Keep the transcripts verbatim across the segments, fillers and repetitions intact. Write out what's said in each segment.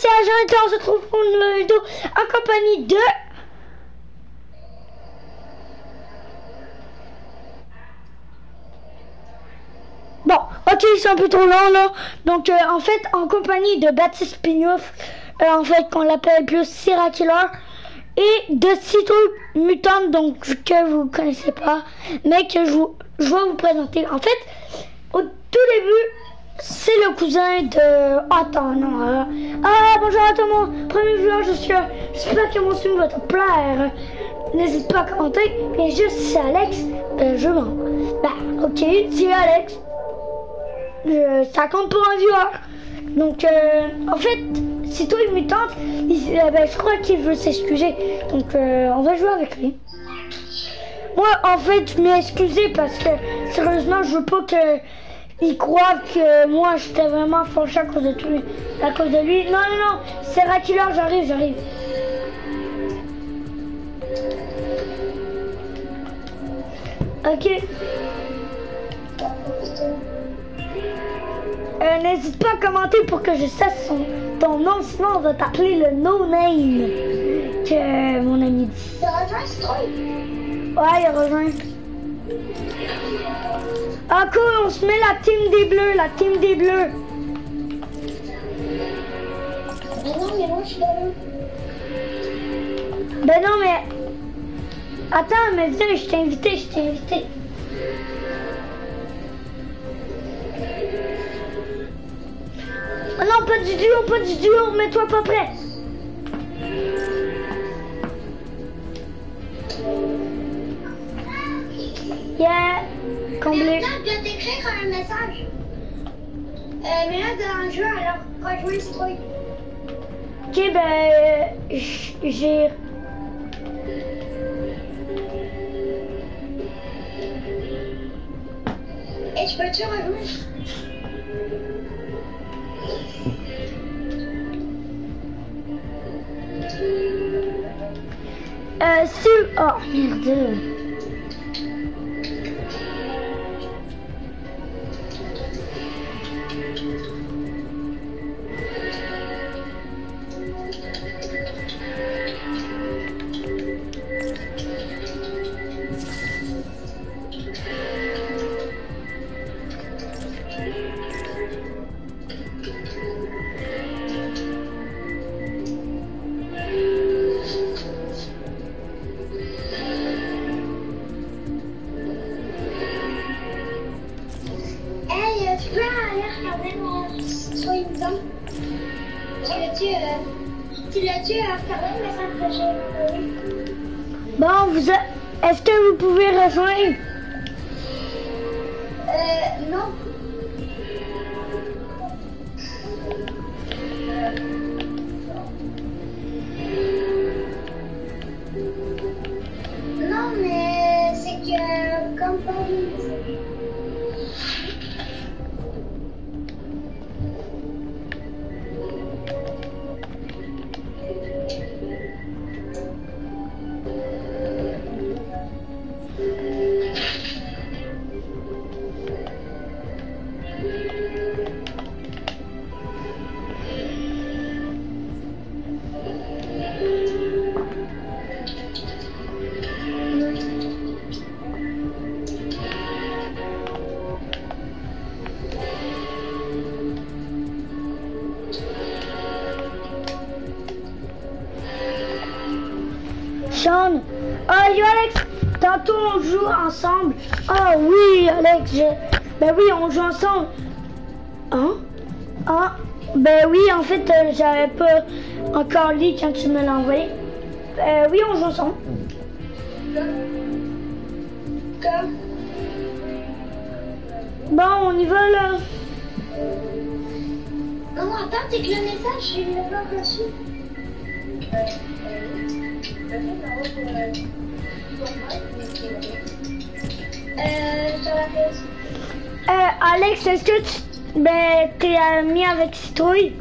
c'est Agent et on se retrouve pour une nouvelle vidéo en compagnie de... Bon, ok, c'est un peu trop long là. Donc, euh, en fait, en compagnie de Baptiste Pignouf, euh, en fait, qu'on l'appelle plus Serial Killer, et de Citrouille Mutante, donc que vous connaissez pas, mais que je, vous, je vais vous présenter. En fait, au tout début, c'est le cousin de... Attends, non. Euh... Ah, bonjour à tout le monde. Premier joueur, je suis... J'espère que mon stream va te plaire. N'hésite pas à commenter. Et juste, c'est Alex. Euh, je mens. Bah, ok, c'est Alex. Euh, ça compte pour un viewer. Donc, euh, en fait, c'est toi une mutante. Il, euh, bah, je crois qu'il veut s'excuser. Donc, euh, on va jouer avec lui. Moi, en fait, je m'ai excusé parce que, sérieusement, je veux pas que... Il croit que moi j'étais vraiment fâché à cause de tout, à cause de lui. Non, non, non, c'est Killer, j'arrive, j'arrive. Ok. Euh, N'hésite pas à commenter pour que je sache son, ton nom, sinon on va t'appeler le no name que mon ami dit. Il a rejoint Citrouille. Ouais, il a rejoint. Ah cool, on se met la team des bleus, la team des bleus. Mais non, mais moi je suis pas là. Ben non, mais... Attends, mais viens, je t'ai invité, je t'ai invité. Oh non, pas du duo, pas du duo, mets-toi pas prêt. Yeah, comblé. Attends, je dois t'écrire un message. Euh, mais là, dans un jeu, alors rejoins Citrouille. Ok, ben, j'ai... Et tu peux-tu rejoindre? Euh, si... Oh, merde. Tu peux aller regarder mon Citrouille Mutante? Tu l'as-tu euh... Tu l'as-tu regardé le message que j'ai envoyé? Bon, vous a... Est-ce que vous pouvez rejoindre? Euh, non. Non, mais c'est que comme pas Sean. Ah, yo Alex, tantôt on joue ensemble. Ah oui Alex, je... ben oui on joue ensemble. Hein? Ah, ben oui en fait euh, j'avais pas encore lu quand tu me l'as envoyé. Euh, oui on joue ensemble. comme. Bon on y va là. Non, non, attends, c'est que le message, je l'ai pas reçu. Euh, sur la pause. Euh, Alex, est-ce que tu ben, t'es ami avec Citrouille?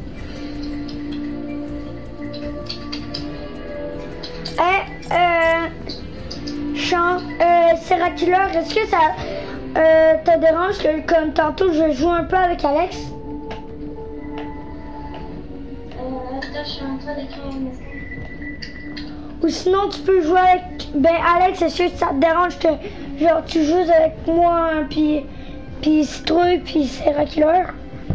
Eh, euh, Chant, euh, Serial Killer, est-ce que ça euh, te dérange que comme tantôt je joue un peu avec Alex? Euh, je suis en train d'écrire un message. Ou sinon, tu peux jouer avec... Ben, Alex, est-ce que ça te dérange que genre, tu joues avec moi, hein, puis... Puis Citrouille, puis Sarah Killer?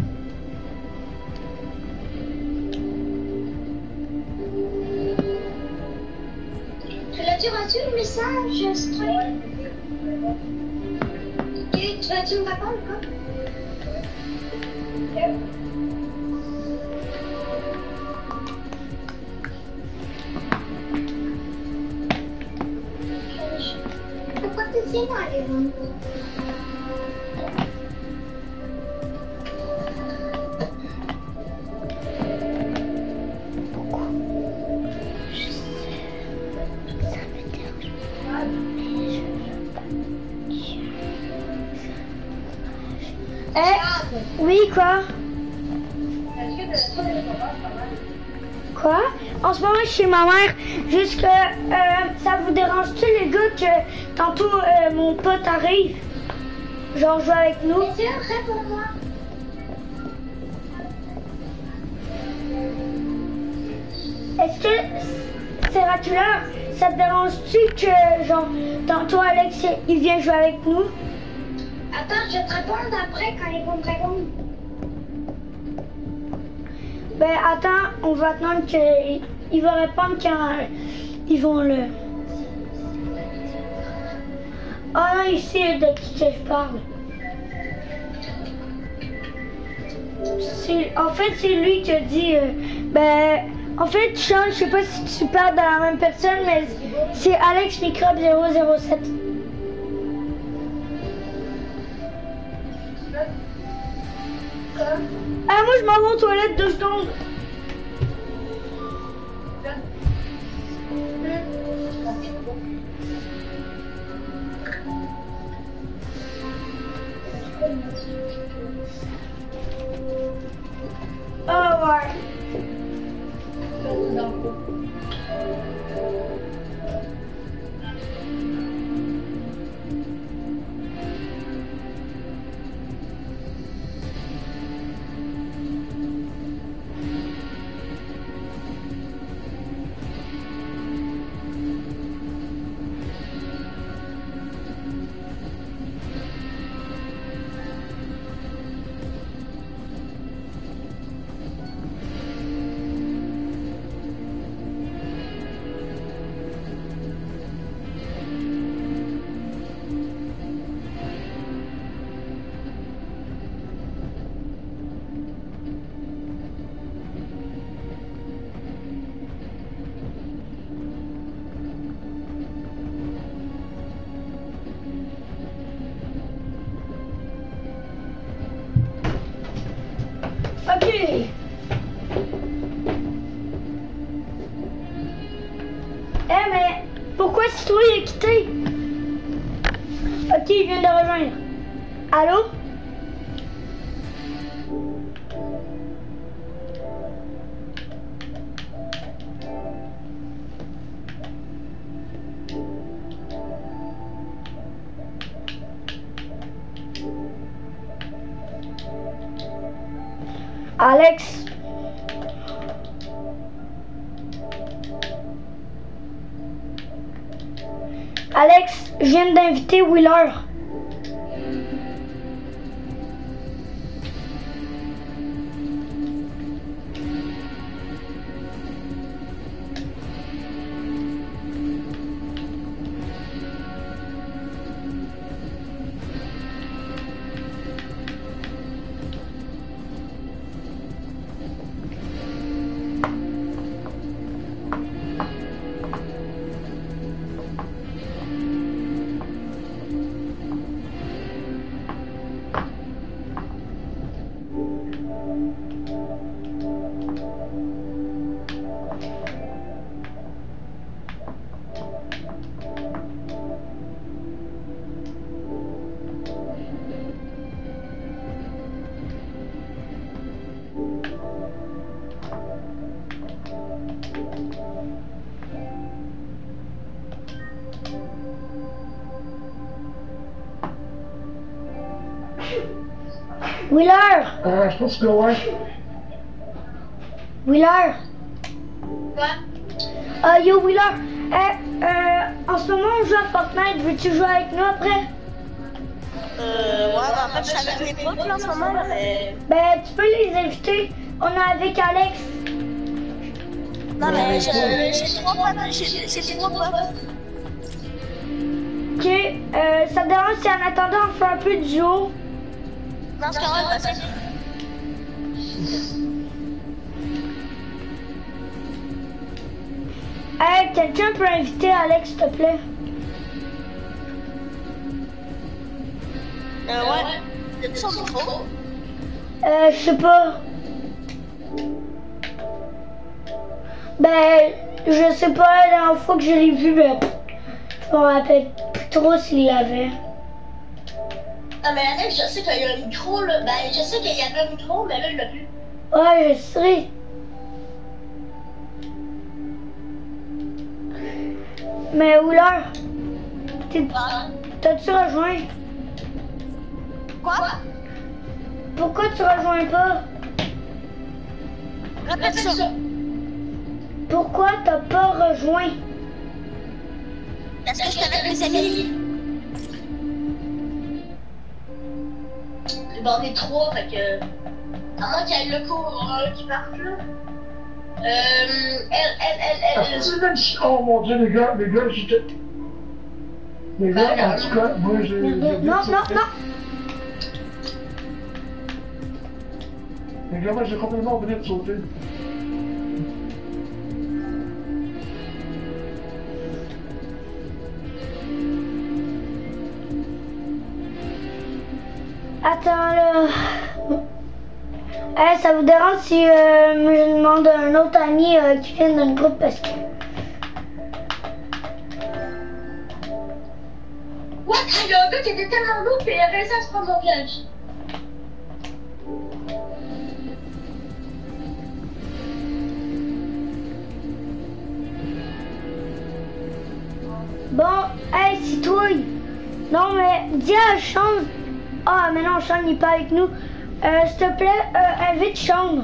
Tu l'as-tu reçu le message, Citrouille? Ok, tu vas-tu me répondre, quoi? Ok. Pourquoi tu sais moi, les gens? Eh, oui, quoi? Quoi? En ce moment, je suis chez ma mère. Juste que euh, ça vous dérange-tu, les gars, que tantôt euh, mon pote arrive? Genre, joue avec nous? Bien sûr, réponds-moi. Est-ce que c'est Raculaire? Ça te dérange-tu que, genre, tantôt Alex, il vient jouer avec nous? Attends, je vais te répondre après quand ils vont me répondre. Ben, attends, on va attendre qu'il il va répondre quand ils vont le... Ah non, il sait de qui que je parle. C'est- En fait, c'est lui qui a dit... euh, ben, en fait, Sean, je sais pas si tu parles de la même personne, mais c'est Alex Microbe zéro zéro sept. Ah, moi, je m'en vais aux toilettes deux secondes. Oh, ouais. Ok. Eh mais pourquoi Citrouille est quitté? Ok, il vient de rejoindre. Allô? Alex. Alex, je viens d'inviter Wheeler. Wheeler! Euh, je pense que ouais. Wheeler! Ouais. Euh, yo Wheeler, eh, euh, en ce moment on joue à Fortnite, veux-tu jouer avec nous après? Euh, ouais, bah, en fait, je suis avec mes potes là en ce moment, là, mais. Ben, tu peux les inviter, on est avec Alex. Non, mais j'ai j'ai trois potes, j'ai j'ai trois potes. Ok, euh, ça te dérange si en attendant on fait un peu de duo? Non, c'est correct, parce que. Hey, quelqu'un peut inviter Alex, s'il te plaît? Euh, ouais. C'est son micro. Euh, je sais pas. Ben, je sais pas, la dernière fois que je l'ai vu, ben, je me rappelle plus trop s'il l'avait. Ah, mais Alex, je sais qu'il y a un micro, là. Ben, je sais qu'il y avait un micro, mais là, il l'a plus. Ouais, je sais. Mais Wheeler, t'es- t'as-tu rejoint? Quoi? Pourquoi tu rejoins pas? Répète ça. Pourquoi t'as pas rejoint? Est-ce que je suis avec mes amis? Bon, on est trois, fait que. À moins qu'il y ait le cours euh, qui marche là. Euh. Elle, elle, elle, elle. C'est même si- Oh mon dieu, les gars, les gars, j'étais. Les gars, en tout cas, moi j'ai. Non, non, non. Les gars, moi j'ai complètement oublié de sauter. Attends là. Eh, ça vous dérange si euh, je demande à un autre ami euh, qui vient dans le groupe parce que. What? Il y a un gars qui était tellement lourd qu'il a réussi à se prendre mon piège. Bon, hey, citrouille. Non, mais dis à Sean. Ah, mais non, Sean n'est pas avec nous. Euh, s'il te plaît, euh, invite Sean.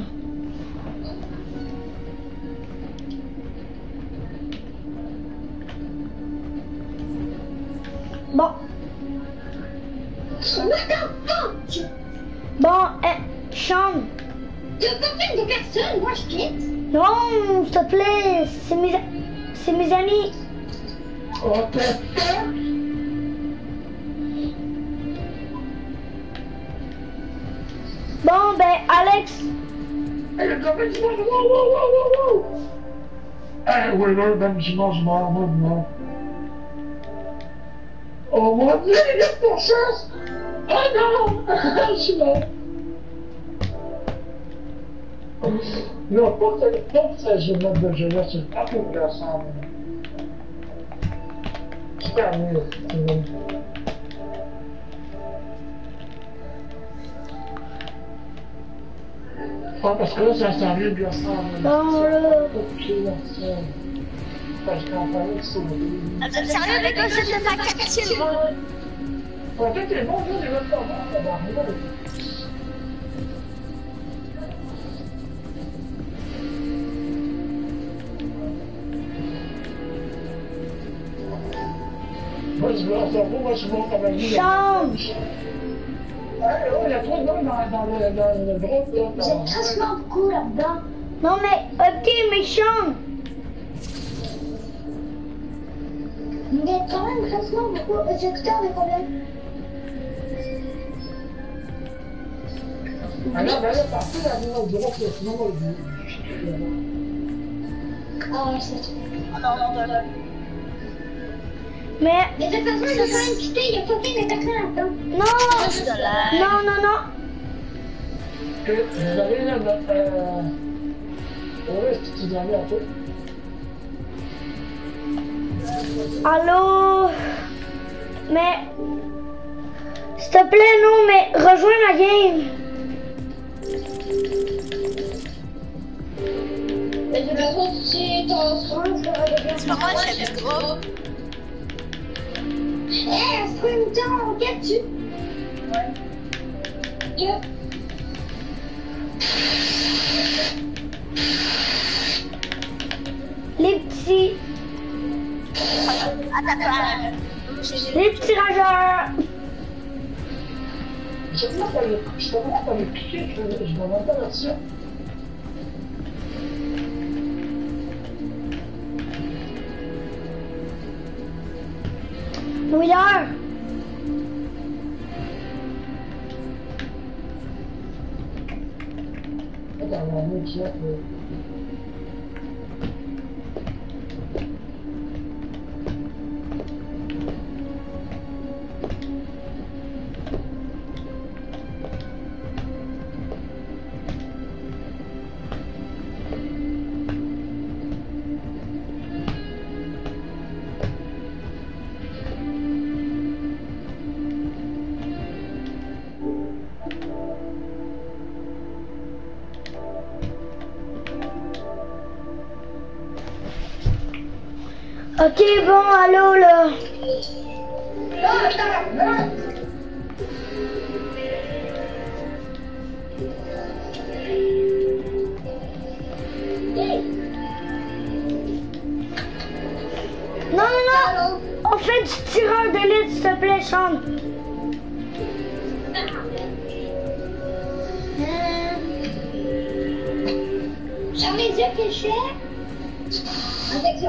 Bon. Bon, eh, Sean. Tu veux pas faire de personne, moi je quitte. Non, s'il te plaît, c'est mes, c'est mes amis. Oh, t'es. Bon, ben, Alex. Hey, les gars, dis-moi, wow, wow, wow, wow, wow! Eh, oui, là, même sinon, je meurs, moi, non. Oh mon dieu, il y a pour chance! Oh non! Je suis mort! Non, pas que pas que ça, je vais mettre de jeunesse, c'est pas pour le sang. Super mieux, c'est bon. Ah, parce que là, ça s'en vient bien ça. Non, là. Parce qu'en fait, c'est Vous êtes sérieux, les gars, j'ai de la cactine, moi. en fait, c'est bon, là, les gars, ça va, ça va arriver. Moi, je veux un cerveau, moi, je monte à ma vie. Change. Ouais, ouais, il y a trop de monde dans, dans, le, dans le groupe, là. Vous êtes crissement beaucoup là-dedans. Non, mais, ok, mais Sean. Vous êtes quand même crissement beaucoup. Vos écouteurs, mais combien? Alors, ben là, partout, là, on dirait que sinon, je Ah ouais, c'est tout. Oh non, non, non. Mais, Mais de toute façon, je vais quand même quitter, il y a pas plein de personnes là-dedans. non. Juste de l'air. Non, non, non. que vous avez là, notre. Euh... Ouais, c'est tu avais un peu. Allô? Mais, s'il te plaît, non, mais rejoins ma game. Mais de toute façon, si ton stream, je vais regarder. C'est pas moi, je fais du groupe. Eh, stream ton, qu'as-tu? Ouais. Yo. à ta place. Les petits rageurs. Je sais pas t'avais je savais pas t'avais cliqué, je je m'en pas là-dessus. Mouillard. Attends, on a un mec qui a... Ok, bon, allô là. Non, non, non. On fait du tireur d'élite, s'il te plaît, Sean. J'en ai dit que je fais. Attention.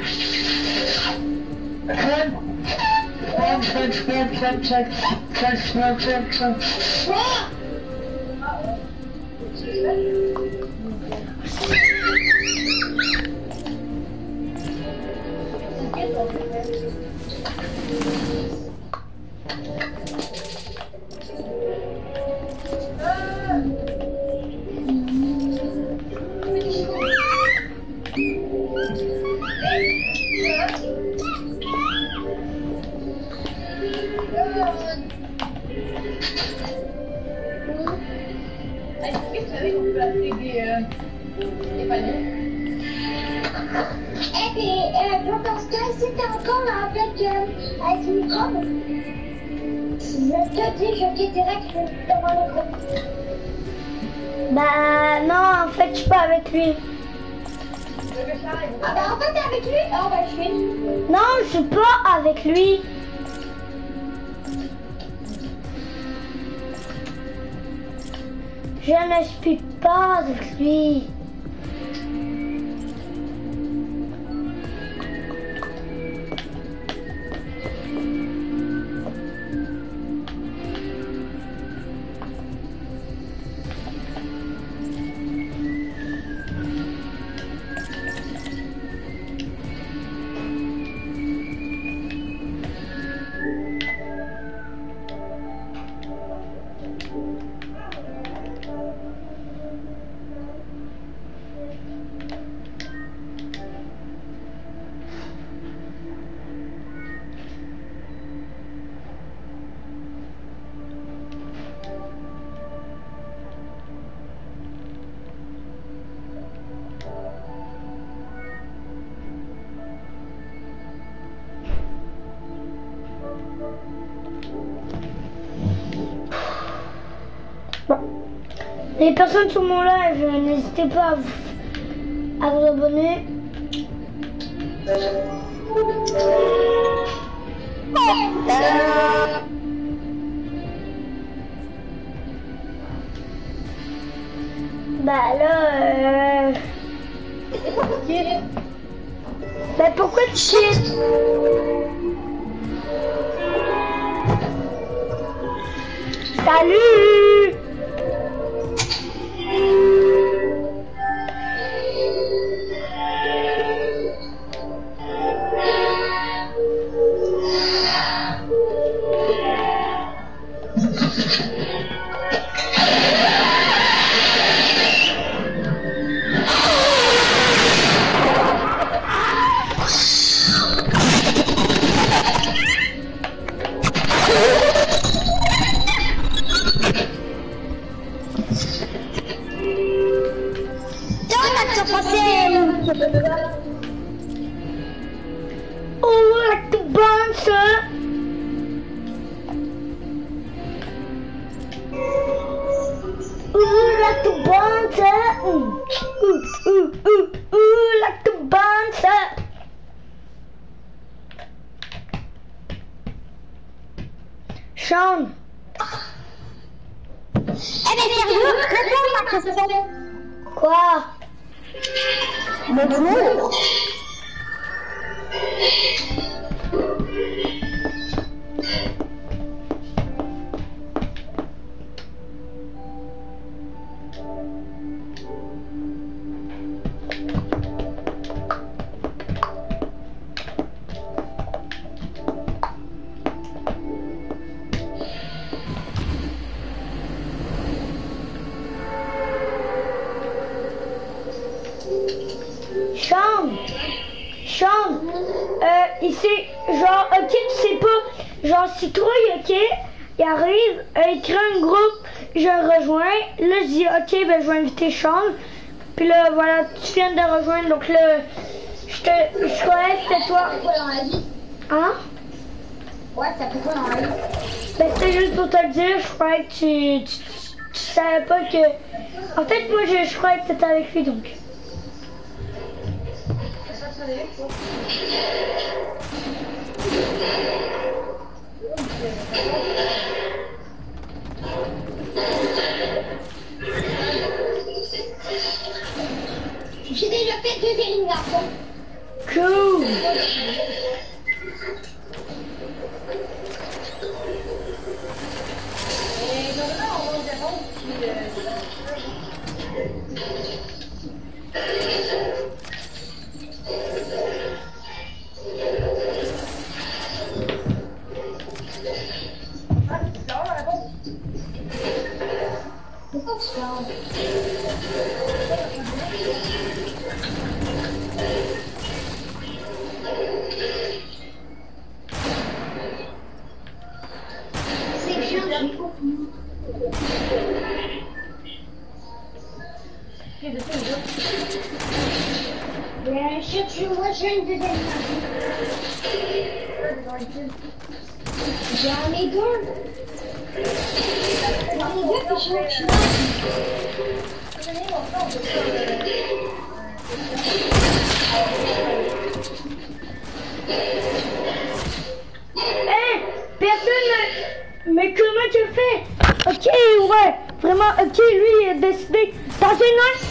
Et puis, euh, parce que c'était encore avec, euh, avec une microbe. Je te dis, je dis direct devant le microbe. Bah, non, en fait, je suis pas avec lui. Ah bah, en fait, t'es avec lui? Ah bah, je suis. Non, je suis pas avec lui. Je ne suis pas avec lui. Les personnes sur mon live, n'hésitez pas à vous, à vous abonner. Bah là, euh... bah pourquoi tu chies? Salut! Oh, like the bouncer. Ooh, like the bouncer. Ooh, ooh, ooh, ooh, ooh, like the bouncer. Sean. Eh ben sérieux, réponds à ma question. Quoi? Bonjour. Sean, Sean, euh, ici, genre, ok, tu sais pas, genre, si toi, ok, il arrive, euh, il crée un groupe, je le rejoins, là, je dis, ok, ben, je vais inviter Sean, puis là, voilà, tu viens de rejoindre, donc là, je te, je croyais que c'était toi. Ça fait quoi dans la vie? Hein? Ouais, ça fait quoi dans la vie? Ben, c'était juste pour te le dire, je croyais que tu, tu, tu savais pas que, en fait, moi, je, je croyais que t'étais avec lui, donc. J'ai déjà fait deux éliminations. Cool! Pourquoi tu parles? C'est chiant, j'ai compris. Ben, cherche-moi, j'ai une deuxième J'en ai deux. J'en ai deux, puis je vais finir. Hey, personne ne... Mais comment tu fais? Ok, ouais, vraiment, ok, lui, il a décidé. T'as une nice?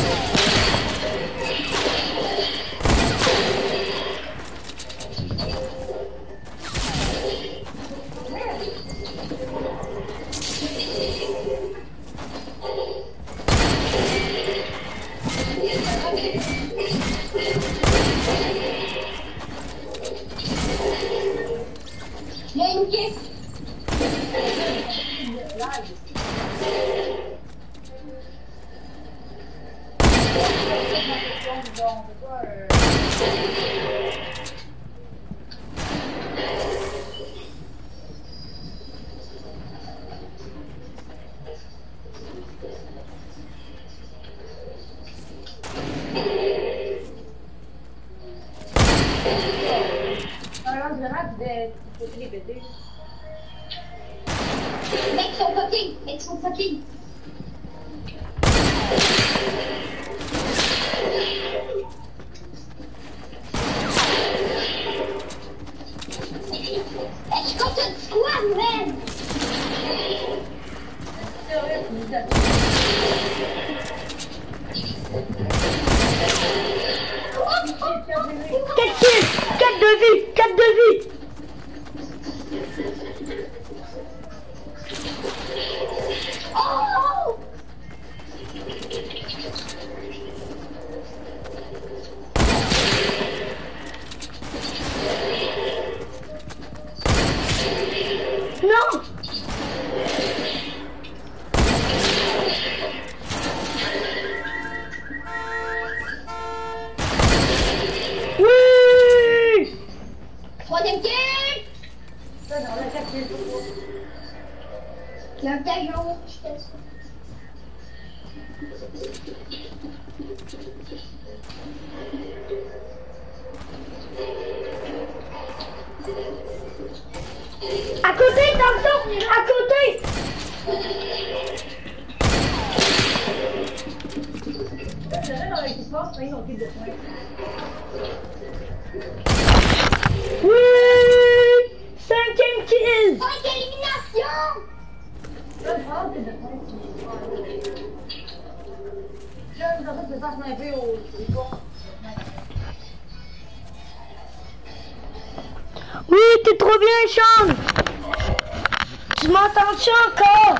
Il y a une caisse. Mec, son fucking, mec, son fucking. Eh, je compte une squad, man. quatre kills, quatre de vie, quatre de vie. Oh! Non. Oui. Troisième kill. Il y a un tag en haut, je pense. À côté, Thompson, à côté. Oui. Cinquième kill. Cinq éliminations. un peu au corps. Oui, t'es trop bien, Sean. Tu m'entends-tu encore?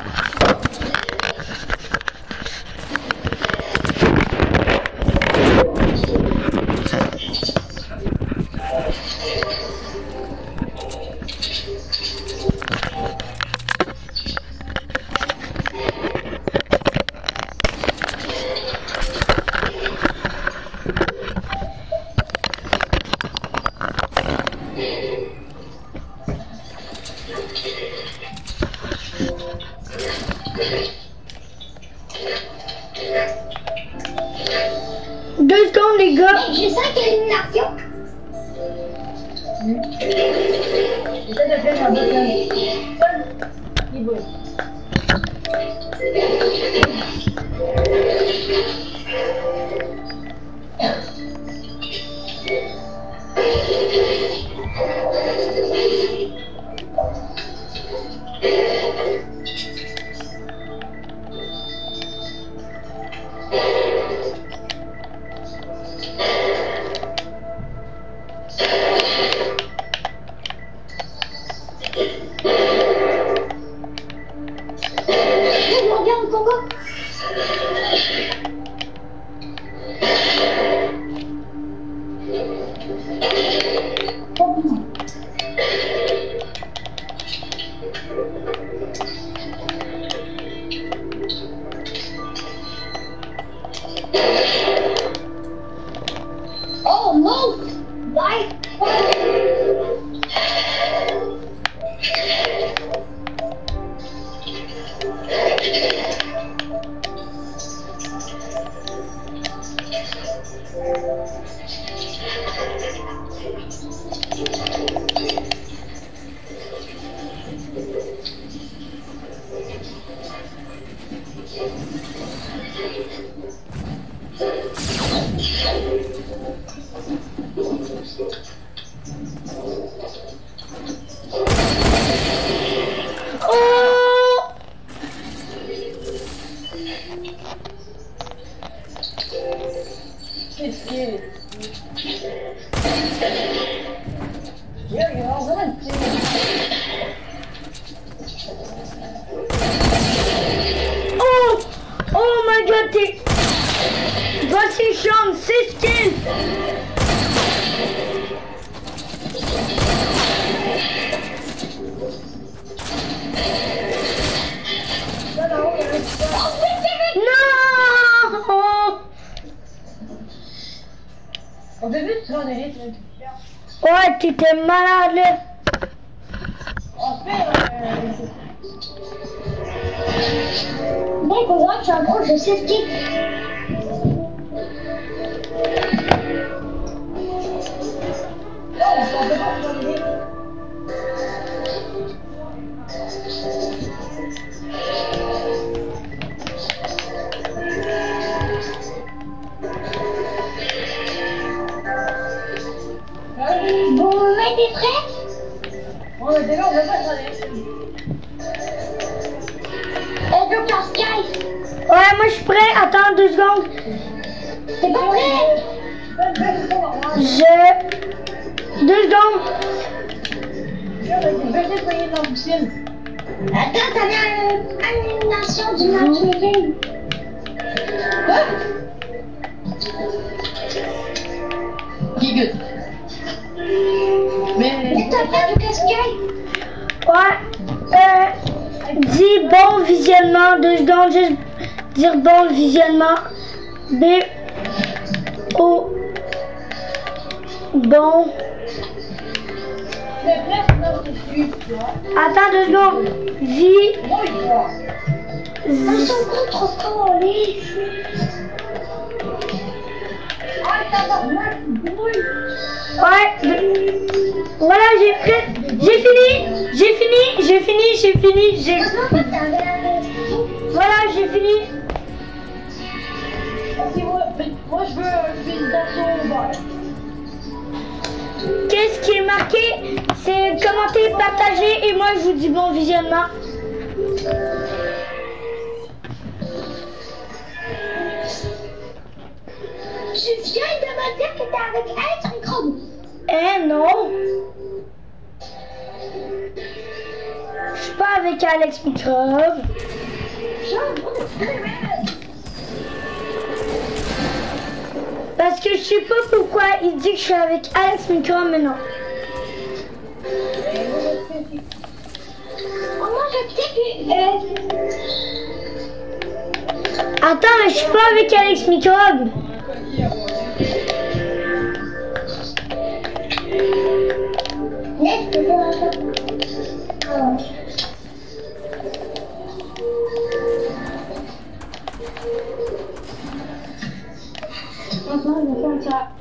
Deux secondes, les gars. Mais j'ai cinq éliminations. J'essaie de faire un bouton. Il bouge. Je regarde Congo. Oh no! Bye! Oh! Qu'est-ce qui est? Yeah, il va vraiment le tirer. Oh! Oh my god, t'es... Voici Sean, six kills! Là, là-haut, il y a un petit peu. Non! Au début, tu seras en élite, là. Ouais, t'étais malade là. On se fait, euh... Mec, on voit que je suis un gros, je sais ce qui. Là, on s'en fait pas sur l'élite. Bon, mec, t'es prêt? On était là, on veut pas sur l'élite. Euh, Docteur Sky, Ouais, moi je suis prêt. Attends deux secondes. t'es pas prêt? Fais, fais, fais, fais, Je... Deux secondes. Je vais nettoyer dans la piscine. Attends, t'avais une animation du match meeting. Quoi? Qui good? Mais Mais... t'as prêt, Docteur Sky? Ouais. Euh... Dis bon visionnement. Deux secondes. Juste dire bon visionnement. B... O... Bon... Mais bref, non, je suis, tu vois. Attends deux secondes. Vi... Moi, il voit. Ils sont trop trop collés. Ah, tabarnak, brouille. Ouais. Voilà, j'ai fait. J'ai fini. J'ai fini. J'ai fini. J'ai fini. J'ai... Heureusement que t'avais un... Voilà, j'ai fini. Ok, moi, moi, je veux une félicitation au bar. Qu'est-ce qui est marqué? C'est commenter, partager et moi je vous dis bon visionnement. me dire que t'es avec Alex Microbe. Eh non. Je suis pas avec Alex Microbe. Parce que je sais pas pourquoi il dit que je suis avec Alex Microbe, mais non. Moi, je sais que... Euh... Attends, mais je suis pas avec Alex Microbe. Laisse, tu peux voir ça. Ah. Maintenant, il va faire ça.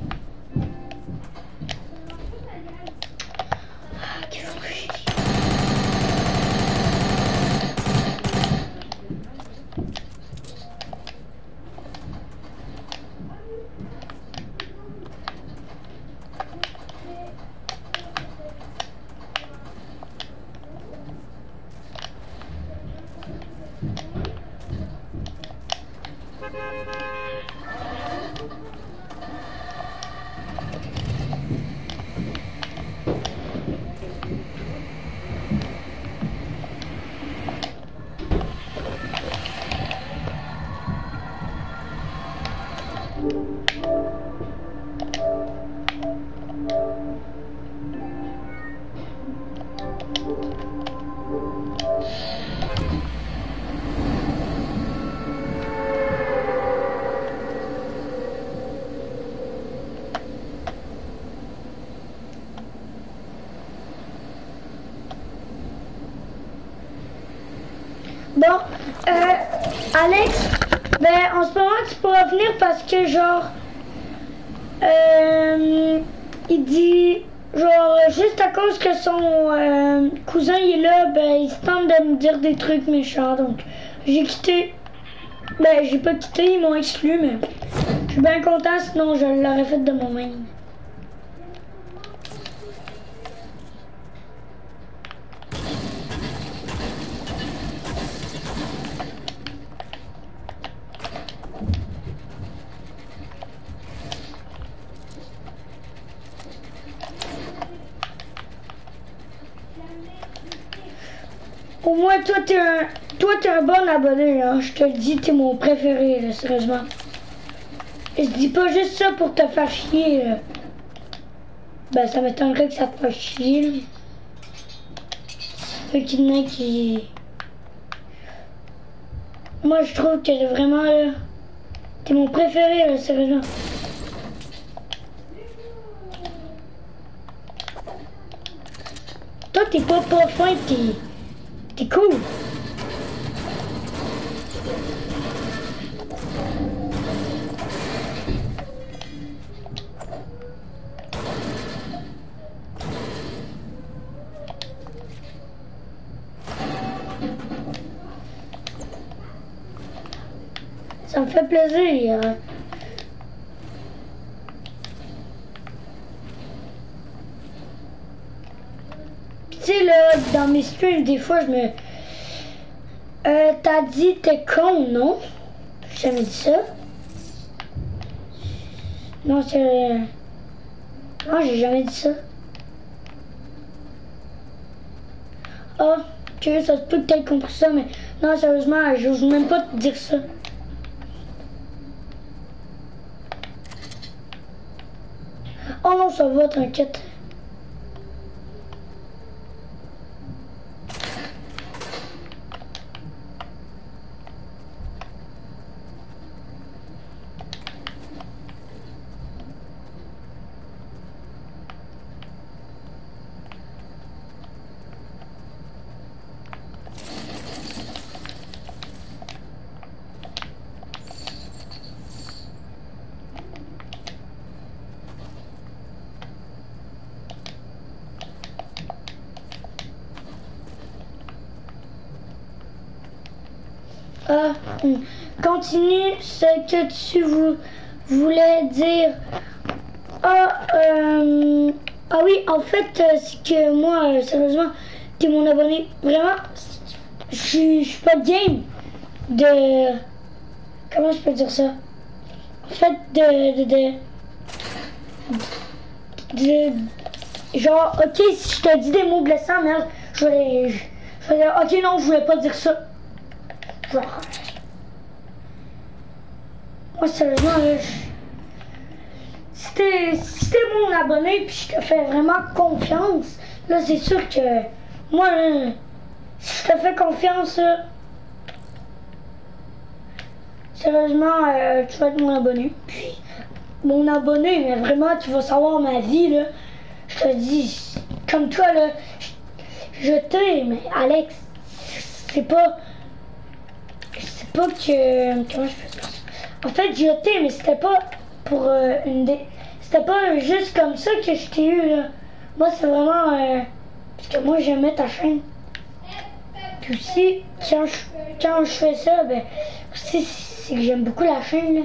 Bon, euh, Alex, ben en ce moment tu pourras venir parce que genre, euh, il dit, genre juste à cause que son euh, cousin il est là, ben il se tente de me dire des trucs méchants, donc j'ai quitté, ben j'ai pas quitté, ils m'ont exclu, mais je suis bien content, sinon je l'aurais fait de moi-même. Au moins, toi, t'es un, toi, t'es un bon abonné, hein. Je te le dis, t'es mon préféré, là, sérieusement. Et je dis pas juste ça pour te faire chier, là. Ben, ça m'étonnerait que ça te fasse chier, là. Fait qu'il y en a qui... Moi, je trouve que vraiment, là, t'es mon préféré, là, sérieusement. Toi, t'es pas pas fin, t'es... T'es cool. Ça me fait plaisir. Tu sais, là, dans mes streams, des fois, je me... Euh, t'as dit t'es con, non? J'ai jamais dit ça. Non, c'est... Non, j'ai jamais dit ça. Oh, ok, ça se peut que t'aies compris ça, mais... Non, sérieusement, j'ose même pas te dire ça. Oh non, ça va, t'inquiète. Ah, continue ce que tu vou voulais dire. Ah, euh, ah oui, en fait, c'est que moi, euh, sérieusement, t'es mon abonné. Vraiment, je suis pas game de... Comment je peux dire ça? En fait, de... de, de de, genre, ok, si je te dis des mots blessants, merde, je vais, je, je vais dire, ok, non, je voulais pas dire ça. Genre, moi, sérieusement, là, je, si t'es si t'es mon abonné, puis je te fais vraiment confiance, là, c'est sûr que, moi, là, si je te fais confiance, là, sérieusement, euh, tu vas être mon abonné. Puis, mon abonné, mais vraiment, tu vas savoir ma vie, là. Je te dis, comme toi, là, je, je t'aime, mais Alex, c'est pas... C'est pas que... Comment je fais ça? En fait, je t'aime, mais c'était pas pour euh, une... Dé... C'était pas juste comme ça que je t'ai eu, là. Moi, c'est vraiment... Euh, parce que moi, j'aimais ta chaîne. Puis aussi, quand je, quand je fais ça, ben... Aussi, c'est que j'aime beaucoup la chaîne, là.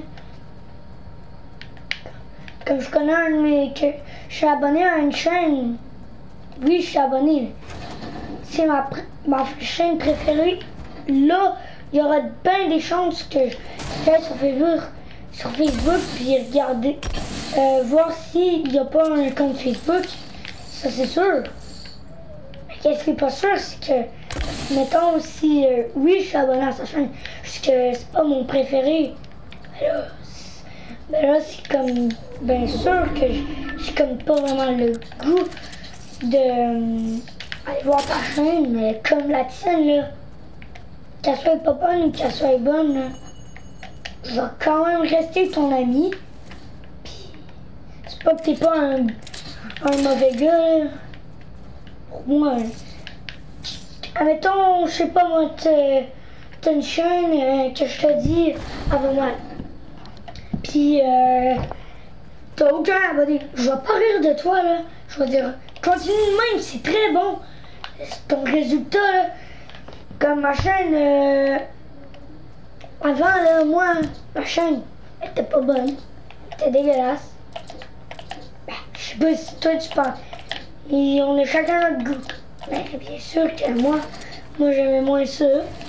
Comme je connais un de mes... que je suis abonné à une chaîne. Oui, je suis abonné. C'est ma, ma chaîne préférée. Là, il y aura bien des chances que j'aille sur Facebook, sur Facebook, puis regarder, euh, voir s'il n'y a pas un compte Facebook. Ça, c'est sûr. Mais qu'est-ce qui est pas sûr, c'est que, mettons, si, euh, oui, je suis abonné à sa chaîne, parce que c'est pas mon préféré. Alors, ben là, c'est comme, bien sûr que j'ai comme pas vraiment le goût de euh, aller voir ta chaîne, mais comme la tienne, là, qu'elle soit pas bonne ou qu'elle soit bonne, là, je vais quand même rester ton ami. Puis, c'est pas que t'es pas un, un mauvais gars, là. Pour moi, admettons, je sais pas moi, t'as une chaîne euh, que je te dis, avant moi. Puis, euh, t'as aucun abonné. Je vais pas rire de toi, là. Je vais dire, continue de même, c'est très bon. Ton résultat, là, comme ma chaîne, euh, avant, là, moi, ma chaîne, elle était pas bonne. Elle était dégueulasse. Ben, je sais pas si toi, tu penses. Et on a chacun notre goût. Ben, bien sûr que moi, moi, j'aimais moins ça.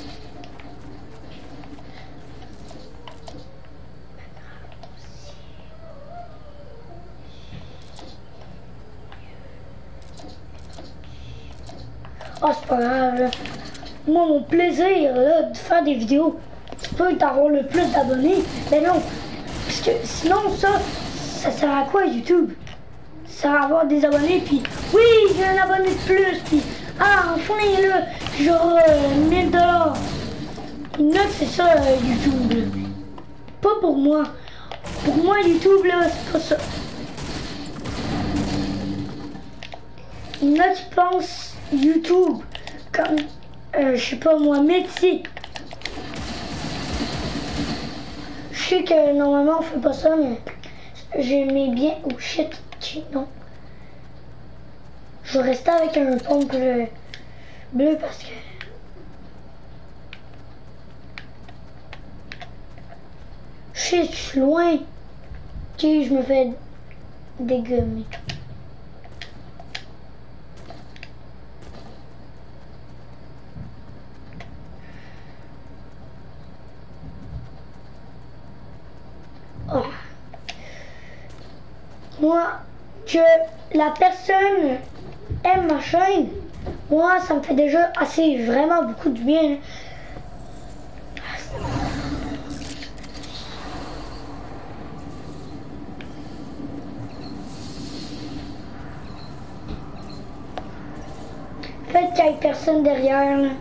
Oh, c'est pas grave, là. Moi, mon plaisir, là, de faire des vidéos, c'est pas d'avoir le plus d'abonnés. Mais non, parce que sinon, ça, ça sert à quoi, YouTube? Ça sert à avoir des abonnés, puis oui, j'ai un abonné de plus, puis ah, enfin, là, genre euh, mille dollars. Une note, c'est ça, euh, YouTube, là. Pas pour moi. Pour moi, YouTube, là, c'est pas ça. Une note, je pense... YouTube, comme, euh, je sais pas moi, métier. Je sais que normalement on fait pas ça, mais j'aimais bien. Oh shit, non. Je vais rester avec un fond bleu, bleu parce que. Shit, je suis loin. Ok, je me fais dégommer. Oh. Moi, que la personne aime ma chaîne, moi, ça me fait déjà assez, vraiment beaucoup de bien. Faites qu'il y ait personne derrière, là.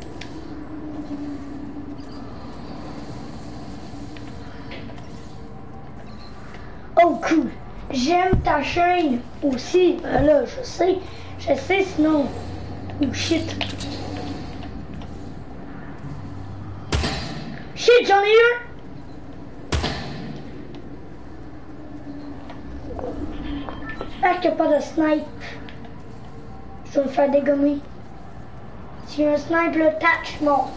Oh cool, j'aime ta chaîne aussi. Ben là, je sais, je sais sinon. Oh shit. Shit, j'en ai un. J'espère qu'il n'y a pas de snipe. Je vais me faire dégommer. Si un snipe le tac, je suis mort.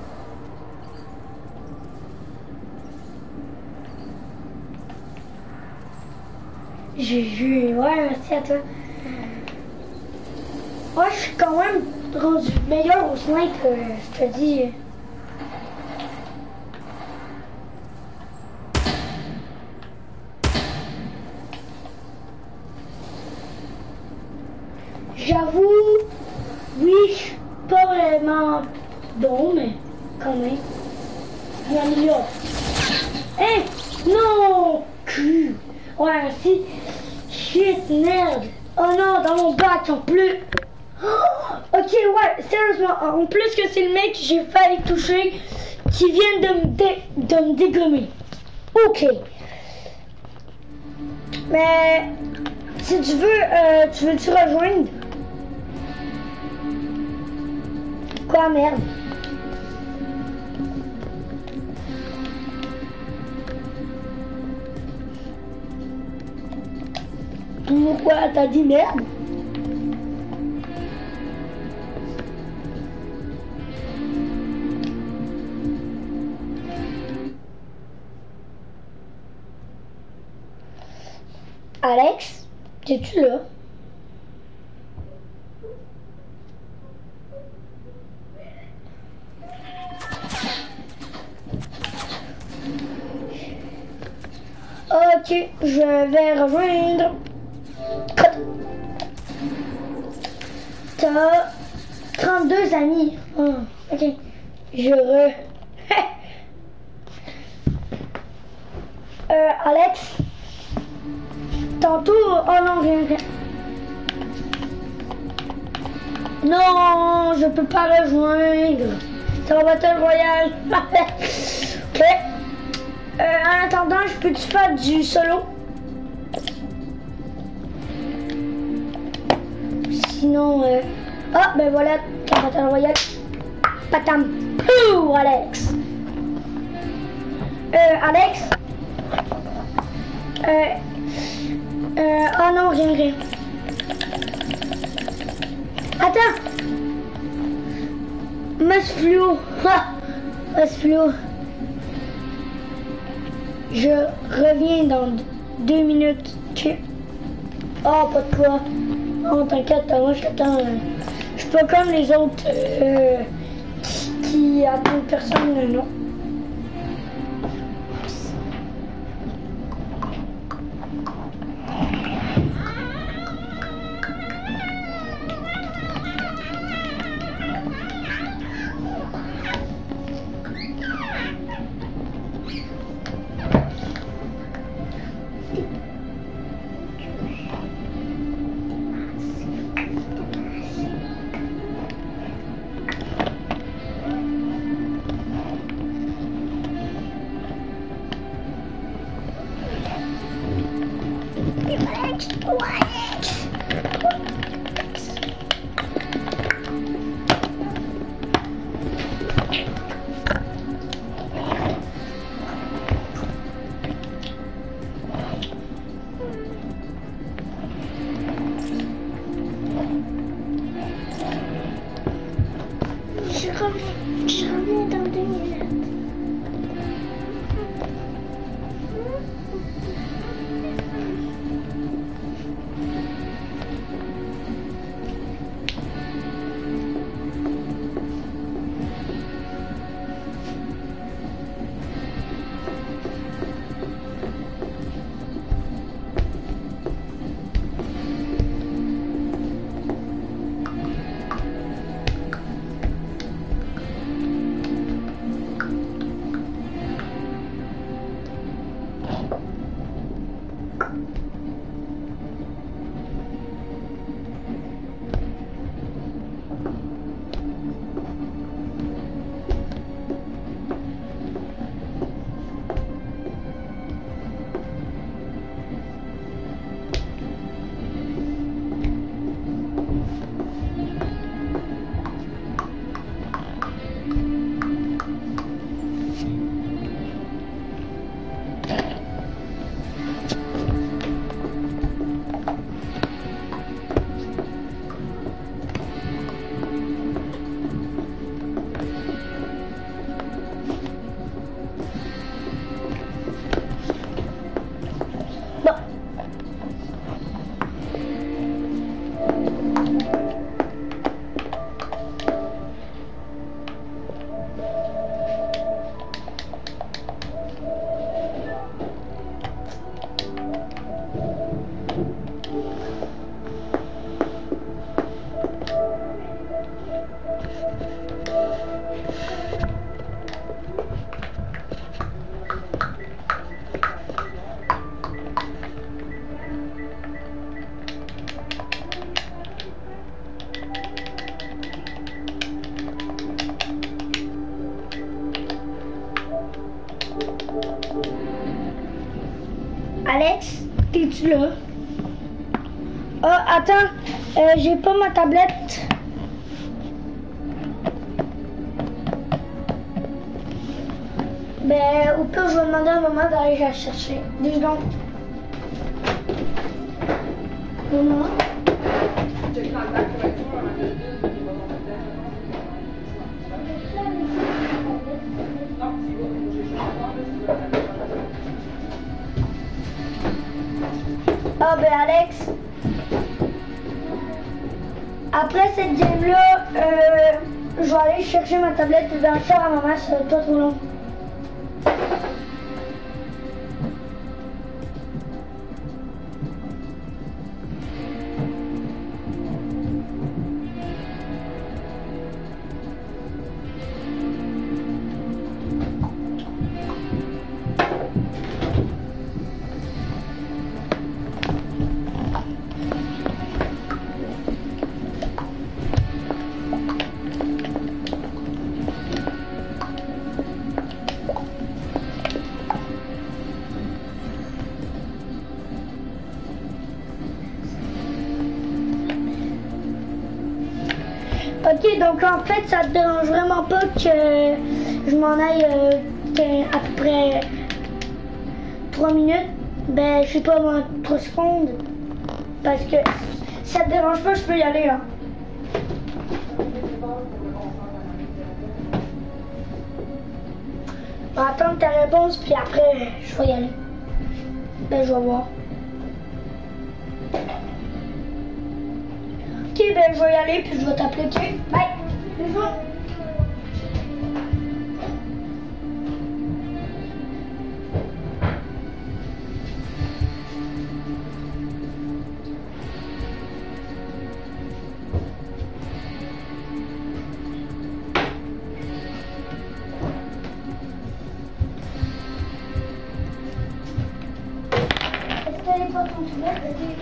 J'ai vu, ouais, merci à toi. Ouais, je suis quand même rendu meilleur au snipe, euh, je te dis. J'avoue, oui, pas vraiment bon, mais quand même. Il améliore. Eh, non, cul. Ouais, si. Shit, merde. Oh non, dans mon bac en plus. Oh, ok, ouais, sérieusement, en plus que c'est le mec que j'ai failli toucher qui vient de me, dé de me dégommer. Ok. Mais si tu veux, euh, tu veux-tu rejoindre? Quoi, merde? Pourquoi t'as dit merde? Alex, es-tu là? Ok, je vais rejoindre. T'as trente-deux amis. Oh, ok, je re... euh, Alex, tantôt... Oh non, rien, rien. Non, je peux pas rejoindre. C'est un Battle Royale. Ok. Euh, en attendant, je peux-tu faire du solo? Sinon, euh... ah, ben voilà, ton Battle Royale. Patam. Pouh, Alex. Euh, Alex. Euh... Euh... Oh non, rien, rien. Attends. Masfluo. Ah, Masfluo. Je reviens dans deux minutes. Oh, pas de quoi. Oh, t'inquiète, moi je t'attends. Je suis pas comme les autres euh, qui, qui attendent personne, non. Je reviens, je reviens dans deux minutes. suis là. Ah, attends, euh, j'ai pas ma tablette. Ben, au pire, je vais demander à maman d'aller la chercher. Deux secondes. Maman. Ah ben Alex, après cette game là, euh, je vais aller chercher ma tablette et je vais en faire à maman, ça va pas trop long. Ok, donc en fait, ça te dérange vraiment pas que je m'en aille euh, à peu près trois minutes. Ben, je sais pas moi, trois secondes. Parce que si ça te dérange pas, je peux y aller là. On va attendre ta réponse, puis après, je vais y aller. Ben, je vais voir. Ok, ben je vais y aller, puis je vais t'appeler, ok? Bye! Bisous! Est-ce qu'elle est pas ton souverain?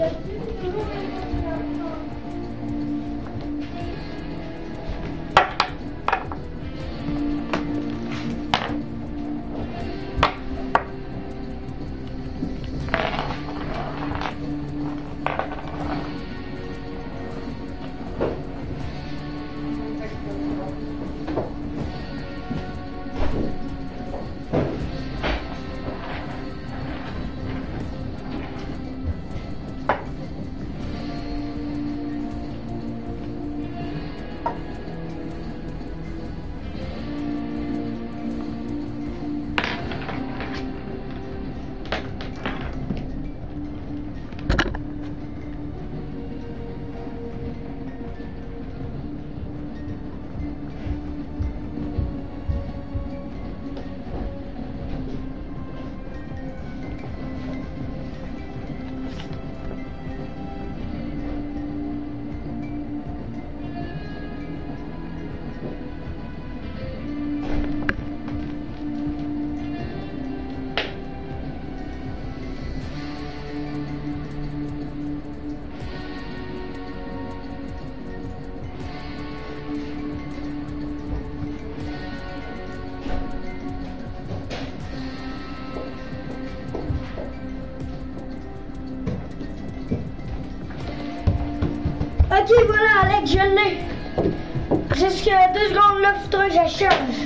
Ok, voilà, Alex, je l'ai. Jusqu'à deux secondes là, faut que je charge.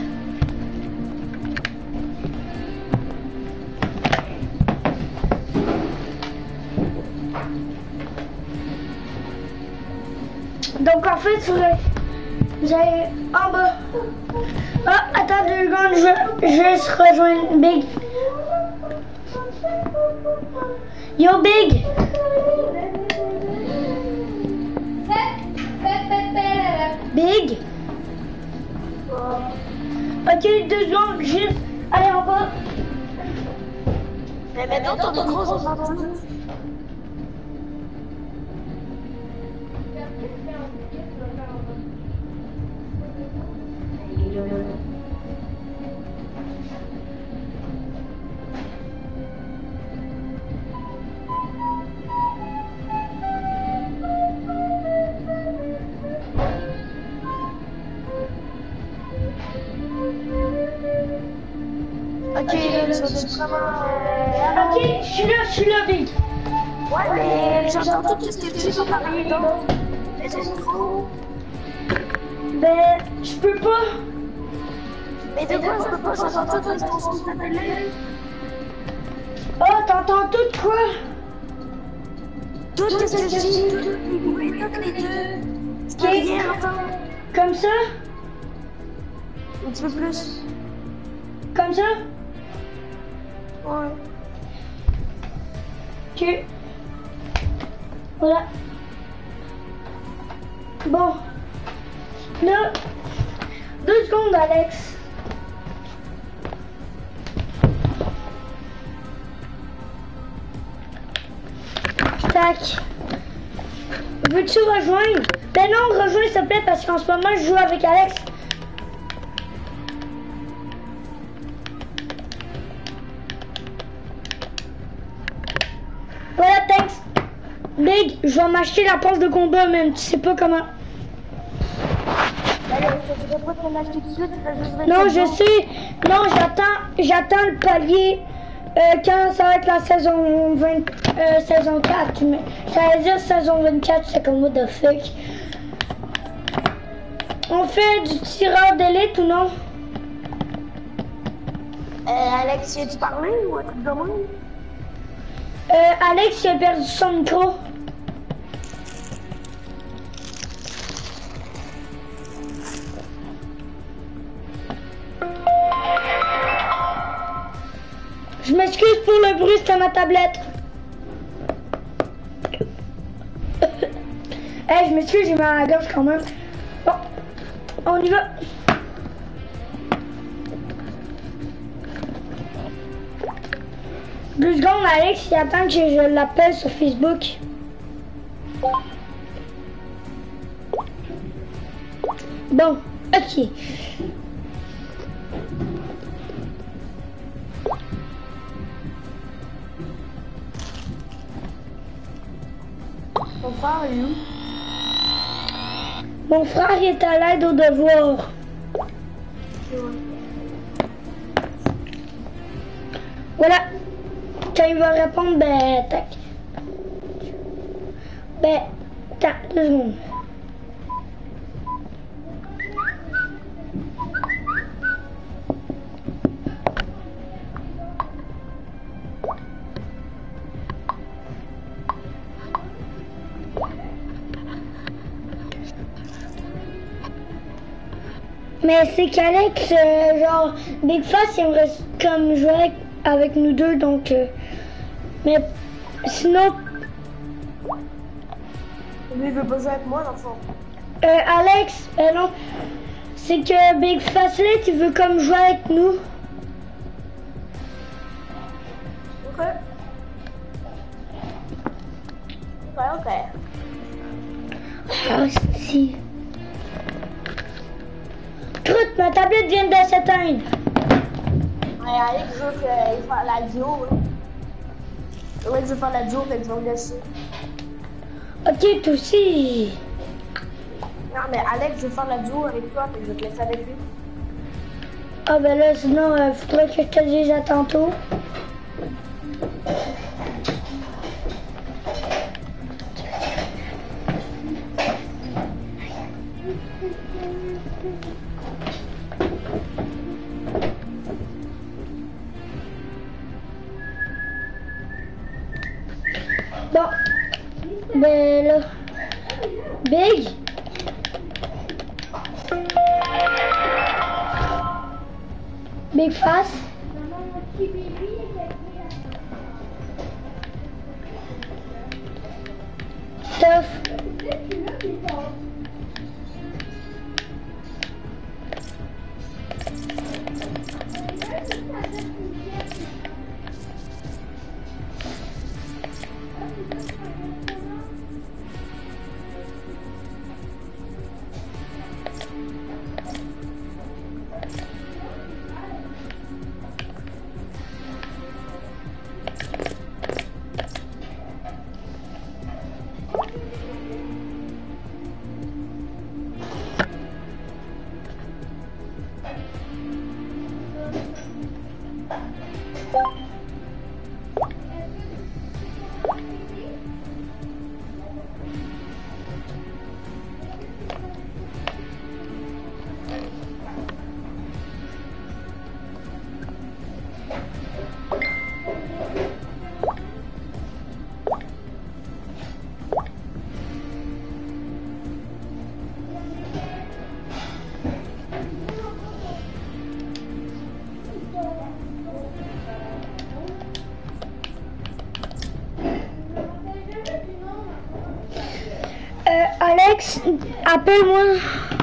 Donc en fait, vous allez en bas. Ah, attends deux secondes, je, je vais se rejoindre Big. Yo, Big. Big. Ok, deux secondes, juste. Allez, en bas. Mais maintenant, ton micro, ça s'entend. Ok, là, ça va vraiment... Ok, je suis là, je suis là, Big. Ouais, mais j'entends tout ce que tu dis sans parler, donc. C'est trop. Ben, je peux pas. Mais de quoi je peux pas, j'entends tout dans son appel. Oh, t'entends tout quoi? Tout ce que je dis, toutes les deux, toutes les deux. Je peux rien entendre. Comme ça? Un petit peu plus. Comme ça? Ouais. Ok. Voilà. Bon. Là, deux secondes, Alex. Tac. Veux-tu rejoindre? Ben non, rejoins s'il te plaît parce qu'en ce moment je joue avec Alex. Voilà, thanks. Big, je vais m'acheter la passe de combat même, tu sais pas comment. Allez, je ne vais pas t'en acheter tout de suite, tu vas juste Non, je sais. Non, j'attends j'attends le palier euh, quand ça va être la saison vingt, euh, saison quatre. Mais ça veut dire saison vingt-quatre, c'est comme what the fuck. On fait du tireur d'élite ou non? Euh, Alex, viens-tu parler ou un truc de même? Euh, Alex, il a perdu son micro. Je m'excuse pour le bruit, c'était ma tablette. Hey, je m'excuse, j'ai mal à la gorge quand même. Bon, on y va. Deux secondes, Alex, il attend que je l'appelle sur Facebook. Bon, ok. Ton frère est où? Mon frère est à l'aide au devoir. Voilà. Quand il va répondre, ben, tac. Ben, tac, deux secondes. Mais c'est qu'Alex, euh, genre, Big Face, il aimerait comme jouer avec, avec nous deux, donc... Euh, mais sinon... Lui, il veut pas jouer avec moi, dans le fond. Euh, Alex, euh, non. C'est que Big Face, là, il veut comme jouer avec nous. Ok. Ouais, ok. Ah, si. Croûte, ma tablette vient de s'éteindre. Ouais, Alex veut qu'il fasse la duo, là. Alex veut faire la duo, fait que tu vas me laisser. Ok, toi aussi. Non, mais Alex veut faire la duo avec toi, fait que je vais te laisser avec lui. Ah ben là, sinon, il faudrait que je te dise à tantôt. Bon, ben là, Big. Big Face. Stuff. Alex, appelle-moi.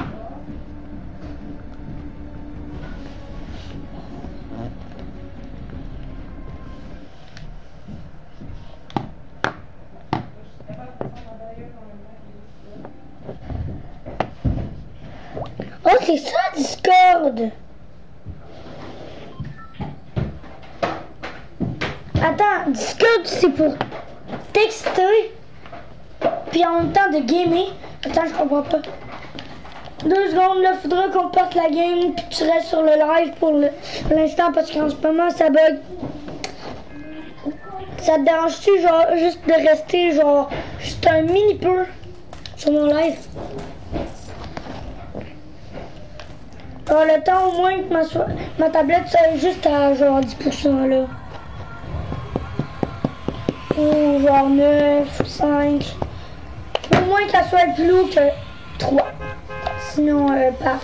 Oh, c'est ça, Discord. Attends, Discord, c'est pour texter, puis en même temps de gamer. Attends, je comprends pas. Deux secondes, là, faudra qu'on parte la game, puis tu restes sur le live pour l'instant, parce qu'en ce moment, ça bug. Ça te dérange-tu, genre, juste de rester, genre, juste un mini peu sur mon live? Alors, le temps au moins que ma, so ma tablette soit juste à genre dix pour cent là. Ou genre neuf, cinq. Au moins qu'elle soit plus haut que trois. Sinon, euh, par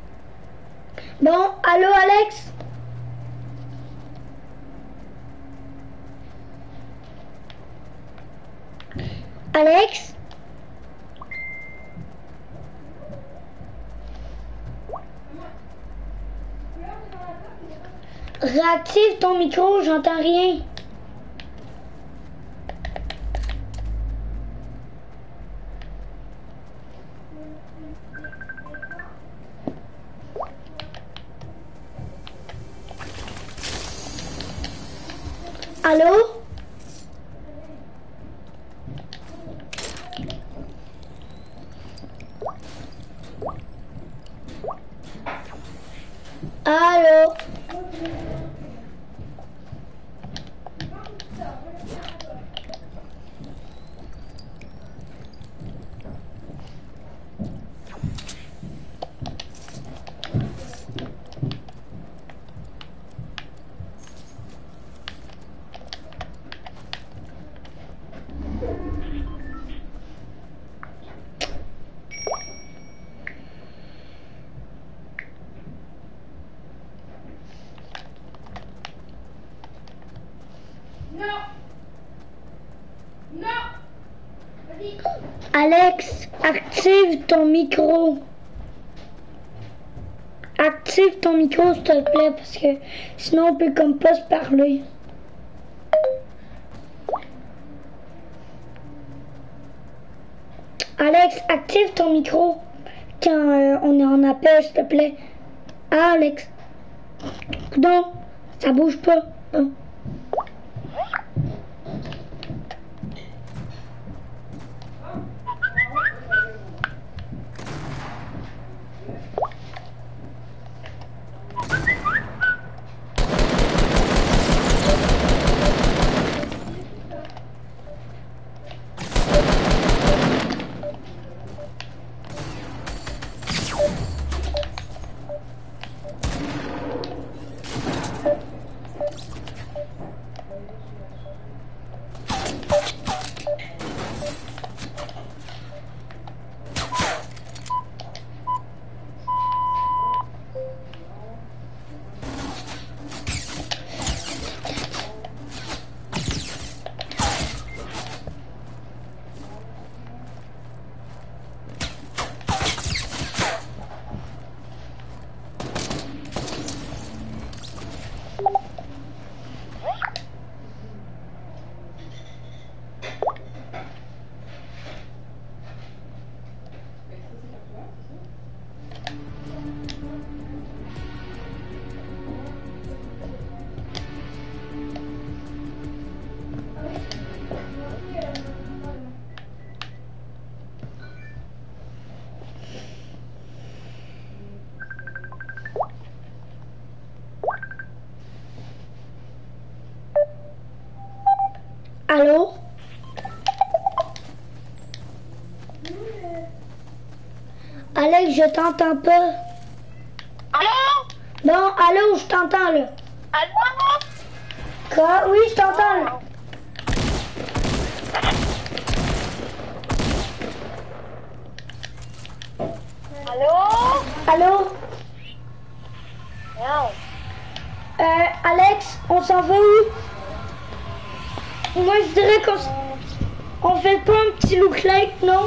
Bon, allô Alex? Alex? Réactive ton micro, j'entends rien. Allô? Allô? Alex, active ton micro. Active ton micro s'il te plaît parce que sinon on peut comme pas se parler. Alex, active ton micro quand euh, on est en appel s'il te plaît. Ah, Alex. Non, ça bouge pas. Non. Allô? Alex, je t'entends pas. Allô? Non, allô, je t'entends là. Allô? Quoi? Oui, je t'entends là. Allô? Allô? Non. Euh, Alex, on s'en va où? Moi, je dirais qu'on s- on fait pas un petit look like, non?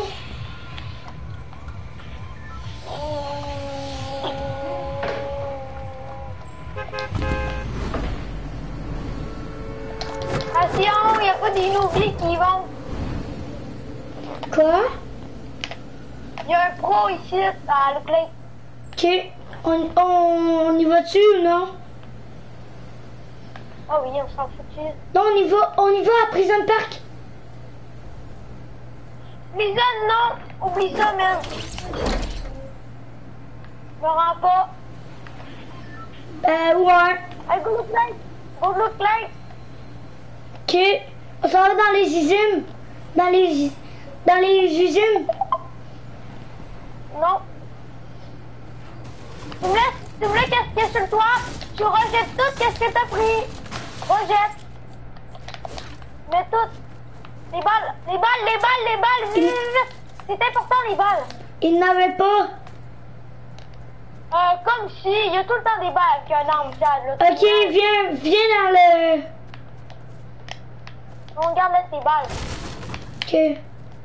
Attention, il n'y a pas des nouveaux qui vont. Quoi? Il y a un pro ici à le play. Ok, on, on, on y va dessus ou non? Ah oui, on s'en fout dessus. Non, on y va, on y va à Prison Park. Bison, non! Oublie ça, man! Je me rends pas. Euh, ouais. Hey, go look like! Go look like! Ok, on s'en va dans les usines. Dans les, dans les usines. Non! Tu voulais, tu voulais qu'est-ce qu'il y a sur le toit? Tu rejettes tout, qu'est-ce que t'as pris? Rejette! Mets tout! Les balles! Les balles! Les balles! Les balles! Vite, vite, vite! C'est important, les balles! Il n'avait pas. Euh, comme si, il y a tout le temps des balles avec un arme, Chad, là. Ok, viens, viens dans le... On regarde là tes balles. Ok.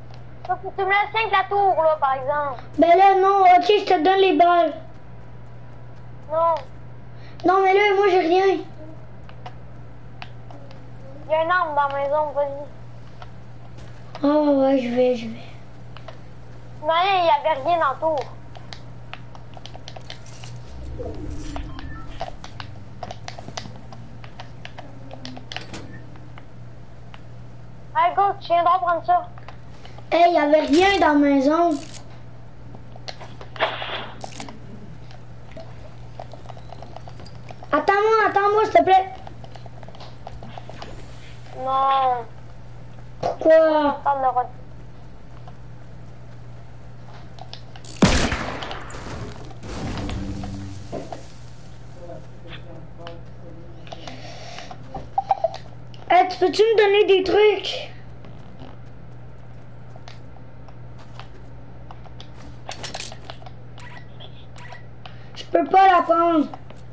Faut que tu me laisses cinq la tour, là, par exemple. Ben là, non, ok, je te donne les balles. Non. Non, mais là, moi, j'ai rien. Il y a une arme dans la maison, vas-y. Oh, ouais, je vais, je vais. Non, il n'y avait rien dans le tour. Allez, go, tu viendras prendre ça. Hey, il y avait rien dans la maison. Attends-moi, attends-moi, s'il te plaît. Non. Pourquoi? Attends, le re- Hey, tu peux-tu me donner des trucs? Je peux pas la prendre.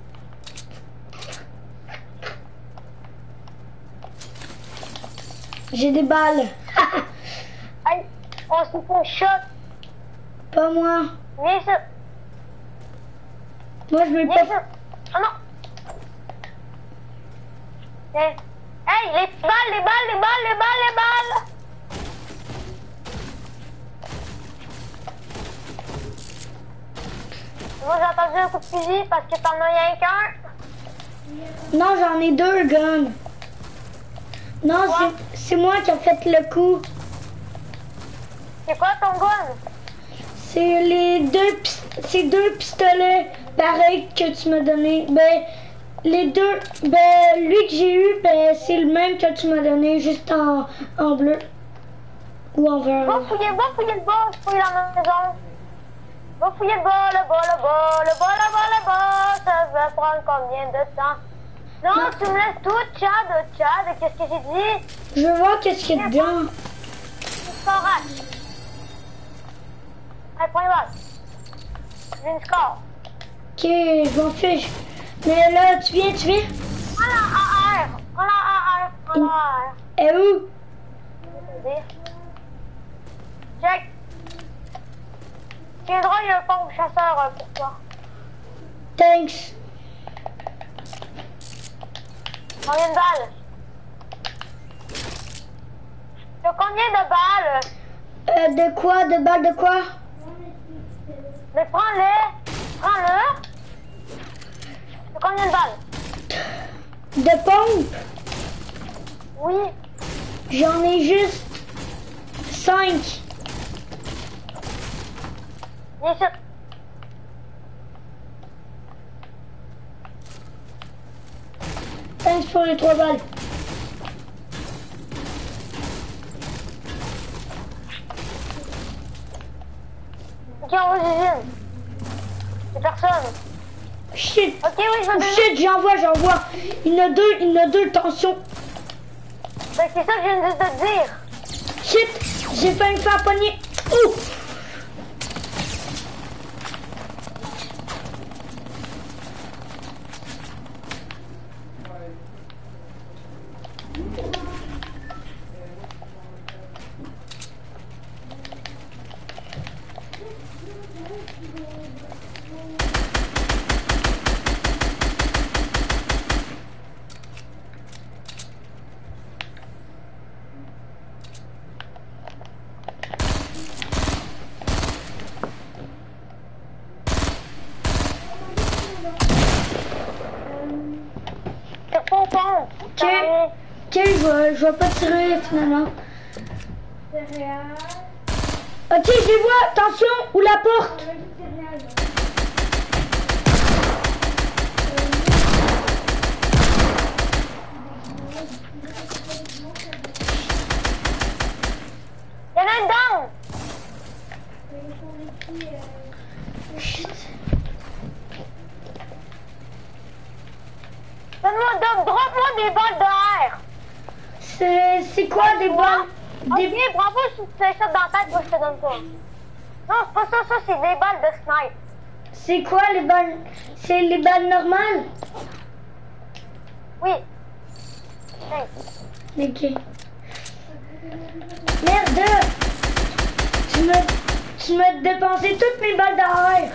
J'ai des balles. Hey, on se fait un shot. Pas moi. Viens ici. Moi, je mets Viens pas. ici. Oh non. Hey, hey, les balles, les balles, les balles, les balles, les balles. Moi, j'ai entendu un coup de fusil parce que t'en as rien qu'un. Non, j'en ai deux guns. Non, Quoi? c'est- c'est moi qui a fait le coup. C'est quoi ton gun? C'est les deux, pis- c'est deux pistolets pareils que tu m'as donné. Ben, les deux, ben, lui que j'ai eu, ben, c'est le même que tu m'as donné, juste en, en bleu. Ou en vert. Va fouiller, va fouiller le bas, fouiller la maison. Va fouiller le bas, le bas, le bas, le bas, le bas, le bas. Ça va prendre combien de temps? Non, Non. tu me laisses tout, Chad, Chad, qu'est-ce que j'ai dit? Je veux voir qu'est-ce qu'il y a dedans. Une scorage. Allez, prends les balles. J'ai une score. Ok, je m'en fiche. Mais là, tu viens, tu viens? On a A R, on a A R, on a A R. Et où? Check. Tu viendras, il y a un pompe chasseur euh, pour toi. Thanks. Combien de balles? Tu as combien de balles? Euh, de quoi? De balles de quoi? Mais prends-le. Prends-le. Tu as combien de balles? De pompe? Oui. J'en ai juste cinq. Viens ici. Thanks pour les trois balles. Ok, on va usine. C'est personne. Shit. Ok, oui, je vais Oh, donner. shit, j'envoie, j'envoie. Il y en a deux, il y en a deux, attention. Ben, c'est ça que je viens juste de te dire. Shit, j'ai failli me faire pogner. Ouh. C'est pas au pompe. Ok, ok, je vais, je vais pas tirer finalement. Ok, je les vois, attention, ou la porte. Il y en a une down. Shit. Donne-moi, donne, drop-moi des balles de air. C'est c'est quoi des balles? Ok, Des... bravo si tu fais ça dans la tête, moi je te donne ça. Non, c'est pas ça, ça c'est des balles de snipe. C'est quoi les balles? C'est les balles normales? Oui. Thanks. Ok. Merde! me, tu m'as dépensé toutes mes balles d'arrière.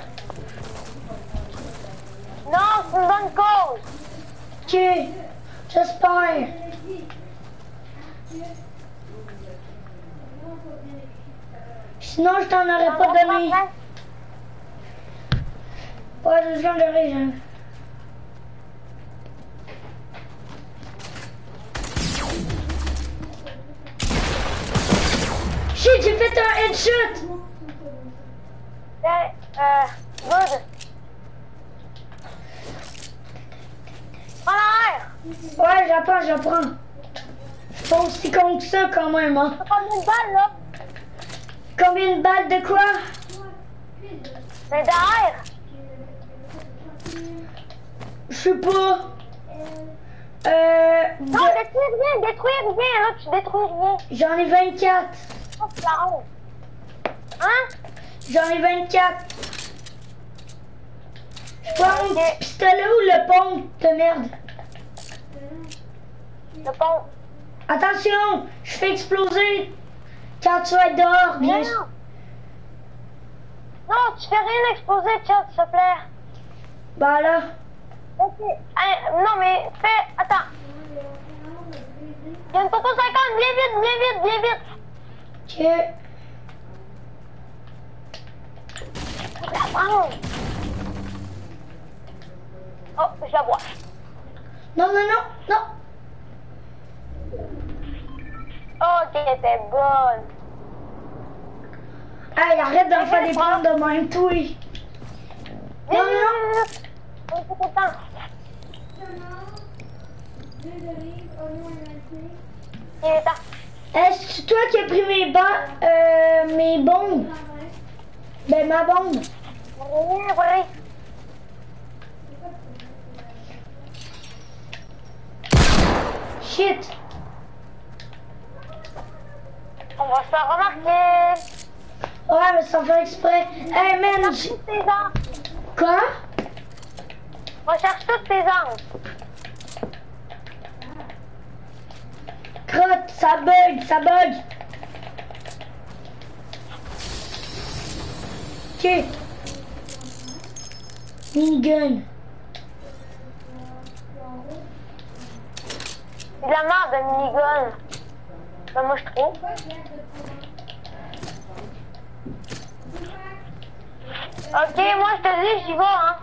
Non, c'est une bonne cause. Ok, j'espère. Sinon, je t'en aurais pas donné. Ouais, je viens de rire. Shit, j'ai fait un headshot. Ouais, euh, good. Prends l'air. Ouais, j'apprends, j'apprends. Je suis pas aussi con que ça quand même, hein. T'as combien de balles, là? Combien de balles de quoi? Mais derrière. Je sais pas. Euh... Non, de- détruis rien, détruis rien, là, tu détruis rien. J'en ai vingt-quatre. Oh, c'est la honte. Hein? J'en ai vingt-quatre. Je prends mon Ok. petit pistolet ou le pompe de merde? Le pont. Attention, je fais exploser quand tu vas être dehors, bien Non, sûr. non. Non, tu fais rien exploser, chat, s'il te plaît. Bah là, Ok. Allez, non, mais fais... Attends. Il y a une photo cinquante, bien vite, bien vite, bien vite. ok. Faut la prendre. Oh, je la vois. Non, non, non, non. Ok, t'es bonne. Hey, arrête d'en faire des prendre de même, toi. Vite, Non, non, vite, vite, vite. On est tout le temps. Il est temps. Est-ce que c'est toi qui as pris mes ba euh, mes bombes? Ben, ma bombe. Rien vrai. Shit. On va se faire remarquer. Ouais, mais sans faire exprès. Hey, man, j'- Toutes tes armes. quoi? Recherche toutes tes armes. Crotte, ça bug, ça bug. Ok. Minigun. C'est de la merde de minigun. Ben, moi, je trouve. Ok, moi, je te dis, j'y vais, hein.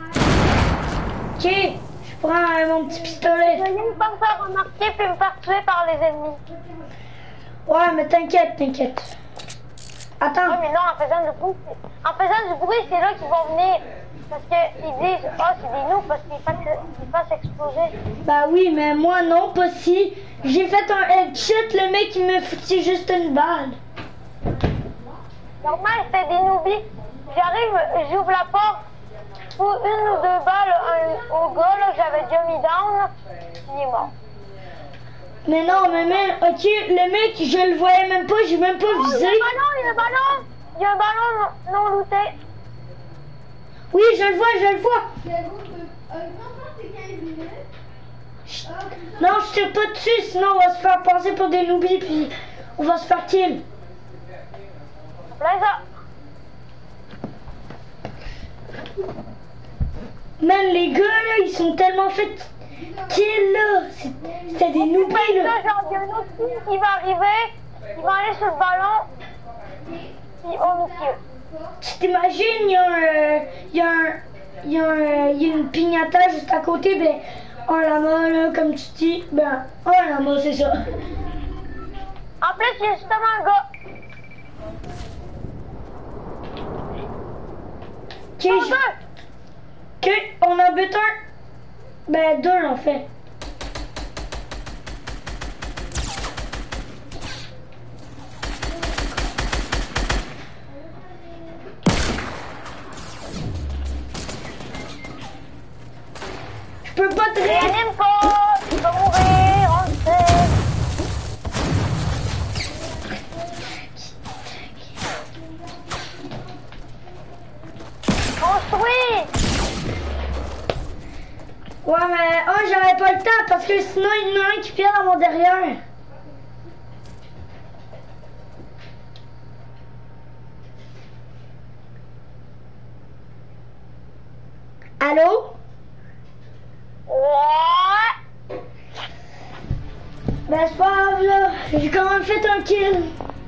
Ok, je prends euh, mon petit Je pistolet. viens de pas me faire remarquer puis me faire tuer par les ennemis. Ouais, mais t'inquiète, t'inquiète. Ouais, Attends. mais non, en faisant du bruit, c'est- en faisant du bruit, c'est là qu'ils vont venir. Parce qu'ils disent, ah, c'est des noobs parce qu'ils fassent, ils fassent exploser. Bah oui, mais moi non, pas si. J'ai fait un headshot, le mec il me foutait juste une balle. Normal, c'était des noobies. J'arrive, j'ouvre la porte, ou une ou deux balles un- au gars là, que j'avais déjà mis down, il est mort. Mais non, mais man, ok, le mec, je le voyais même pas, j'ai même pas Oh, il y visé. a un ballon, il y a un ballon! Il y a un ballon non, non looté. Oui, je le vois, je le vois. Chut. Non, je tire pas dessus, sinon on va se faire passer pour des noobies, puis on va se faire kill. Là, ça. Man, les gars, là, ils sont tellement fait kill, là. C'est- C'était des noobies, Là, là. genre, il y a une autre fille qui va arriver, il va aller sur le ballon, puis oh, monsieur. Tu t'imagines, il y a un... euh, Il y a un... Il y a, un, il y a une pignata juste à côté, ben, un lama, là, comme tu dis, ben, un lama, c'est ça. En plus, il y a justement un gars. Ok, Oh, je- deux. ok, on a buté un. Ben, deux, en fait. Je peux pas te ré- Réanime pas, il va mourir, on le sait. Construis. Ouais, mais oh, j'avais pas le temps parce que sinon il y en a un qui vient à mon derrière. Allô? Ouais. Ben c'est pas grave là, j'ai quand même fait un kill.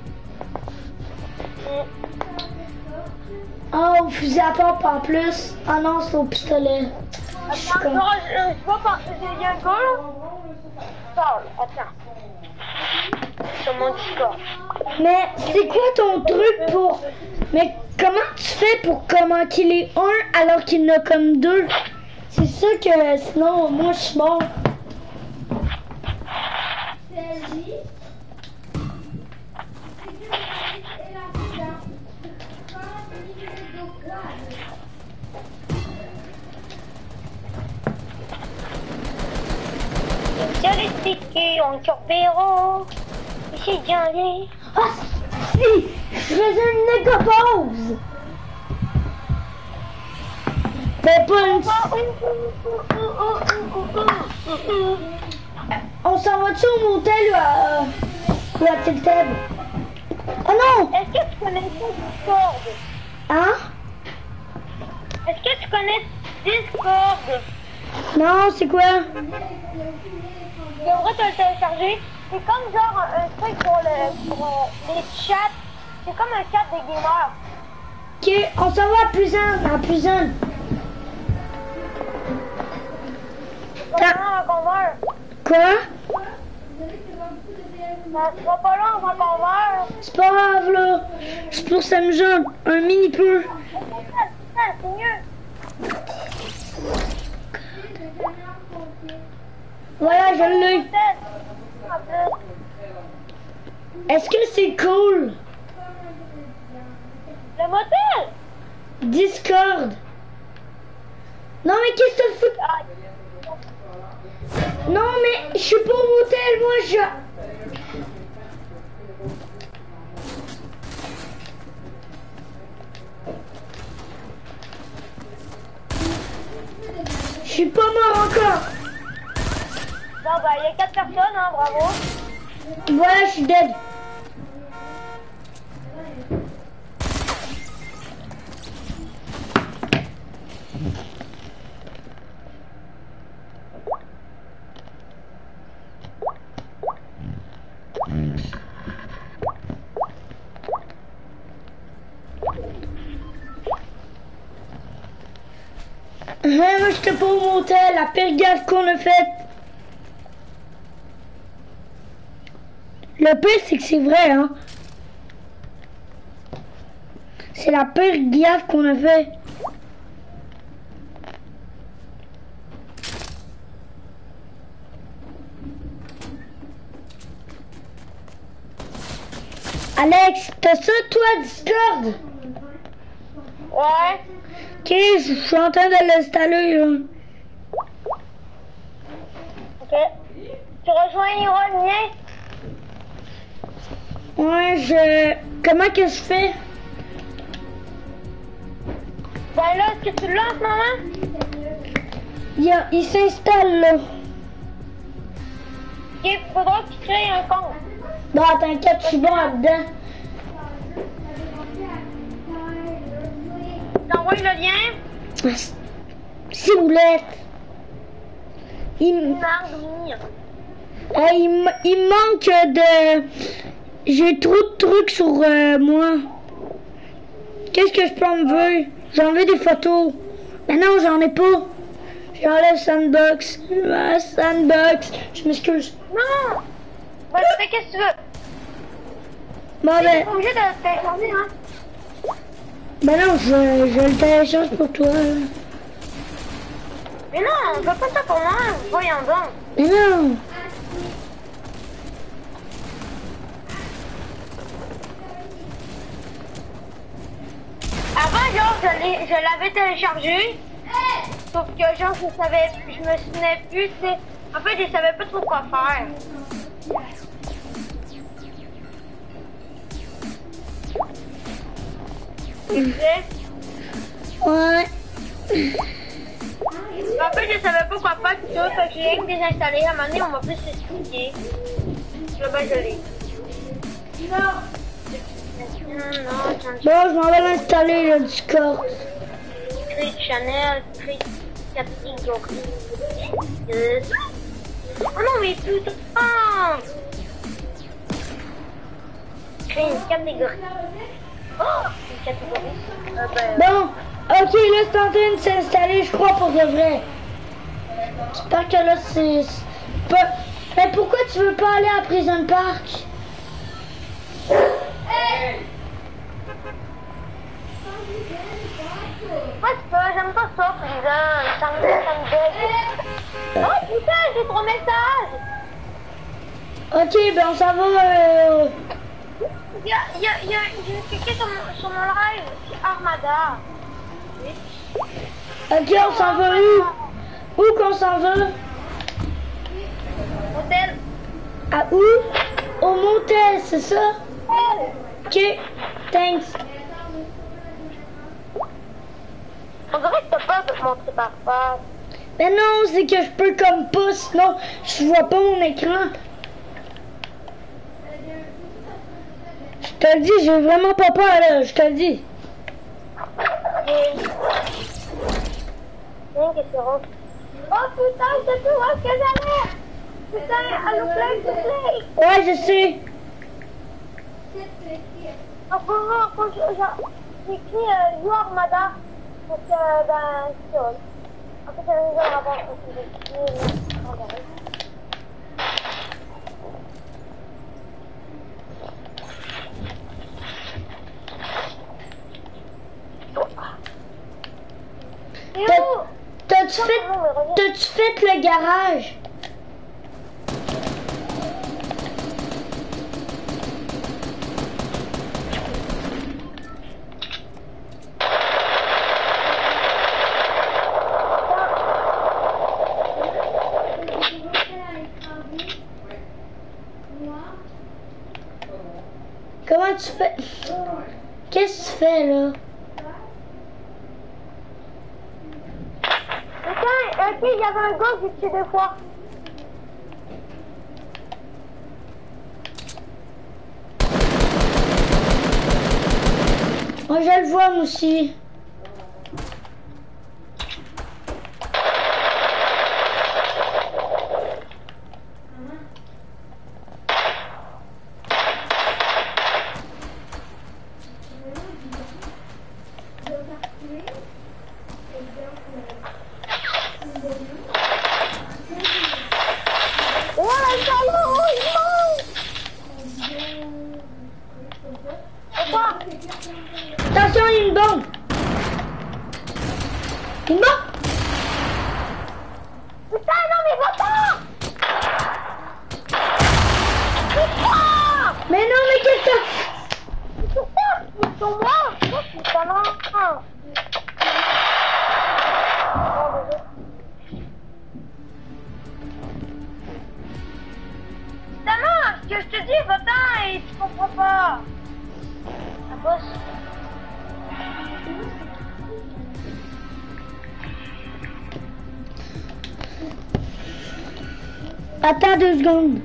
Ah, au fusil à pompe en plus. Ah non, c'est au pistolet. Je suis Attends, con. non, je, je vois pas. Il y a un gars là. Parle, attends. Sur mon Discord. Mais c'est quoi ton truc pour... Mais comment tu fais pour comment qu'il est un alors qu'il y en a comme deux? C'est ça que sinon moi je suis mort. Sur les tickets, on surveillera. Ici, bien allé. Ah si! Je faisais une méga pause! Mais pas une... On s'en va-tu au motel ou à... ou à Tilted? Oh non! Est-ce que tu connais Discord? Hein? Est-ce que tu connais Discord? Non, c'est quoi? Tu devrais te le télécharger. C'est comme genre un truc pour, le, pour euh, les chats. C'est comme un chat des gamers. Ok, on s'en va à Plusan, à Plusan. Pas long avant qu'on meure. Quoi? Ça sera pas long avant qu'on meure. C'est pas grave là. C'est pour s'amuser un, un mini peu. C'est mieux. Voilà, je l'ai. Est-ce que c'est cool? Le motel? Discord. Non mais qu'est-ce que tu fous? Ah, Non mais je suis pas au motel, moi je... Je suis pas mort encore. non, bah, il y a quatre personnes, hein, bravo. Voilà, je suis dead. Ouais, moi j'étais pas au motel, la pire gaffe qu'on a faite. Le pire c'est que c'est vrai, hein. C'est la pire gaffe qu'on a fait. Alex, t'as ça toi Discord? Ouais. Ok, je suis en train de l'installer là. Ok. Tu rejoindras le mien? Ouais, je... Comment que je fais? Ben là, est-ce que tu l'as en ce moment? Il, a- il s'installe là. Ok, faudra que tu crées un compte. Non, t'inquiète, je suis bon là-dedans. T'envoies le lien? Ciboulette. Il, Mardi. euh, il, m- il manque de... J'ai trop de trucs sur euh, moi. Qu'est-ce que je peux enlever? J'ai enlevé des photos. Mais non, j'en ai pas. J'enlève Sandbox. Ah, Sandbox. Je m'excuse. Non! Ben, tu fais qu'est-ce que tu veux. Bon, T'es ben, pas obligé de te télécharger, hein? ben non, je, je le télécharge pour toi. Mais non, on fait pas ça pour moi. Voyons donc. Mais non. Avant, genre, je l'ai- je l'avais téléchargé. Sauf que, genre, je savais, je me souvenais plus, tu sais. En fait, je savais pas trop quoi faire. Tu sais? Ouais. En fait, je savais pas quoi faire, tout ça. Fait que j'ai rien que désinstallé. À un moment donné, on m'a plus expliqué. Là, ben, je l'ai. Non. Non, non, attends, Bon, je m'en vais l'installer le Discord. Create Channel, Create catégorie. Euh... Oh non, mais putain! Créer une catégorie. Oh! Une catégorie. Euh, ben... Bon, ok, là c'est en train de s'installer, je crois, pour de vrai. J'espère que là c'est... Pas... Mais pourquoi tu veux pas aller à Prison Park? Moi, c'est pas, j'aime pas ça, Prison. Ça me, ça me dégue. Oh putain, j'ai trop messages! Ok, ben on s'en va... Euh... Il y a, il y a, il y a, j'ai cliqué sur mon, sur mon live, c'est Armada. Oui. Ok, on s'en va où? Où qu'on s'en va? Hôtel. À où? Au motel, c'est ça? Ok, thanks. On dirait que t'as peur de te montrer par face. Mais non, c'est que je peux comme pas, sinon je vois pas mon écran. Je te le dis, j'ai vraiment pas peur là, je te le dis. Rien que c'est rond. Oh putain, je sais plus où est-ce que j'allais. Putain, allo play, s'il te plaît. Ouais, je sais. Oh, faut, faut, faut, j'ai écrit euh, You Armada. Parce que, ben, c'est all. En fait, c'est déjà avant que j'ai écrit. T'as-tu fait, t'as-tu fait le garage? Comment tu fais? Qu'est-ce que tu fais là? Putain, ok, il y avait un gars qui tué deux fois. Moi je le vois moi aussi. Attention, il y a une bombe. Une bombe. Putain, non, mais va-t'en. Putain. Mais non, mais qu'est-ce que... Putain, ils sont morts. Putain, non. Putain, non, ce que je te dis, va-t'en et tu comprends pas. La bosse. Attends deux secondes.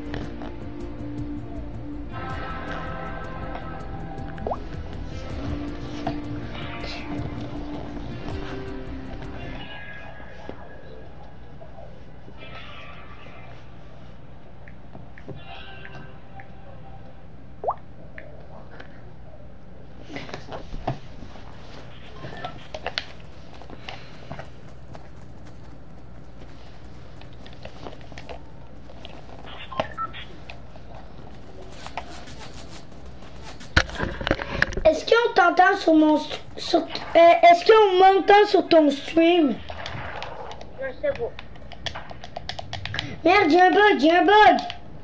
Est-ce qu'on t'entend sur mon... Sur, euh, est-ce qu'on m'entend sur ton stream? Je le sais pas. Merde, j'ai un bug, j'ai un bug.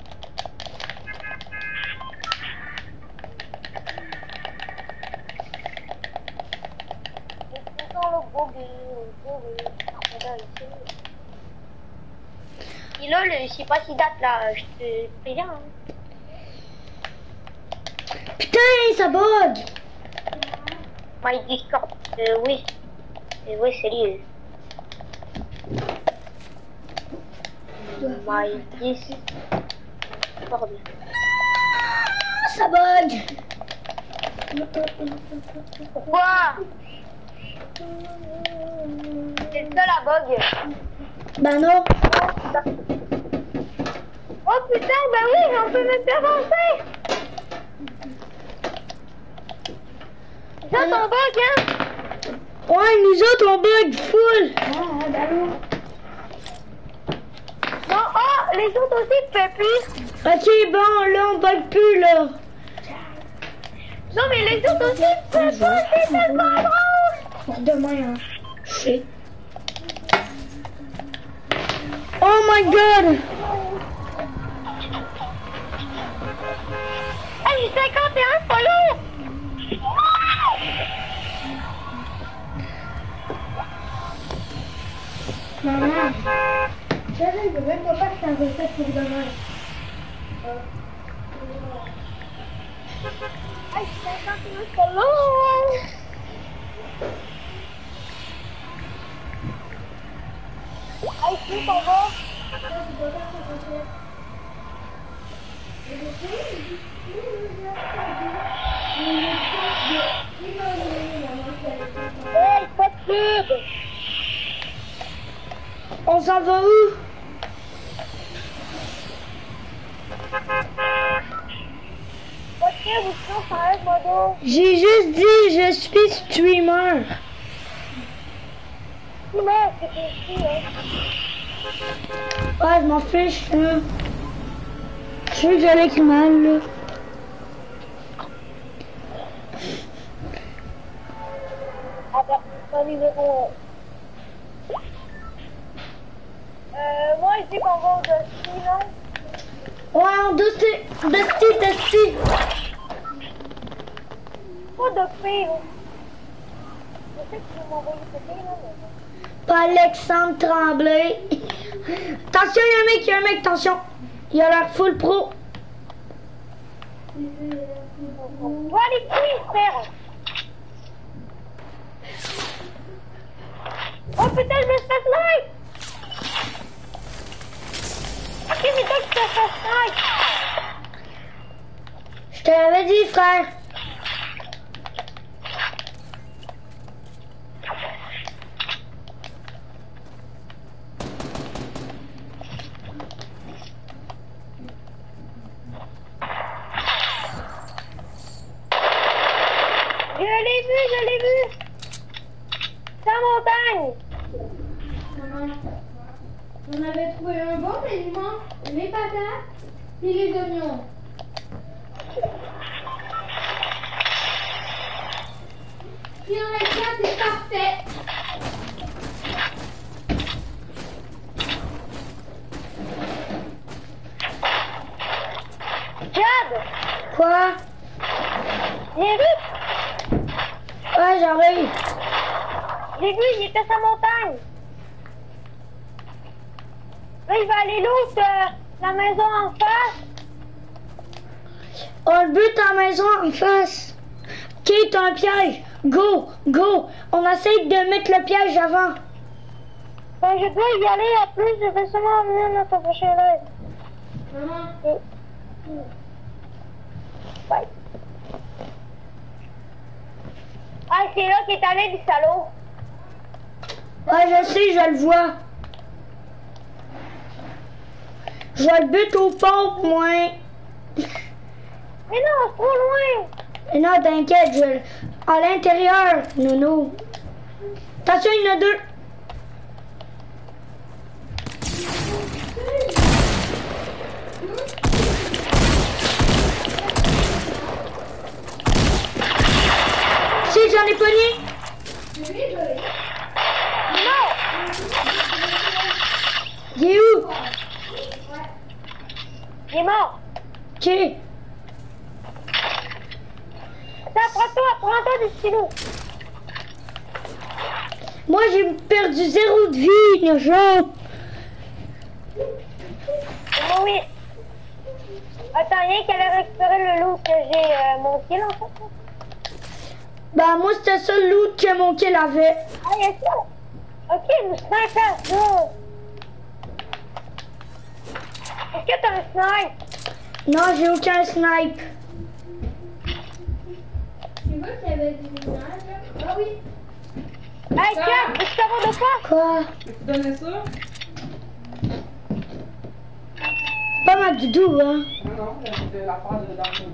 Et là, le, je sais pas si date là, je te préviens. Hein. Putain, ça bug. My Discord, euh, oui. Euh, oui, c'est lui. My Discord. Ça bug. Pourquoi? C'est ça la bug. Ben non. Oh putain, ben oui, on peut même plus avancer. Ça, ton bug, hein? Ouais, nous autres, on bug full. Non, oh, les autres aussi, tu fais plus. Ok, bon, là, on bug plus, là. Non, mais les autres aussi, tu fais pas, c'est tellement drôle. Pour demain, hein. C'est. Oh my god! Hey, j'ai cinquante et un follow! Maman, je ne veux même pas que ça recette pour demain. Hey, j'ai cinquante et un follow! Hey, tu t'en vas? Hey, pas de pub! On s'en va où? Pas de pub, ou sinon ça reste modo. J'ai juste dit je suis streamer. Qui meurt, c'est ici, hein? Ouais, je m'en fiche, là. Je sais que j'allais écrire mal, là. Attends, pas numéro un. Euh, moi, je dis qu'on va au Dusty, non? Ouais, on Dusty, Dusty, Dusty. Pas de pire. Je sais que tu m'as envoyé ce pire, là, mais... Pas Alexandre Tremblay. Attention, il y a un mec, il y a un mec, attention. Il a l'air full pro. Va les couilles, frère! Oh putain, je me suis fait snipe! Ok, c'est toi qui t'as fait snipe! Je te l'avais dit, frère. Je l'ai vu, je l'ai vu! Sa montagne! On avait trouvé un bon aliment, les patates et les oignons. Si on a ça, c'est parfait. Jade! Quoi? J'ai vu! Ouais, j'arrive. J'ai vu, il était à sa montagne! Là, il va aller l'autre, euh, la maison en face! On le bute en maison en face. Ok, t'as un piège. Go, go. On essaye de mettre le piège avant. Ben, je dois y aller en plus, je vais seulement venir dans ta prochaine heure. Et... Bye. Ah, c'est là qu'il est allé du salaud. Ouais, je sais, je le vois. Je le bute au pompe, moi. Mais non, c'est trop loin. Mais non, t'inquiète, je... à l'intérieur, Nono. Attention, il y en a deux. Si, j'en ai pogné. Non. Il est où? Il est mort. Ok. Attends, prends-toi, prends-toi des stylos. Moi, j'ai perdu zéro de vie, Nojo. Moi, oui. Attends, rien qu'elle a récupéré le loot que j'ai euh, mon kill en fait. Bah, moi, c'était ça le loot que mon kill avait. Ah, il y a ça. Ok, nous sniper, go. Est-ce que t'as un snipe? Non, j'ai aucun snipe. Tu vois qu'il y avait du village? Ah oui. Hey, Kat, veux-tu savoir de quoi? Quoi? Tu donnais ça? Pas ma doudou, hein. Non, non, de l'affaire de l'armée.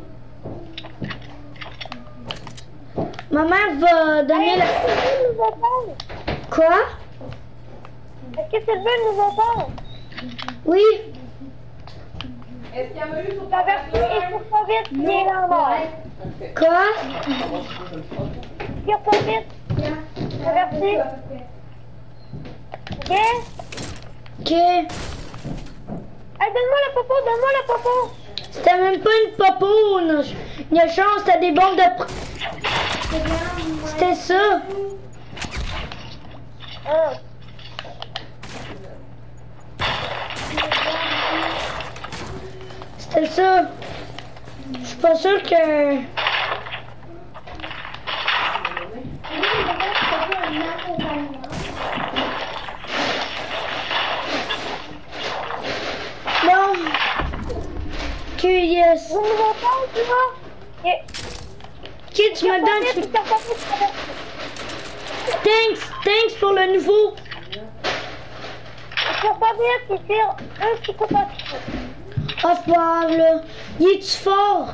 Ma mère va donner Hey, la... est-ce que tu veux nous entendre? Quoi? Est-ce que tu veux nous entendre? Oui. Est-ce qu'il y en a eu sur Ta version est sur pas vite, viens là en bas. Quoi? Tire pas vite. Ta version. Ok? Ok. Hey, donne-moi le popo, donne-moi le popo. C'était même pas une popoune. Une chance, c'était des bombes de... pr- C'était ça. Hein. C'était ça. Je suis pas sûr que... Bon. Que yes. Vous nous entendez, tu vois? Ok. Qui tu me donnes... tu- Tire pas vite, ta version. Thanks. Thanks pour le nouveau. Tire pas vite, il tire un petit coup pas dessus. Ah, c'est pas grave, là. Il est-tu fort?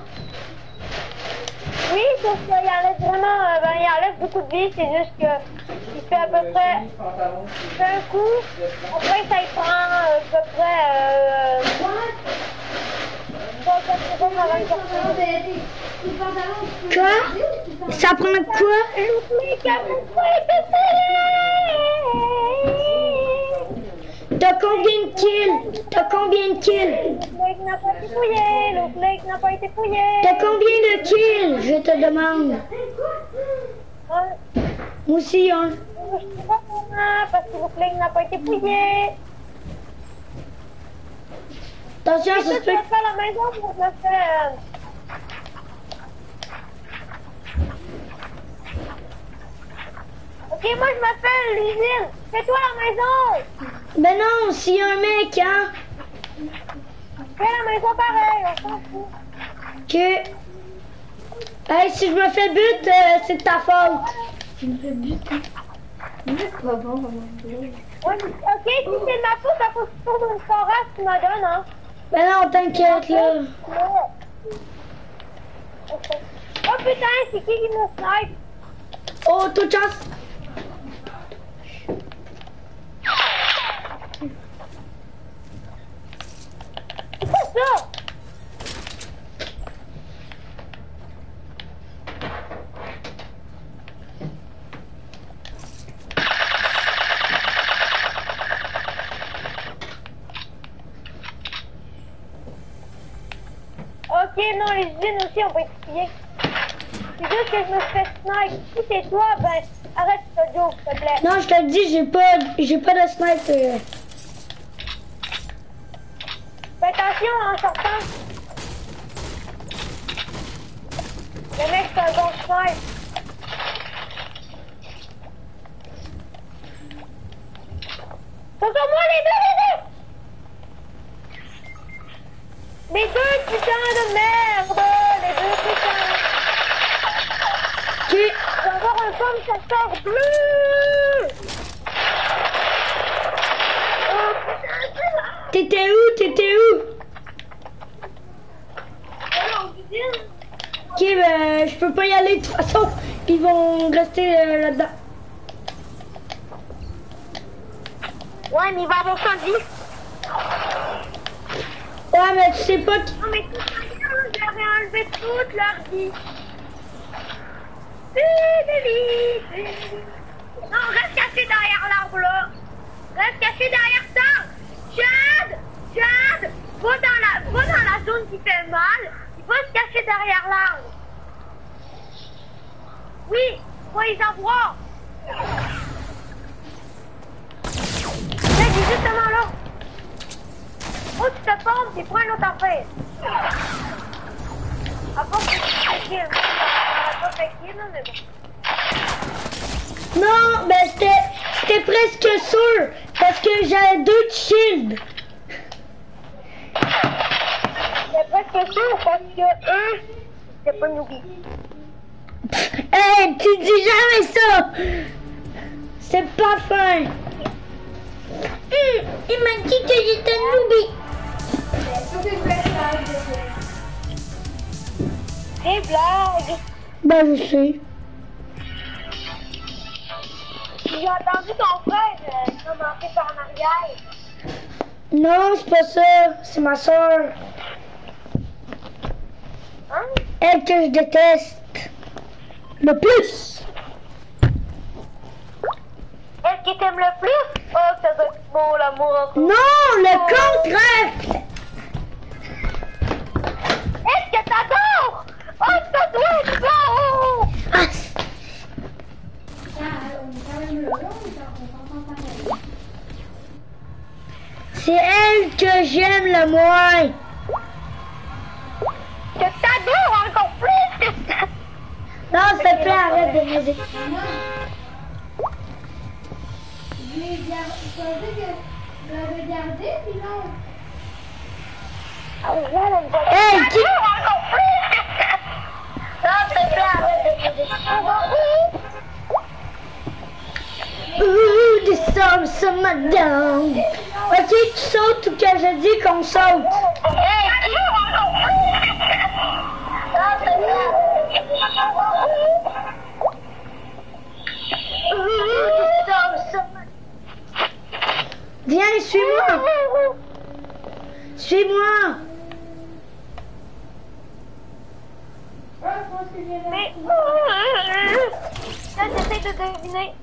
Oui, sauf qu'il enlève vraiment, euh, ben, il enlève beaucoup de vie, c'est juste que il fait à peu près, il fait un coup, après ça il prend euh, à peu près, euh, trois quatre secondes avant de sortir. Quoi? Ça prend quoi? L'oubli qu'à vous faites. T'as combien de kills? T'as combien de kills? L'oubli n'a pas été fouillé, l'oubli n'a pas été fouillé. T'as combien de kills? Je te demande. Hein? Moi aussi, hein. Je sais pas comment, parce que l'oubli n'a pas été fouillé. Attention, Qu'est-ce ça que se tu peut. vas faire à la maison pour me faire? Ok, moi je m'appelle l'usine. Fais-toi la maison. Ben non, s'il y a un mec, hein. Fais la maison pareil, on s'en fout. Que. Hey, si je me fais but, euh, c'est de ta faute. Ouais, ok, si c'est de ma faute, ça faut que tu trouves une forage que tu me donnes, hein. Ben non, t'inquiète, là. Ouais. Oh putain, c'est qui qui me snipe? Oh, toute chance. C'est quoi ça? Ok, non, les usines aussi, on va être pillés. C'est juste que je me fais snipe. Si c'est toi, ben, arrête ce joke, s'il te plaît. Non, je te le dis, j'ai pas, j'ai pas de sniper. Fais attention en sortant. Le mec, c'est un bon snipe. Ce sont moi les deux, les deux! Les deux putains de merde! Les deux putains! Ok. J'ai encore un pomme chasseur bleu! Oh putain, c'est là! T'étais où? T'étais où? Ok, ben, je peux pas y aller de toute façon. Ils vont rester euh, là-dedans. Ouais, mais il va avoir cent dix. Ouais, mais tu sais pas qui... Non, mais tout ça, j'avais enlevé toute leur vie. Non, reste caché derrière l'arbre là. Reste caché derrière ça. Chad, Chad, va dans la, va dans la zone qui fait mal. Il va se cacher derrière l'arbre. Oui, faut les avoir. Chad, il est justement là. Oh, tu te tombes, c'est pour une autre affaire. À part que tu fais kill, moi, j'aurais pas fait kill, là, mais bon. Non, ben c'était c'était presque sûr. Parce que j'avais deux shields. C'est presque sûr parce que eux, c'est pas nourri. Hey, tu dis jamais ça. C'est pas fin. Hum, il m'a dit que j'étais une noobie. Faut que je me fasse. Des blagues. Bah, je sais. J'ai entendu ton frère euh, commencer par en arrière. Non, c'est pas ça. C'est ma soeur. Hein? Elle que je déteste. Le plus. Elle qui t'aime le plus? Oh, ça doit être bon l'amour. Non, le contraire. Est-ce que t'adores? Oh, ça doit être bon! Ah, Ah, on est quand même là, on s'entend pareil. c'est elle que j'aime le moins. Que t'adores encore plus que ça! Non, s'il te plaît, arrête de me dire. Maman, je l'ai gardé, je pensais que je l'avais gardé, sinon. Ah, là, là, là, Hey, qui... t'adores encore plus que ça! Non, s'il te plaît, arrête de me dire. Ouh, des sommes, ça madame. Ok, tu sautes ou que je dis qu'on saute? Hey, t'adores encore plus que ça! Non, s'il te plaît, arrête de me dire. Ouh, des sommes, ça madame. Viens, suis-moi. Suis-moi. Ah, je pense que j'ai Mais... raison. Là, j'essaie de deviner.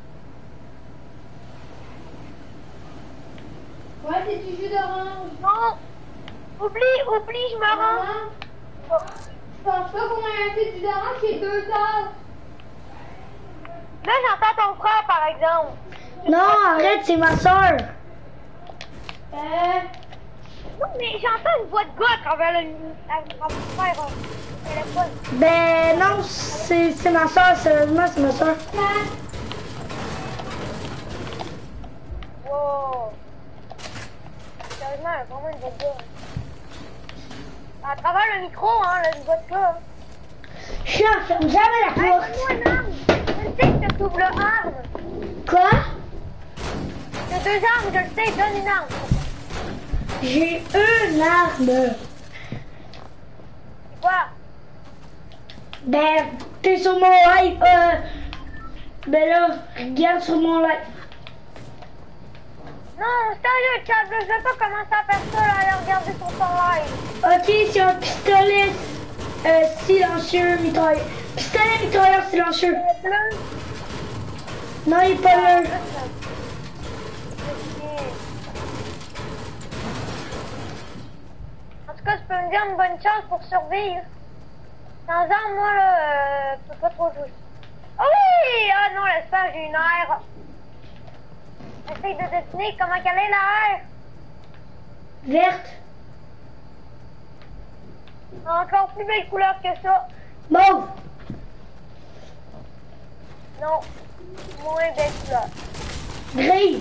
Ouais, c'est du jus d'orange. Non! Oublie, oublie, je me rends. Maman, je pense pas qu'on a un peu de jus d'orange, c'est deux tasses. Là, j'entends ton frère, par exemple. Non, arrête, c'est ma soeur. Euh, Non, mais j'entends une voix de gars à travers le, à travers le téléphone. Ben non, c'est c'est ma soeur, sérieusement, c'est ma soeur. Wow. Sérieusement, elle a vraiment une voix de gars. À travers le micro, hein, là, une voix de gars. Je ferme jamais la Hey, porte. donne-moi une arme. Je sais que tu trouves le arme. Quoi? T'as deux armes, je le sais, donne une arme. J'ai une arme. C'est quoi? Ben, t'es sur mon live. Euh, ben là, regarde sur mon live. Non, sérieux, Chad, je sais pas comment ça fait ça, là, aller regarder sur ton live. Ok, c'est un pistolet euh, silencieux mitrailleur. Pistolet mitrailleur silencieux. Bleu. Non, il est pas là. En tout cas, tu peux me dire une bonne chance pour survivre. Sans arme, moi, là, euh, je peux pas trop jouer. Oh oui! Ah non, laisse pas, j'ai une aire. Essaye de deviner comment qu'elle est, la aire. Verte. Encore plus belle couleur que ça. Mauve. Non, moins belle couleur. Gris.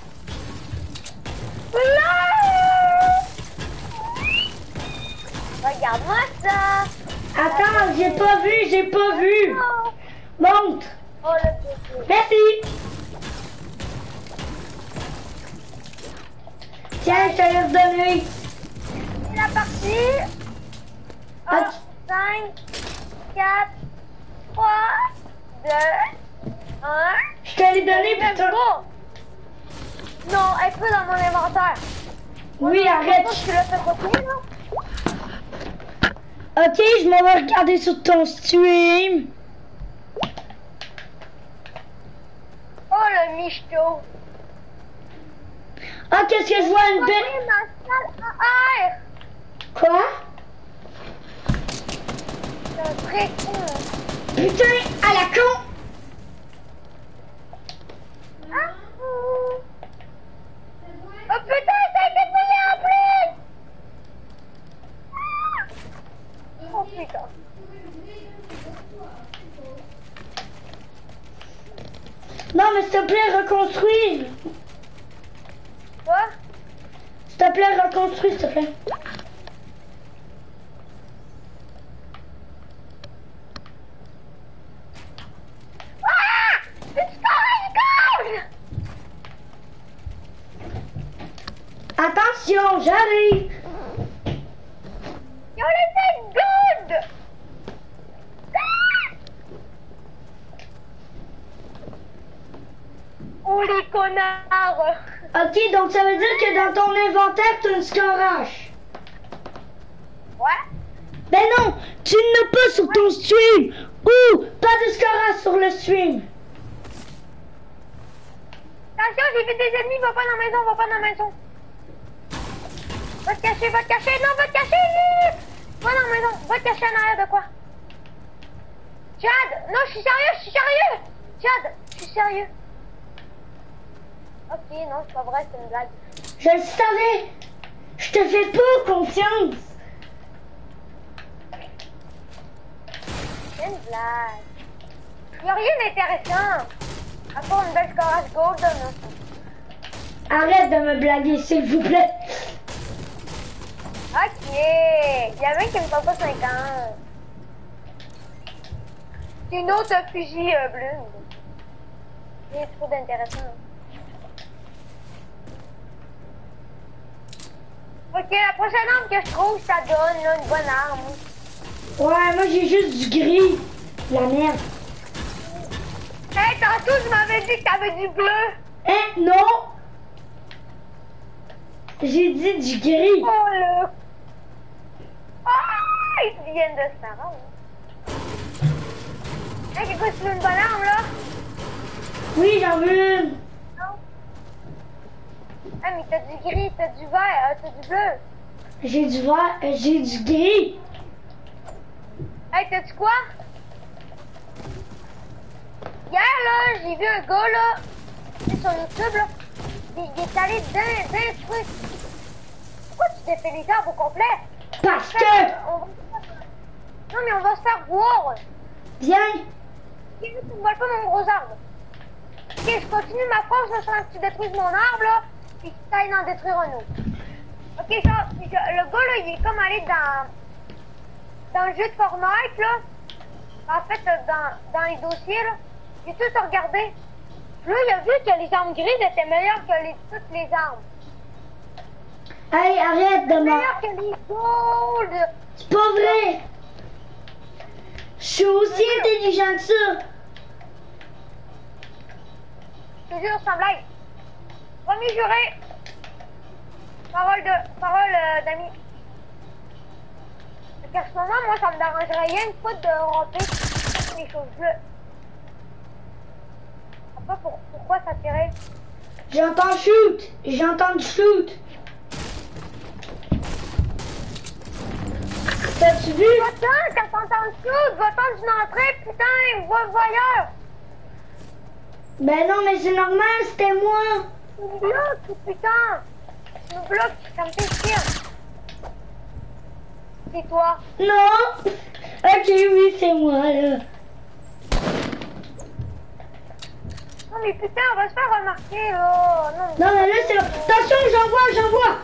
Regarde-moi ça. Attends, j'ai pas vu, j'ai pas vu. Oh, Monte. oh le petit. Merci. Tiens, je te l'ai redonné. C'est la partie. Ok. cinq, quatre, trois, deux, un. Je te l'ai donné, Même putain. pas. Non, elle peut dans mon inventaire. Oui, Non, arrête. Tu l'as fait copier, là? Ok, je m'en vais regarder sur ton stream. Oh, le michto. Ah, qu'est-ce que je vois une belle... Oui, ma salle à air. Quoi? C'est un très con, là. Putain, à la con. Ah, oh. Oh putain, ça a été payé en plus! Ah. Oh putain. Non, mais s'il te plaît, reconstruis. Quoi? S'il te plaît, reconstruis, s'il te plaît. Ah! It's going, go! Ok, donc ça veut dire que dans ton inventaire, tu as une scorage. Ouais. Ben non, tu n'as pas sur ton stream. Ou pas de scorage sur le stream. Attention, j'ai vu des ennemis, va pas dans la maison, va pas dans la maison. Va te cacher, va te cacher, non, va te cacher. Va dans la maison, va te cacher en arrière de quoi? Chad, non, je suis sérieux, je suis sérieux. Chad, je suis sérieux. Ok, non, c'est pas vrai, c'est une blague. Je le savais. Je te fais pas confiance. C'est une blague. Il n'y a rien d'intéressant. À part une belle scorage golden. Arrête de me blaguer, s'il vous plaît. Ok. Il y a un mec qui me parle pas cinquante. C'est une autre fusil euh, bleue. C'est trop d'intéressant. Ok, la prochaine arme que je trouve, ça donne là, une bonne arme. Ouais, moi j'ai juste du gris. La merde. Hey, tantôt, je m'avais dit que t'avais du bleu. Hein, non. J'ai dit du gris. Oh, le... Ah, ils viennent de se faire rendre. Hey, écoute, tu veux une bonne arme, là? Oui, j'en veux une. Non. Ah, mais t'as du gris, t'as du vert, euh, t'as du bleu. J'ai du vert, euh, j'ai du gris. Hey, t'as-tu quoi? Hier, là, j'ai vu un gars, là, sur YouTube, là, il, il est allé d'un, d'un truc. Pourquoi tu défais les arbres au complet? Parce Fait, que... on va... Non, mais on va se faire voir. Viens. Tu ne voles pas mon gros arbre. Ok, je continue ma phrase, là, sans que tu détruises mon arbre, là, puis que tu ailles d'en détruire un autre. Ok, genre, le gars, là, il est comme allé dans... Dans le jeu de Fortnite, là. En fait, dans, dans les dossiers, là. J'ai tout regardé. Là, il a vu que les armes grises étaient meilleures que les, toutes les armes. Hey, arrête de me... Meilleures que les gold. C'est pas vrai. Je suis aussi intelligent que ça. Je te jure, sans blague. Premier juré. Parole de... Parole euh, d'ami. Parce qu'à ce moment, moi, ça me dérangerait rien une fois de romper les choses bleues. Après, pour, pourquoi ça tirait? J'entends shoot. J'entends du shoot. T'as-tu vu? Va-t'en, quand t'entends le shoot, va-t'en d'une entrée, putain, va le voyeur. Ben non, mais c'est normal, c'était moi. Tu me bloques, putain. Tu me bloques, ça me fait chier. C'est toi. Non. Ok, oui, c'est moi, là. Non mais putain, on va se faire remarquer, là. Non, mais... Non, mais là, c'est... Attention, j'en vois, j'en vois.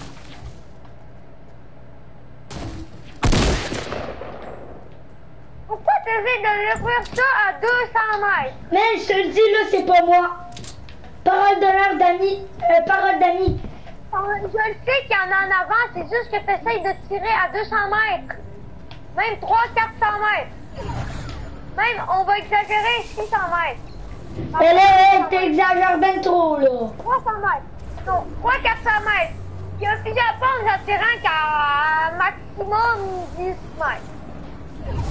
Pourquoi t'essaies de détruire ça à deux cents mètres? Mais je te le dis, là, c'est pas moi. Parole d'honneur d'amis. Euh, parole d'amis. Je le sais qu'il y en a en avant, c'est juste que t'essayes de tirer à deux cents mètres. Même trois cents à quatre cents mètres. Même, on va exagérer, six cents mètres. Mais là, t'exagères ben trop, là. trois cents mètres. Non, trois cents à quatre cents mètres. Il y a plusieurs pommes en tirant qu'à maximum dix mètres.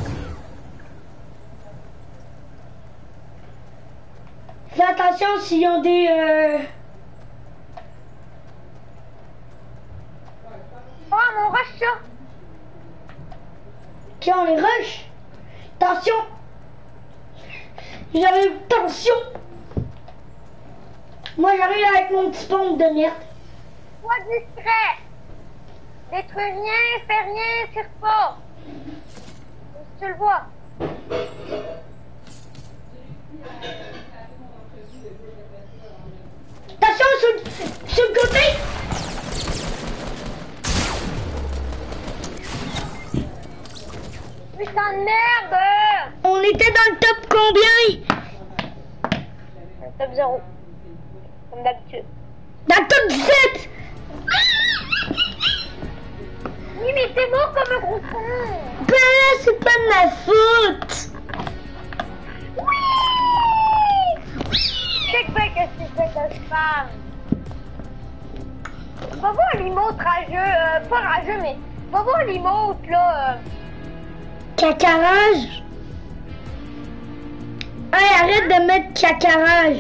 Fais attention s'ils ont des... Euh... Oh, mon rush, ça. Qui ont les rushs. Attention. J'arrive, attention. Moi, j'arrive avec mon petit pompe de merde. Sois discret. Détruis rien, fais rien, tire pas. Tu le vois. Attention sur, sur le côté. Putain de merde. On était dans le top combien? Top zéro. Comme d'habitude. Dans le top dix-sept. Oui, mais t'es mort comme un gros con. Ben là, c'est pas de ma faute. Oui. Check back, qu'est-ce que tu fais de spam? Va voir l'emote rageux, euh, pas rageux, mais va voir l'emote là. Euh... Cacarage. Hey, arrête de mettre cacarage.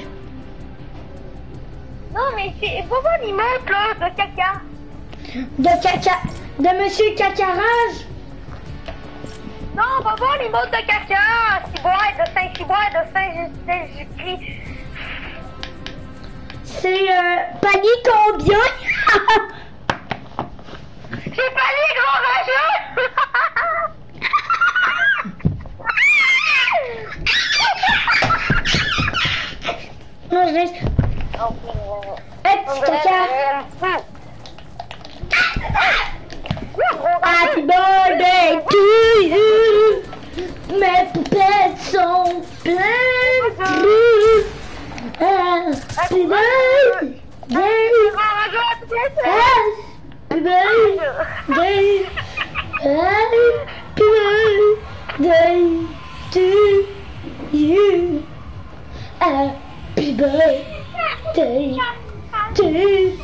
Non, mais c'est. Va voir l'emote là de caca. De caca. De monsieur Cacarage. Non, va voir l'emote de caca. Ciboire de Saint-Ciboire de Saint-Jésus-Christ. C'est euh, panier combien? J'ai panier gros rageux. Non, je laisse. Hey, petit caca. Happy birthday to you. Mes poupettes sont pleines de fruits. Happy birthday. Happy birthday. Happy birthday to you. Happy birthday to you.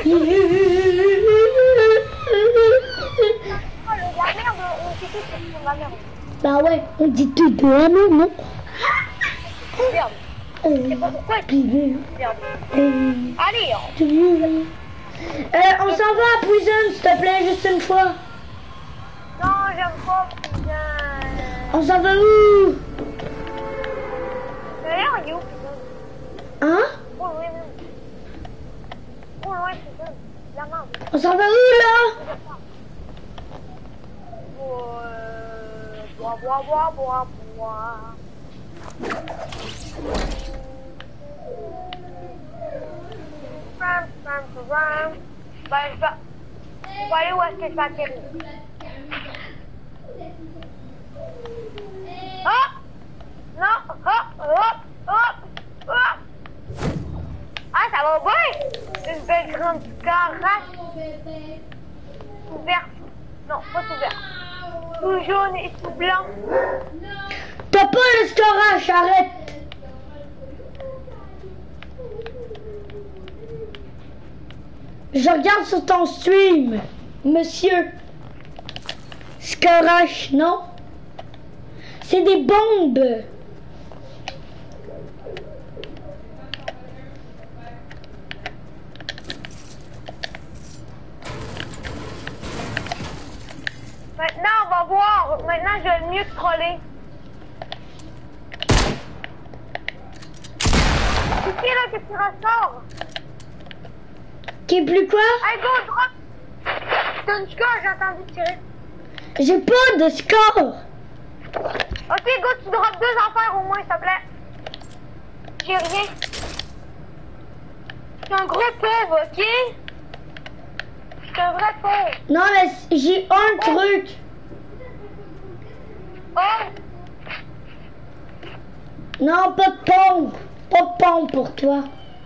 La merde, on dit tout sur la merde. Bah ouais, on dit tout de la merde, non? Merde. Euh, C'est pas pourquoi puis, merde. euh, Allez, to you. Euh, on s'en va à Prison, s'il te plaît, juste une fois. non, j'aime pas putain. On s'en va où? D'ailleurs, il est où putain? Hein? Trop loin, même. Trop loin, putain. La merde. On s'en va où, là? Euh, bois, bois, bois, bois, bois. Ram, ram, ram. Ben, je vais... Je vais aller où est-ce que je vais atterrir. Hop! Non! Hop! Hop! Hop! Hop! Ah, ça va bien! Une belle grande carache. Ouverte. Non, pas ouverte. Tout jaune et tout blanc. T'as pas le storage, arrête. Je regarde sur ton stream, monsieur. Scorache, non? C'est des bombes. Maintenant, on va voir. Maintenant, je vais mieux troller. C'est qui là que tu ressors? Qui est plus quoi? Hey, go, drop! T'as une score, j'ai entendu tirer. J'ai pas de score. Ok, go, tu drops deux affaires au moins, s'il te plaît. J'ai rien. Je suis un gros pauvre, ok? Je suis un vrai pauvre. Non, mais j'ai un truc. Oh! Non, pas de pompe. Pas de pompe pour toi.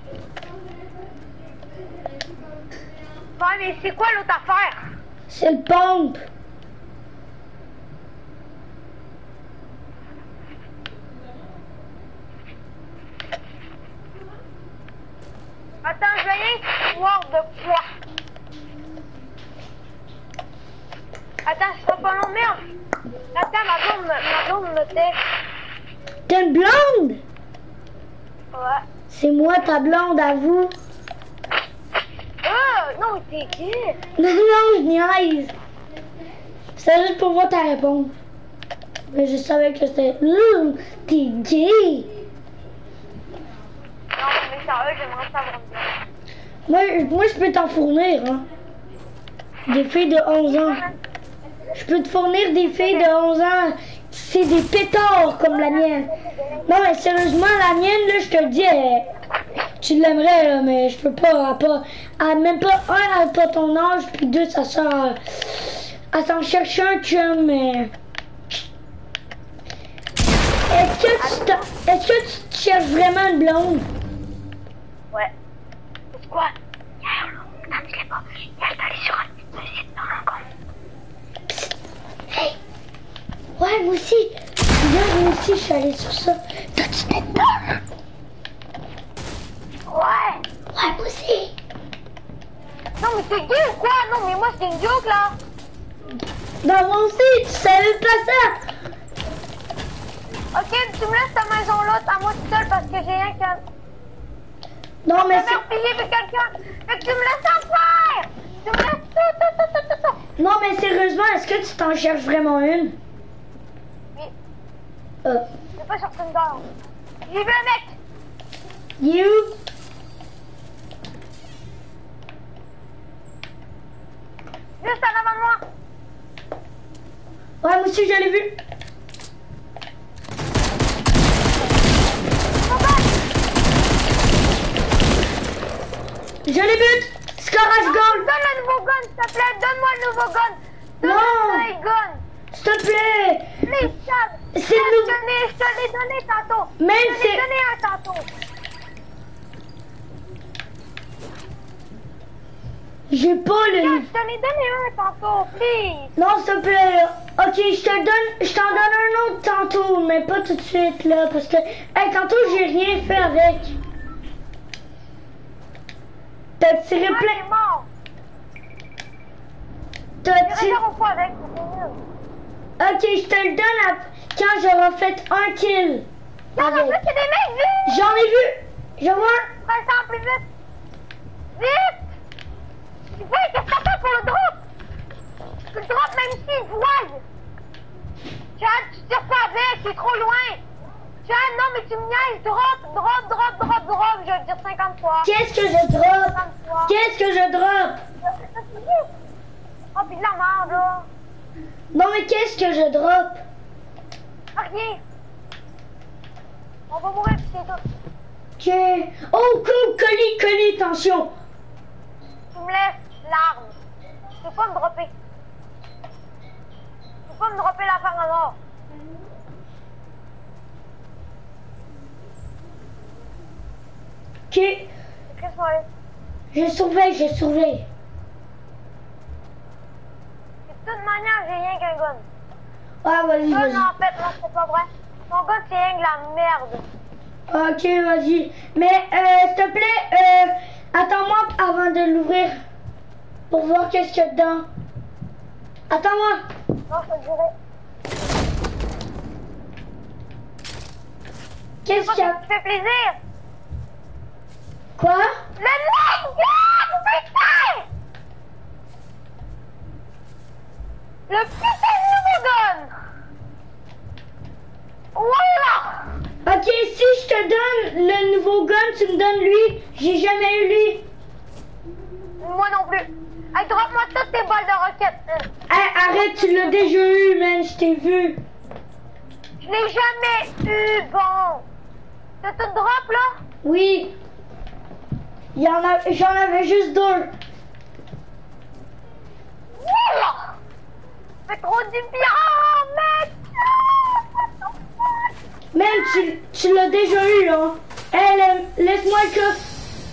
Ouais, mais c'est quoi l'autre affaire? C'est le pompe. Attends, je vais rien voir de quoi. Attends, je serai pas long, merde. Attends, ma blonde me, ma blonde me texte. T'es une blonde? Ouais. C'est moi ta blonde, à vous. Euh, non, t'es qui? Non, non, je niaise. C'est juste pour voir ta réponse. Mais je savais que c'était... Ouh, t'es gay. Non, mais sérieux, j'aimerais savoir bien. Moi, moi, je peux t'en fournir, hein. Des filles de onze ans. Je peux te fournir des filles de onze ans. C'est des pétards comme la mienne. Non, mais sérieusement, la mienne, là, je te le dis, elle- tu l'aimerais, là, mais je peux pas. Elle a pas elle a même pas, un, elle a pas ton âge, puis deux, ça sort. Elle s'en cherche un chum, mais. Est-ce que tu t'en- est-ce que tu te cherches vraiment une blonde? Ouais. Pourquoi? Hier, là, quand tu l'es pas, hier, je suis allée sur un site de rencontre. Hey! Ouais, moi aussi. Hier, moi aussi, je suis allée sur ça. T'as-tu peut-être peur? Ouais. Ouais, moi aussi. Non, mais c'est gay ou quoi? Non, mais moi, c'était une joke, là. Non, moi aussi, tu savais pas ça. Ok, tu me laisses ta maison là, à moi tout seul, parce que j'ai rien qu'à... Non, mais J'avais c'est... repayé pour quelqu'un. Fait que tu me laisses en faire. Tu me laisses tout, tout, tout, tout, tout, tout. Non, mais sérieusement, est-ce que tu t'en cherches vraiment une? Oui, Euh, c'est pas sur Tinder. J'y vais, mec. you? Juste en avant de moi. Ouais, moi aussi, je l'ai vu. Je les bute. Scarage goal. Donne le nouveau gun, s'il te plaît. Donne-moi le nouveau gun. Donne Non. le gun. S'il te plaît. Please, Chad. C'est Je nous- te l'ai- je te l'ai donné tantôt. Même Je te l'ai c'est- donné un tantôt. J'ai pas le... Chad, je te l'ai donné un tantôt, please. Non, s'il te plaît. Ok, je te donne... Je t'en donne un autre tantôt, mais pas tout de suite, là. Parce que... Hey, tantôt, j'ai rien fait avec. T'as tiré Moi, plein... il est mort. T'as J'ai tiré... zéro fois avec, c'est nul. Ok, je te le donne à... quand j'aurai fait un kill. Chad, en Avec. plus, c'est des mecs, vite. J'en ai vu. J'en vois un. Prends le temps plus vite. Vite. Vite, qu'est-ce que t'as fait pour le drop? Tu le drop même s'il voile. Chad, tu tires pas avec, c'est trop loin. Chad, non mais tu me niaises. Drop, drop, drop, drop, drop. Je vais le dire cinquante fois. Qu'est-ce que je drop? cinquante fois. Qu'est-ce que je drop? Oh, pis de la merde, là. Non, mais qu'est-ce que je drop? Rien. On va mourir, pis c'est tout. Ok. Oh, cool, colis, colis, attention. Tu me laisses l'arme. Tu peux pas me dropper. Tu peux pas me dropper la femme en or. Ok. Qu'est-ce que Je surveille, je surveille. De toute manière, j'ai rien qu'un gun. Ah, vas-y, Ah vas-y. non, en fait, non, c'est pas vrai. Mon gun, c'est rien que la merde. Ok, vas-y. Mais, euh, s'il te plaît, euh, attends-moi avant de l'ouvrir. Pour voir qu'est-ce qu'il y a dedans. Attends-moi. Non, je te dirai. Qu'est-ce qu'il y a? Tu fais plaisir. Quoi? Le mec, gun, putain! Le putain de nouveau gun! Voilà! Ok, si je te donne le nouveau gun, tu me donnes lui. J'ai jamais eu lui. Moi non plus. Hey, drop-moi toutes tes balles de roquette. Hey, arrête, tu l'as déjà eu, man, je t'ai vu. Je l'ai jamais eu, bon. T'as tout drop, là? Oui. Il y en a, j'en avais juste deux. Voilà! C'est trop du bien, mec! Même, tu, tu l'as déjà eu, hein. Hey, le- laisse-moi le coffre.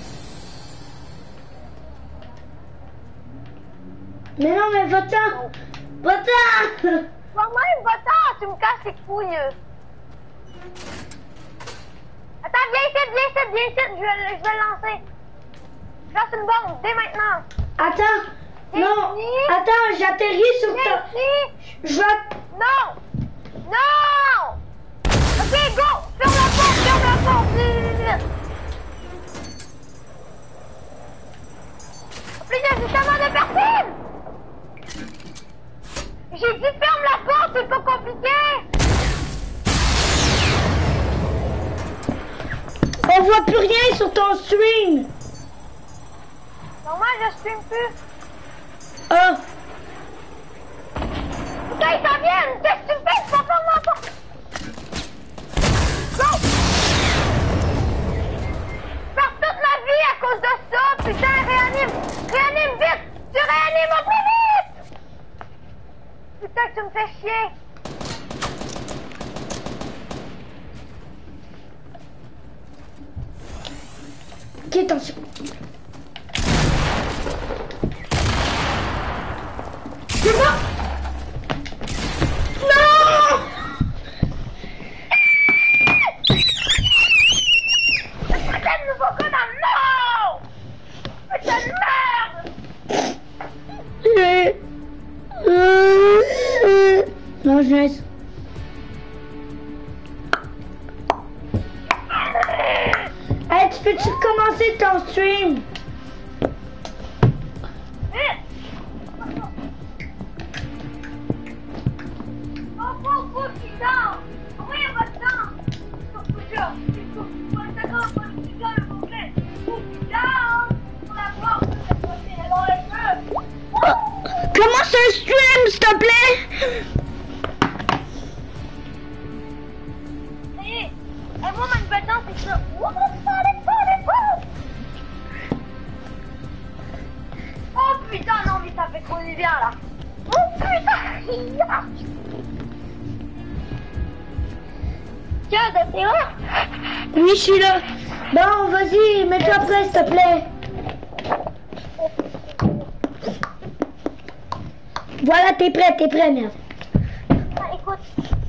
Mais non, mais va-t'en. Va-t'en. Moi-même, va-t'en, tu me casses les couilles. Attends, viens ici, viens ici, viens ici, je vais, je vais le lancer. Je lance une bombe, dès maintenant. Attends. Non. Ici. Attends, j'atterris sur Viens ta... ici. Je vais... Non! Non! Ok, go! Ferme la porte, ferme la porte, vite, vite, vite. Plus il y a justement de personnes! J'ai dit ferme la porte, c'est pas compliqué! On voit plus rien sur ton stream. Normal, je stream plus. Ah. Putain, ils s'en viennent! Qu'est-ce que tu fais? Tu vas fermer la porte! Go! Je perds toute ma vie à cause de ça! Putain, réanime! Réanime vite! Tu réanimes au plus vite! Putain, que tu me fais chier! Ok, attention. C'est bon. Non. Putain de nouveau gun en non! Putain de merde! Non, je laisse. Hey, tu peux-tu commencer ton stream? Oh, oh, oh, putain! Envoyez votre temps! Sur Twitter, Facebook, sur Instagram, sur Twitter, le complet! Oh, putain! Pour la porte, cette fois-ci, elle est dans les cheveux! Commence un stream, s'il te plaît! Ça y est! Et moi, ma nouvelle danse, c'est ça! Ouh, allez, allez, allez! Oh, putain, non, mais ça fait trop du bien, là! Oh, putain! Tiens, t'es là? Oui, je suis là. Bon, vas-y, mets-toi prêt, s'il te plaît. Voilà, t'es prêt, t'es prêt, merde. Ah, écoute.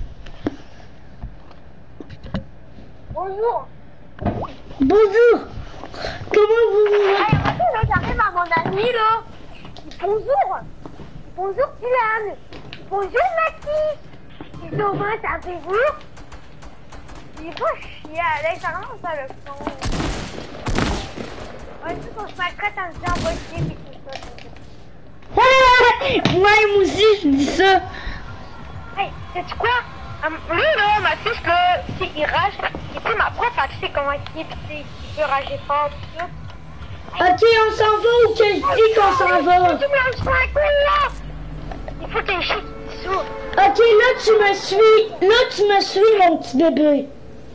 Bonjour. Bonjour. Comment vous vous... Hey, maintenant, là, j'arrive à mon ami, là. Bonjour. Bonjour, Dylan. Bonjour, Maxi. Comment ça fait vous? Il faut chier, Alex, ça commence à le fond. Ouais, tu sais qu'on se maltraite en disant on va chier pis tout ça. Moi aussi, je dis ça. Hey, sais-tu quoi? Um, lui, là, ma fils, là, tu sais, il rage. Et puis ma prof, elle sait comment il est, pis tu sais, il peut rager fort pis tout. Ok, on s'en va ou que je dis qu'on s'en va? Tu me lâches pas la couille, là! Il faut que je chie dessous. Ok, là tu me suis. Là tu me suis, mon petit bébé.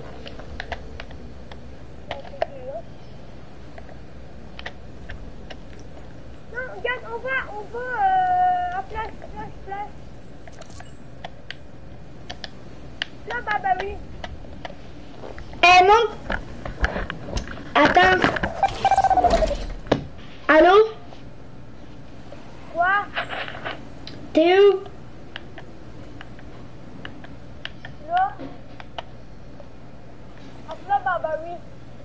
Non, regarde, on va, on va, euh, à place, place, place. Là, bah, bah oui. Eh non. Attends. Allô? Quoi? T'es où? Là? Ah, là, bah, bah oui.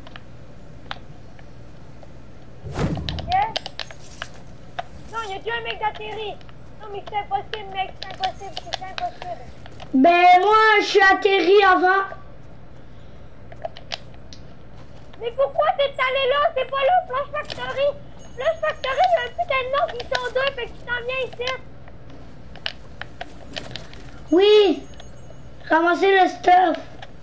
Yes? Non, il y a déjà un mec d'atterri. Non, mais c'est impossible, mec, c'est impossible, c'est impossible. Ben moi je suis atterri avant. Mais pourquoi t'es allé là? C'est pas là, Flash Factory. Flash Factory, il y a un putain de nom qui sont deux, fait que tu t'en viens ici. Oui. Ramasser le stuff.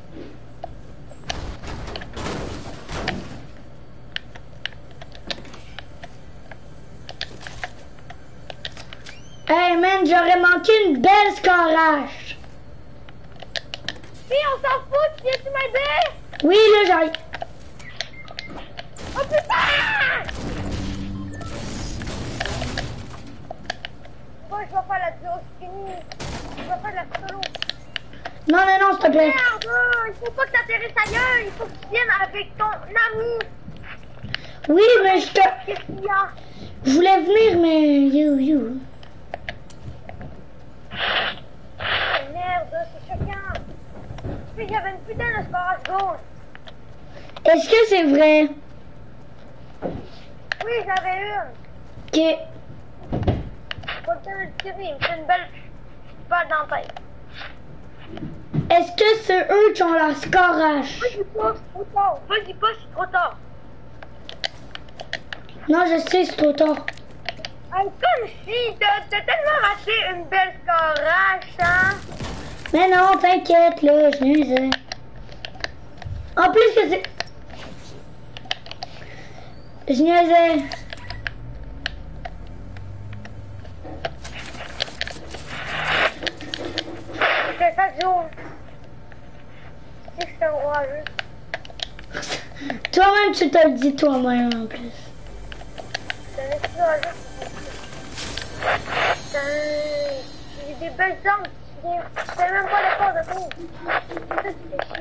Hey man, j'aurais manqué une belle scorage. Puis on s'en fout, tu viens-tu m'aider? Oui, là j'arrive. Oh putain! Bon, je vais faire la duo, c'est fini. Je vais faire la solo. Non, non, non, s'il te plaît. Merde, il faut pas que t'atterrisses ailleurs, il faut que tu viennes avec ton ami. Oui, mais je te... Qu'est-ce qu'il y a? Je voulais venir, mais... You, you. Merde, c'est choquant. Puis j'avais une putain de sparage gauche. Est-ce que c'est vrai? Oui, j'avais une. Que... Pas le temps de le tirer, il me fait une belle balle dans la tête. Est-ce que c'est eux qui ont la scorage? Vas-y pas, c'est trop tard. Vas-y pas, c'est trop tard. Non, je sais, c'est trop tard. Hey, comme si t'as t'as tellement raté une belle scorage, hein? Mais non, t'inquiète, là, je nuisais. En plus que c'est... Je nuisais. C'est ça, Joe. C'est que c'est un orageux. Toi-même, tu te le dis toi-même, en plus. C'est un petit orageux. Putain, j'ai des belles jambes. Je sais même pas le corps de tout. Ça, tu fais chier.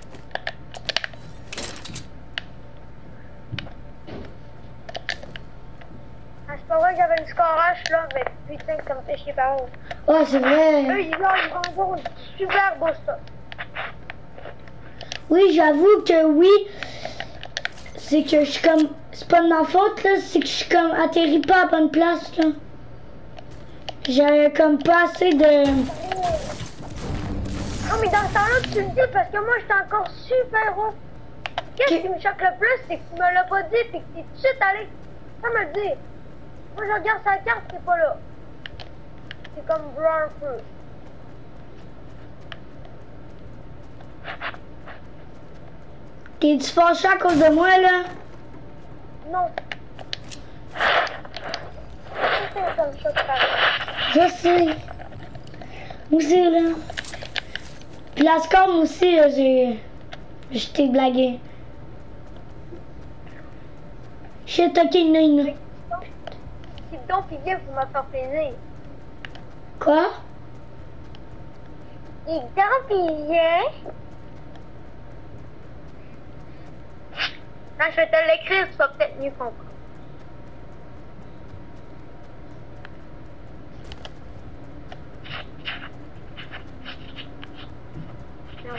Ah, c'est pas vrai que j'avais une scorage là, mais putain, que ça me fait chier par où. Oh, c'est Eux, vrai. ils ont, ils vont avoir une super beau stuff. Oui, j'avoue que oui. C'est que je suis comme... C'est pas de ma faute, là. C'est que je suis comme atterri pas à bonne place, là. J'avais comme pas assez de... Non, mais dans ce temps-là, tu le dis parce que moi, j'étais encore super haut. Qu'est-ce qui me choque le plus, c'est que tu me l'as pas dit et que t'es tout de suite allé. Ça me le dit. Moi, je regarde sa carte, c'est pas là. C'est comme brun un peu. T'es-tu fâché à cause de moi, là? Non. C'est ça me choque pareil. Je sais. Moi aussi, là. Puis la score, moi aussi, là, j'ai... Je t'ai blagué. Shit, ok, non, non. Si donc il vient pour me faire plaisir. Quoi? Et donc il vient. Quand je vais te l'écrire, tu vas peut-être mieux comprendre. Non.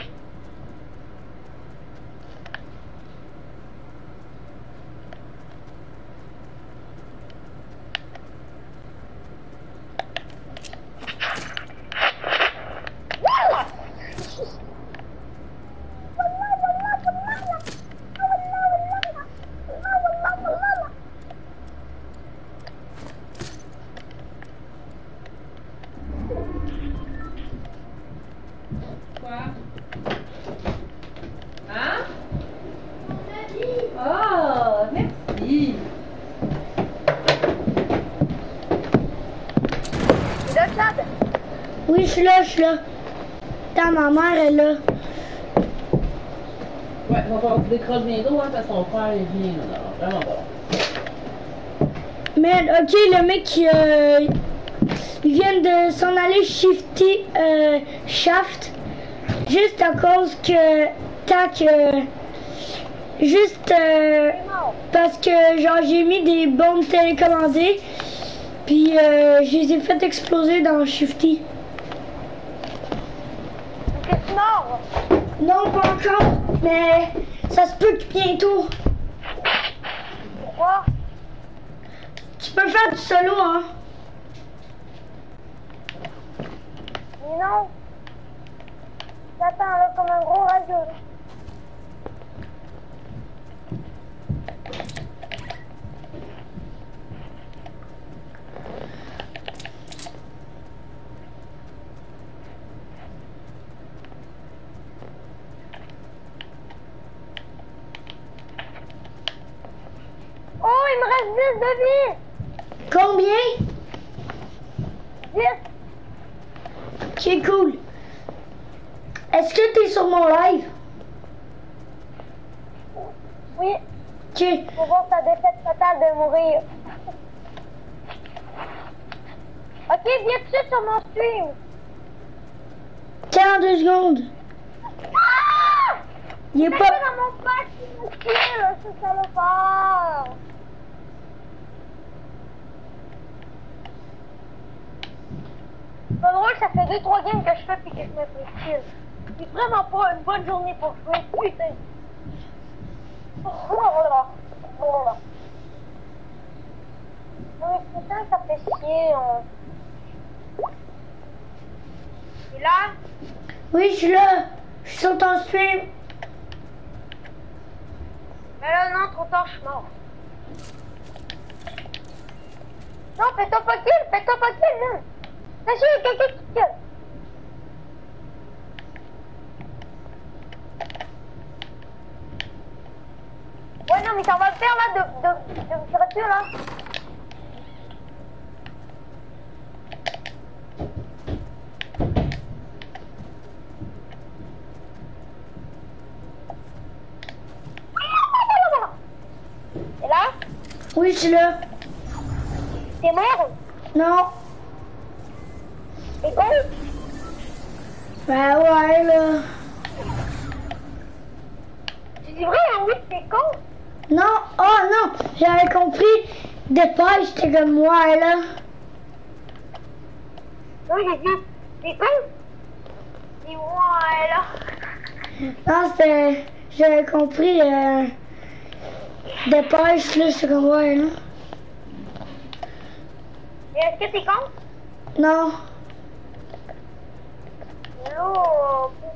Quoi? Hein? Oh, merci. C'est là, Chad? Oui, je suis là, je suis là. Attends, ma mère est là. Ouais, on va décrocher bientôt, hein, parce que son frère, il vient, là. Vraiment bon. Mais, ok, le mec, euh, il vient de s'en aller shifter euh, Shaft. Juste à cause que, tac, euh, juste euh, parce que, genre, j'ai mis des bombes télécommandées. Puis, euh, je les ai fait exploser dans Shifty. C'est mort. Non, pas encore, mais ça se peut que bientôt. Pourquoi? Tu peux faire du solo, hein? Mais non. J'attends là comme un gros radio. Là. Oh, il me reste dix de vie. Combien? dix. Ok, cool. Est-ce que t'es sur mon live? Oui, Ok. pour voir sa défaite fatale de mourir. Ok, viens tout de suite sur mon stream. Tiens, deux secondes. Ah! Il est C'est pas... dans mon pack, mon kill, ce salopard. C'est pas drôle, ça fait deux trois games que je fais puis que je me fais kill. C'est vraiment pas une bonne journée pour jouer, putain. Oh là là. Oh là là. Non mais putain, ça fait chier. On... Tu es là? Oui, je suis là. Je suis sur ton stream. Mais là, non, trop tard, je suis mort. Non, fais-toi pas kill, fais-toi pas kill, viens. Sachez, il y a quelqu'un qui kill. Ouais, non, mais ça va le faire, là, de, de, de me tirer dessus, là. Et là? Oui, je suis là. T'es mort? Non. T'es con? Ben ouais, là. Tu dis vrai, hein, oui, t'es con? Non. Oh non. J'avais compris. Dépêche, j'étais comme moi, là. Non, j'ai dit, t'es con? Dis moi, là. Non, c'était... J'avais compris. Euh... Dépêche, là, j'étais comme ouais, là. Et est-ce que t'es con? Non. Là,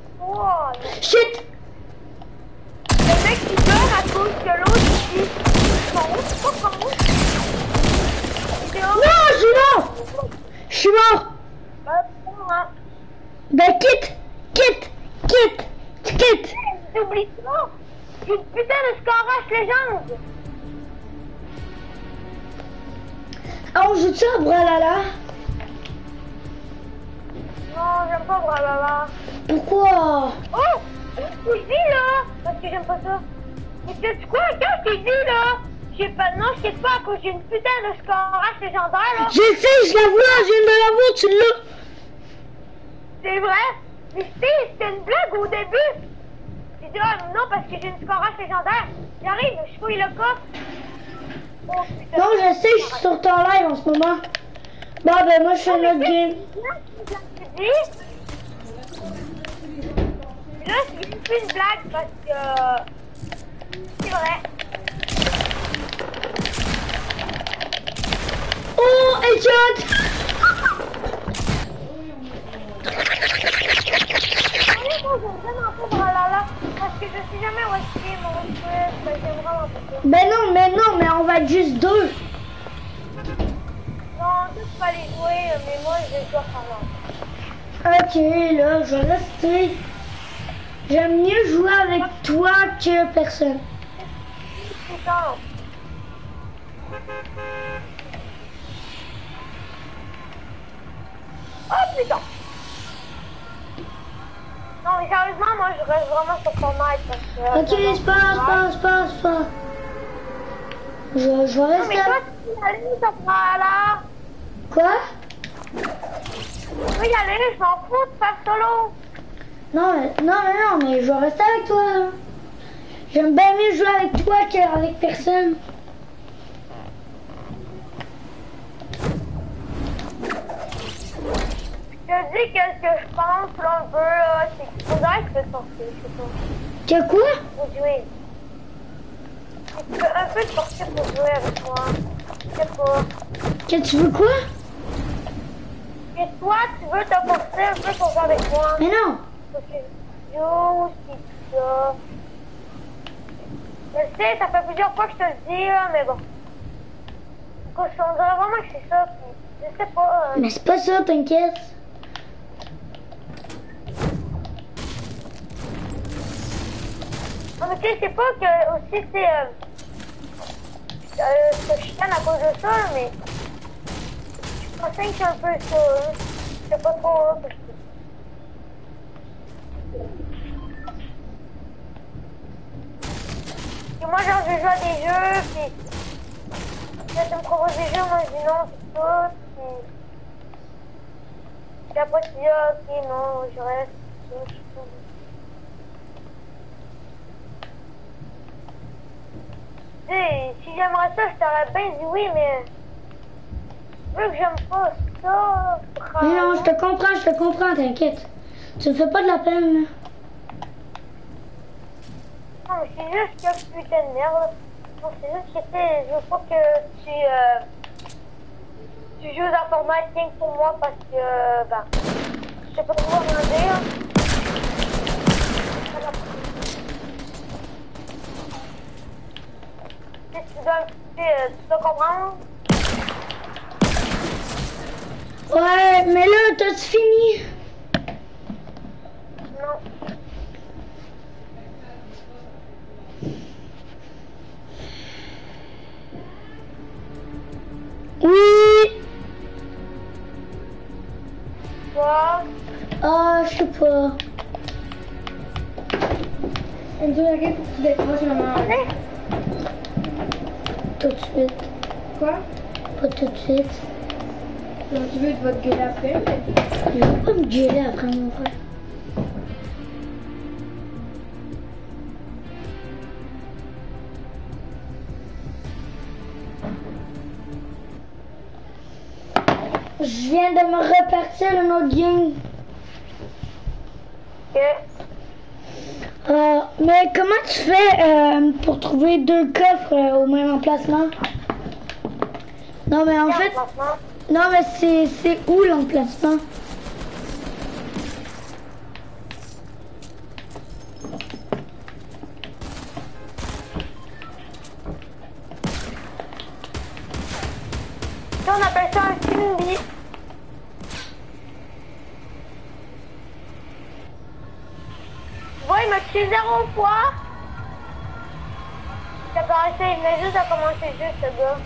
Ben quitte, quitte, quitte, quitte. T'oublies ça? J'ai une putain de scorage légende. Ah, on joue ça à Bralala? Non, j'aime pas Bralala. Pourquoi? Oh! Je t'ai dit là! Parce que j'aime pas ça. Mais sais-tu quoi? Quand je t'ai dit là, j'ai pas. Non, je sais pas à cause j'ai une putain de scorage légendaire là. Je sais, je la vois, je viens de la voir, tu l'as. C'est vrai? Mais c'était c'était une blague au début. J'ai dit, ah non, parce que j'ai une scorage légendaire. J'arrive, je fouille le coffre. Oh putain. Non, je sais, je suis sur ton live en ce moment. Bon, ben moi je fais notre game. Là, c'est plus une blague parce que c'est vrai. Oh, headshot! Moi, j'aime vraiment pas Bralala parce que je sais jamais où est-ce qu'il est mon truc. J'aime vraiment pas ça. Ben non, mais non, mais on va être juste deux. Non, tu peux pas les jouer, mais moi, je vais jouer par là. Ok, là, je vais rester. J'aime mieux jouer avec toi que personne. Putain. Oh putain. Non mais sérieusement, moi je reste vraiment sur ton mic parce que... Ok, passe, passe, passe, passe. Je, je vais Non rester. mais toi, tu peux y aller, ça fera là. Quoi? Tu peux y aller, je m'en fous de faire solo. Non, mais, non, mais non, mais je vais rester avec toi. J'aime bien mieux jouer avec toi qu'avec personne. Je te dis que ce que je pense là un peu là, c'est qu'il faudrait que je te sortir, je sais pas. Que quoi? Pour jouer. Tu peux un peu te sortir pour jouer avec moi. Je sais pas. Que tu veux quoi? Et toi, tu veux te forcer un peu pour jouer avec moi. Mais non. Parce que yo, c'est ça. Je sais, ça fait plusieurs fois que je te le dis là, mais bon. On dirait vraiment que c'est ça. Puis, je sais pas. Euh... Mais c'est pas ça, t'inquiète. Non, mais tu sais, c'est pas que aussi c'est. Euh, euh, que je chicane à cause de ça, mais. Je pensais que c'est un peu ça. Hein. Je sais pas trop. Hein, parce que... Et moi, genre, je joue à des jeux, puis. Quand tu me proposes des jeux, moi je dis non, c'est tout. Puis. Puis après, tu dis, ah, ok, non, je reste. Je sais pas. Tu sais, si j'aimerais ça, je t'aurais bien dit oui, mais. Vu que j'aime pas ça. Mais non, je te comprends, je te comprends, t'inquiète. Tu me fais pas de la peine, là. Non, mais c'est juste que putain de merde. Non, c'est juste que tu sais, je veux pas que tu. Euh, tu joues à format rien que pour moi parce que. Euh, ben. Je sais pas trop comment dire. Tu dois, tu, euh, tu dois comprendre? Ouais, mais là, t'as-tu fini? Non. Oui. Quoi? Ah, je sais pas. On dirait que tu décroches la main. Tout de suite. Quoi? Pas tout de suite. Donc tu veux, tu vas te gueuler après, mais... Je vais pas me gueuler après mon frère. Je viens de me repartir une autre game. Ok. Euh, mais comment tu fais euh, pour trouver deux coffres euh, au même emplacement? Non mais en fait, non mais c'est c'est où l'emplacement? On appelle ça un Kimby. il m'a tué zéro fois. D'accord, essaye, il venait juste de commencer le jeu, ce gars.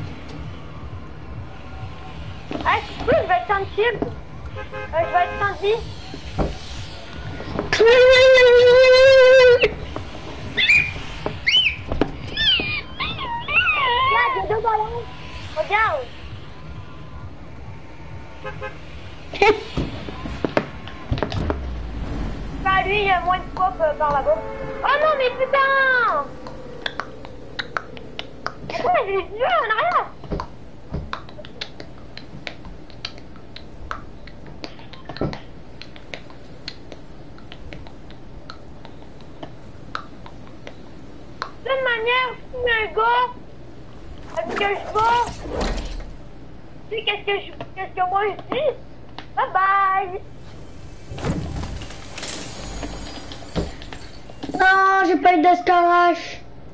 Ah, si tu peux, je vais être sans chip. Euh, je vais être sans vie. Regarde, il y a deux ballons. Regarde. Bah lui, il y a moins de pop euh, par là-bas. Oh non, mais putain! Pourquoi j'ai les yeux en arrière? De toute manière, si un gars avec que je vais, tu sais qu'est-ce que je, qu'est-ce que moi je dis? Bye bye! Non, j'ai pas eu d'escarage.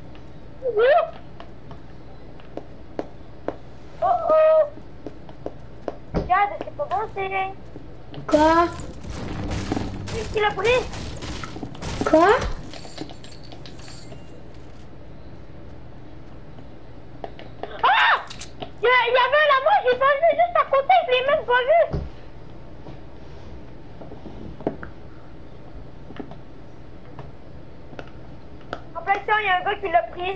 Oh oh! Regarde, c'est pas bon signe. Quoi? Qui l'a pris? Quoi? Ah! Il y, a- il y avait la moi, j'ai pas vu juste à côté, je l'ai même pas vu. En plein temps, il y a un gars qui l'a pris.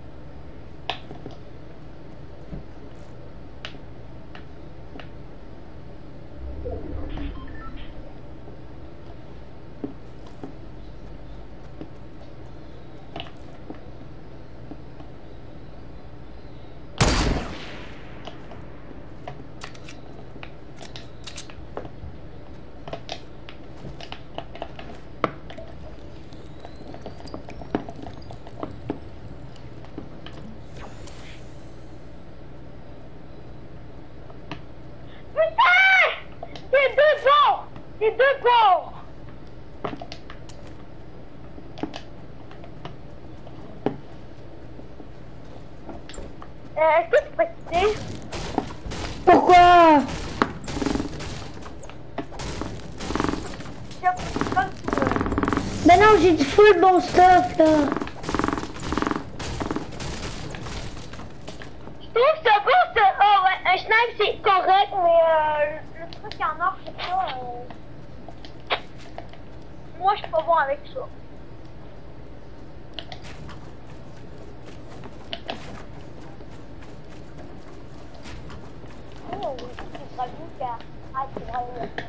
C'est deux bords! C'est deux bords! Euh, est-ce que tu peux quitter? Pourquoi? Comme tu veux. Ben non, j'ai du full bon stuff là. Je trouve que ce boost, oh ouais, un snipe c'est correct, mais euh, le truc en or, c'est ça. Euh... Moi, je suis pas bon avec ça. Oh, c'est pas vu qu'à. Ah, c'est vrai,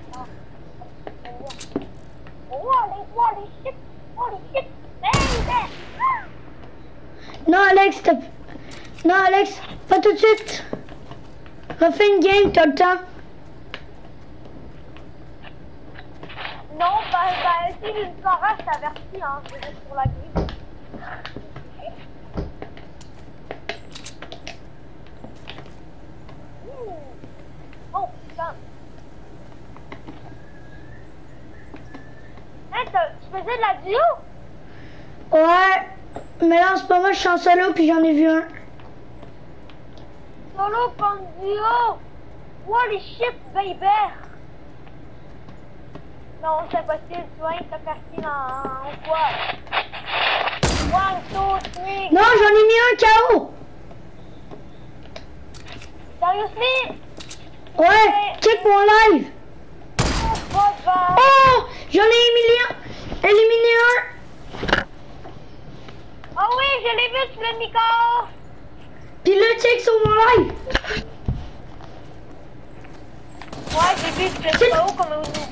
oh, les oh, les shit! Oh, les shit! Baby! Non, Alex, t'as... Non, Alex, pas tout de suite. Refais une game, t'as le temps. Non, bah, bah, si une soirée, je t'avertis, hein, je vais être sur la grille. Mmh. Oh, putain. Hey, tu faisais de la duo? Ouais, mais là en ce moment je suis en solo puis j'en ai vu un. Solo contre duo? Holy shit, baby! Non, c'est impossible, tu vois, il t'a perdu en quoi? One, two, three. Non, j'en ai mis un K O. Seriously? Ouais, check mon live. Oh, bah. Oh, j'en ai éliminé un. Éliminé un. Oh oui, je l'ai vu sur le micro. Puis le check sur mon live. Ouais, j'ai vu que c'est pas haut comme un nous.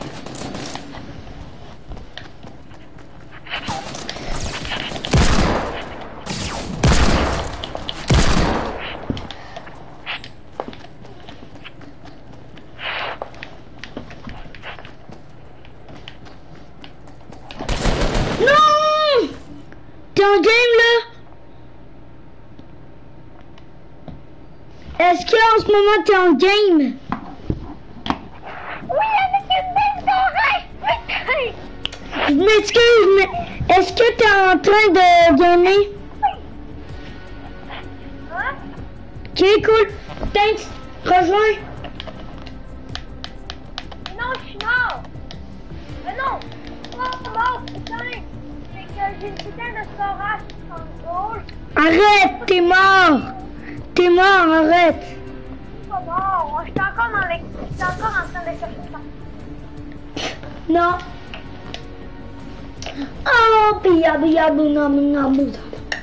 Non! T'es en game là? Est-ce que en ce moment t'es en game? Oui, avec une belle d'oreille, putain! Je m'excuse, mais est-ce que t'es en train de gamer? Hein? Ok, cool. Thanks. Rejoins. Non, je suis mort. Mais non, je suis pas mort, putain. C'est que j'ai une putain de storage en gauche. Arrête, t'es mort. T'es mort, arrête. Pas mort, j'étais encore dans les... J'étais encore en train de chercher ça. Non. Oh, bia bia buna buna buna.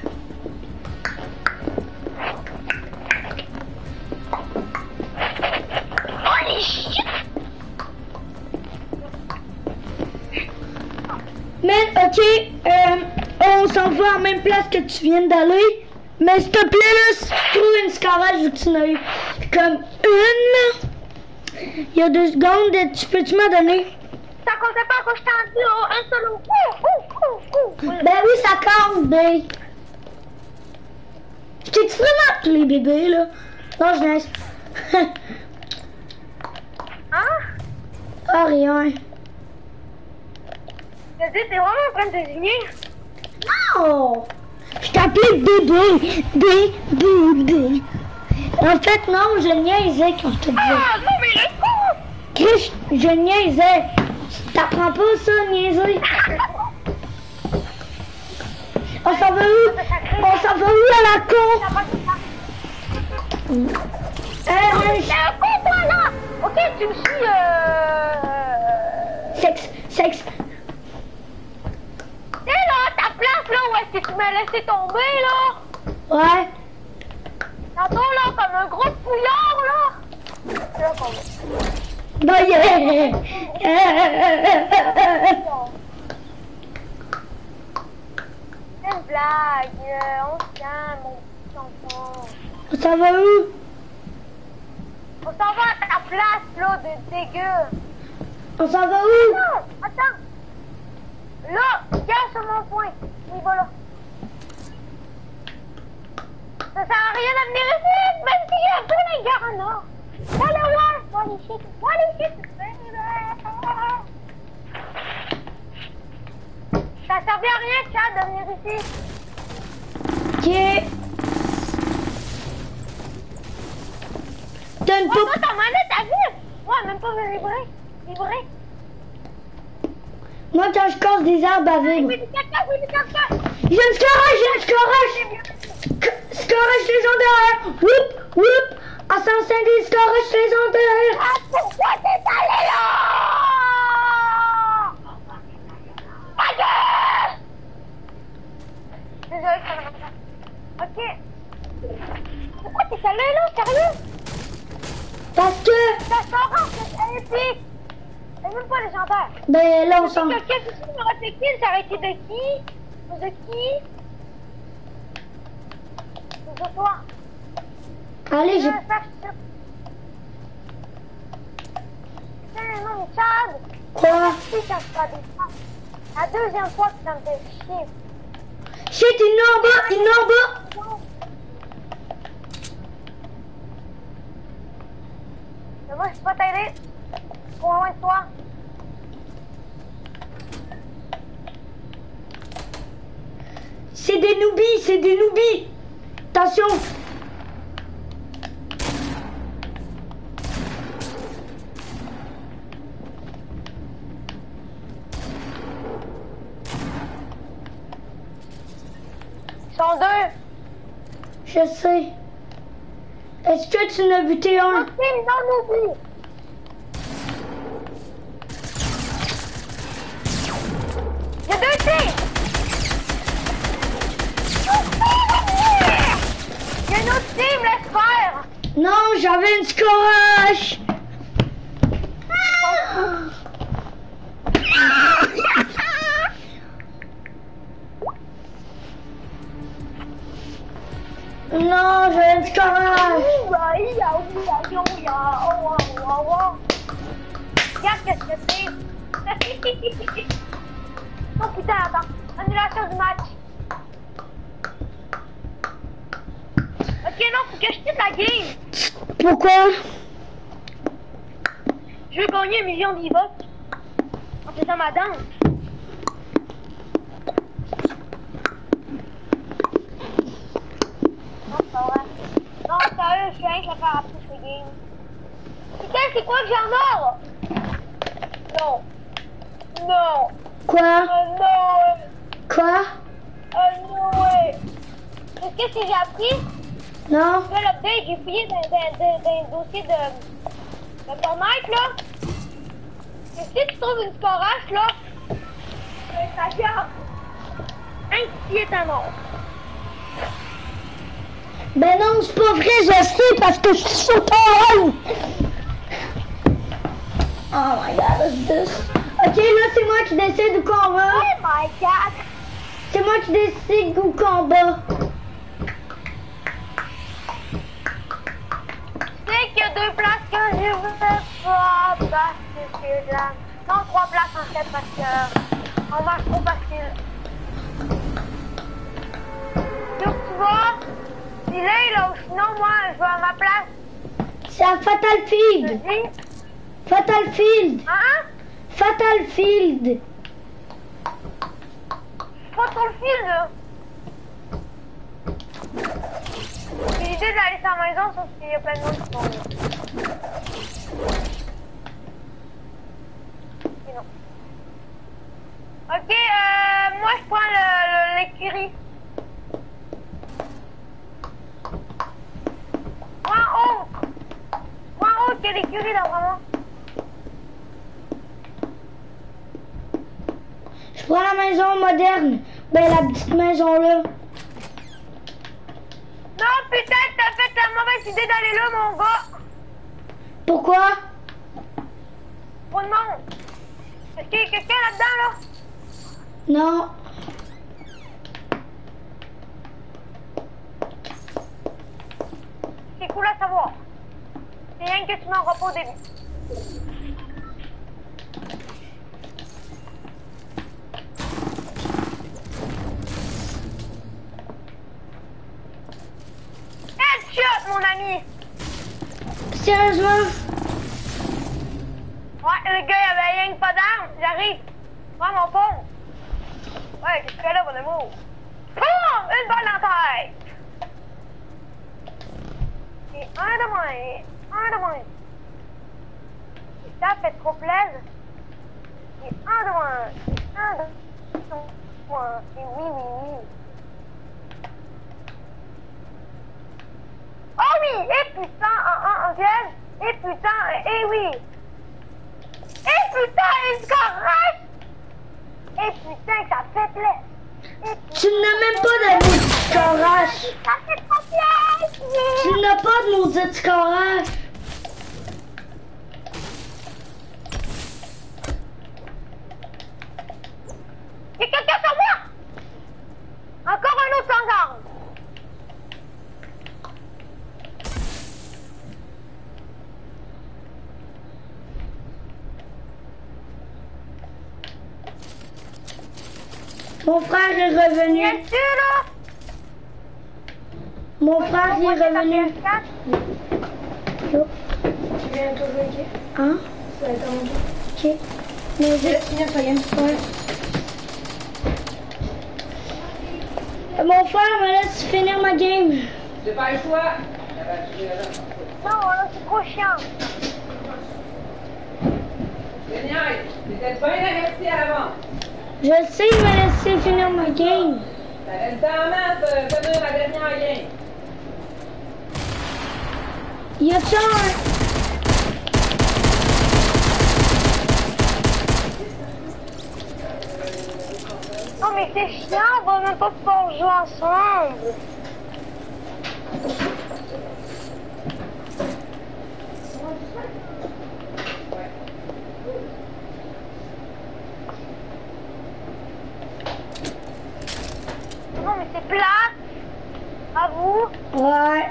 Holy shit! Mais ok, euh, on s'en va en même place que tu viens d'aller. Mais s'il te plaît, là, si tu trouves une scarage où tu n'as eu comme une, là, il y a deux secondes, tu peux-tu me donner? Ça comptait pas quand je t'ai dit oh, un solo. Ouh, ouh, ouh, ouh. Ben oui, ça compte, ben. T'es-tu vraiment tous les bébés, là? Non, je laisse. Hein? Ah, rien. Je dis, t'es vraiment en train de désigner? Non! Je t'appelais bébé. Bébé, bébé. En fait, non, je niaisais quand je te disais. Ah, non, mais le coup! Chris, je niaisais. T'apprends pas ça, niaiser. On s'en va où? On s'en va où à la con? Euh, T'es un con, toi, là! Ok, tu me suis, euh... Sexe, sexe. T'es là, ta place, là, où est-ce que tu m'as laissé tomber, là? Ouais. Tantôt, là, comme un gros pouillard, là! C'est là qu'on va. Bah yeah. C'est une blague, euh, on se calme, mon petit enfant. On s'en va où? On s'en va à ta place, là, de dégueu. On s'en va où? Non, attends. Là, regarde sur mon point. Il va là. Ça sert à rien de venir ici, même s'il y a plein de gars en or. Allez, ouais, va aller chier, va aller chier, ça servait à rien, Chad, de venir ici. Ok. Donne Ouais, pas. toi, ta manette, t'as vu? Ouais, même pas vibrer. Vibrer. Moi, quand je casse des arbres à Oui, vivre. du caca, oui, du caca. J'ai une scarage, j'ai une scarage. Scarage saison derrière. Whoop, whoop. À cent cinq des scarage saison derrière. Ah, pourquoi t'es allé là? Ma gueule! Désolé, ça va pas. Ok. Pourquoi t'es allé là, sérieux? Parce que. Ça sort, c'est épique. C'est même pas légendaire. Ben là, on Si s'en. quelqu'un ici m'aurait fait kill, ça aurait été de qui? De qui? De toi. Allez, j'ai. Euh, ça, je- Putain, non, mais Chad! Quoi? Si, quand je fais des fois. La deuxième fois que ça me fait chier. Shit, il est en bas, il est en bas. Mais moi, je peux pas t'aider. Pour loin de toi. C'est des noobies, c'est des noobies. Attention. Ils sont deux. Je sais. Est-ce que tu n'as buté un? Un team non oubli. Il y a deux teams. Il y a une autre team, laisse faire. Non, j'avais une scorage. Non, j'avais une scorage. Regarde qu'est-ce que c'est. Oh putain, attends. Annulation du match. Ok, non, faut que je quitte la game. Pourquoi? Je veux gagner un million d'e-votes en faisant ma danse. Non, c'est pas vrai. Non, sérieux, je suis rien que la faire après ce game. Putain, c'est quoi que j'ai en or? Non. Non. Quoi? Oh non. Quoi? Euh, no way. Est-ce que si j'ai appris? Non. Après l'update, j'ai fouillé dans, dans, dans, dans le dossier de, de Fortnite, là. Et si tu trouves une scorache, là, ça garde un qui est à mort. Ben non, c'est pas vrai, je sais, parce que je suis sur ton rôle. Oh my god, what's this? Ok, là, c'est moi qui décide où qu'on va. Oh my god. C'est moi qui décide où qu'on va. C'est qu'il y a deux places que je veux pas parce que c'est de la... Non, trois places en fait parce que on marche trop facile. Donc tu vois, si là, là, ou sinon moi je vais à ma place. C'est à Fatal Field. Vas-y. Fatal Field. Hein? Fatal Field. Pas trop le fil là. J'ai l'idée d'aller sur la maison sauf qu'il y a plein de monde qui sont là. Et non. Ok, euh, moi je prends l'écurie. Moi en haut. Moi en haut, il y a l'écurie là vraiment. Je prends la maison moderne. Ben la petite maison là. Non putain, t'as fait la mauvaise idée d'aller là mon gars. Pourquoi? Pour le monde. Est-ce qu'il y a quelqu'un là-dedans là? Non. C'est cool à savoir. C'est rien que tu m'en pas au début. Headshot mon ami. Sérieusement? Ouais, le gars il avait rien que pas d'armes. J'arrive. Ouais mon pont. Ouais, qu'est-ce que tu fais là mon amour? Poum! Une balle dans la tête. Et un de moins, et un de moins. Et ça fait trop plaisir. Et un de moins, et un de moins. Et oui, oui, oui. Oh oui! Et putain, en, en, en piège. Et putain, et, et oui. Et putain, il se correct. Et putain, ça fait plaisir. Tu n'as même pas de maudit scorage. Ça fait trop plaisir. Tu n'as pas de maudit scorage. Il y a quelqu'un sur moi. Encore un autre sans arme. Mon frère est revenu. Viens-tu là? Mon frère est revenu. P S quatre. Yo. Tu viens de jouer, Hein? ça va être un moment. Ok. Mais Je je... vais finir ta game. Ouais. Mon frère me laisse finir ma game. J'ai pas le choix. Non, là c'est trop chiant. Génial. T'étais bien averti avant. Je sais, il m'a laissé finir ma game. T'avais le temps en main de finir la dernière game. Y a-t-il un... Non mais c'est chiant, on va même pas pouvoir jouer ensemble. Non mais c'est plat. À vous. Ouais.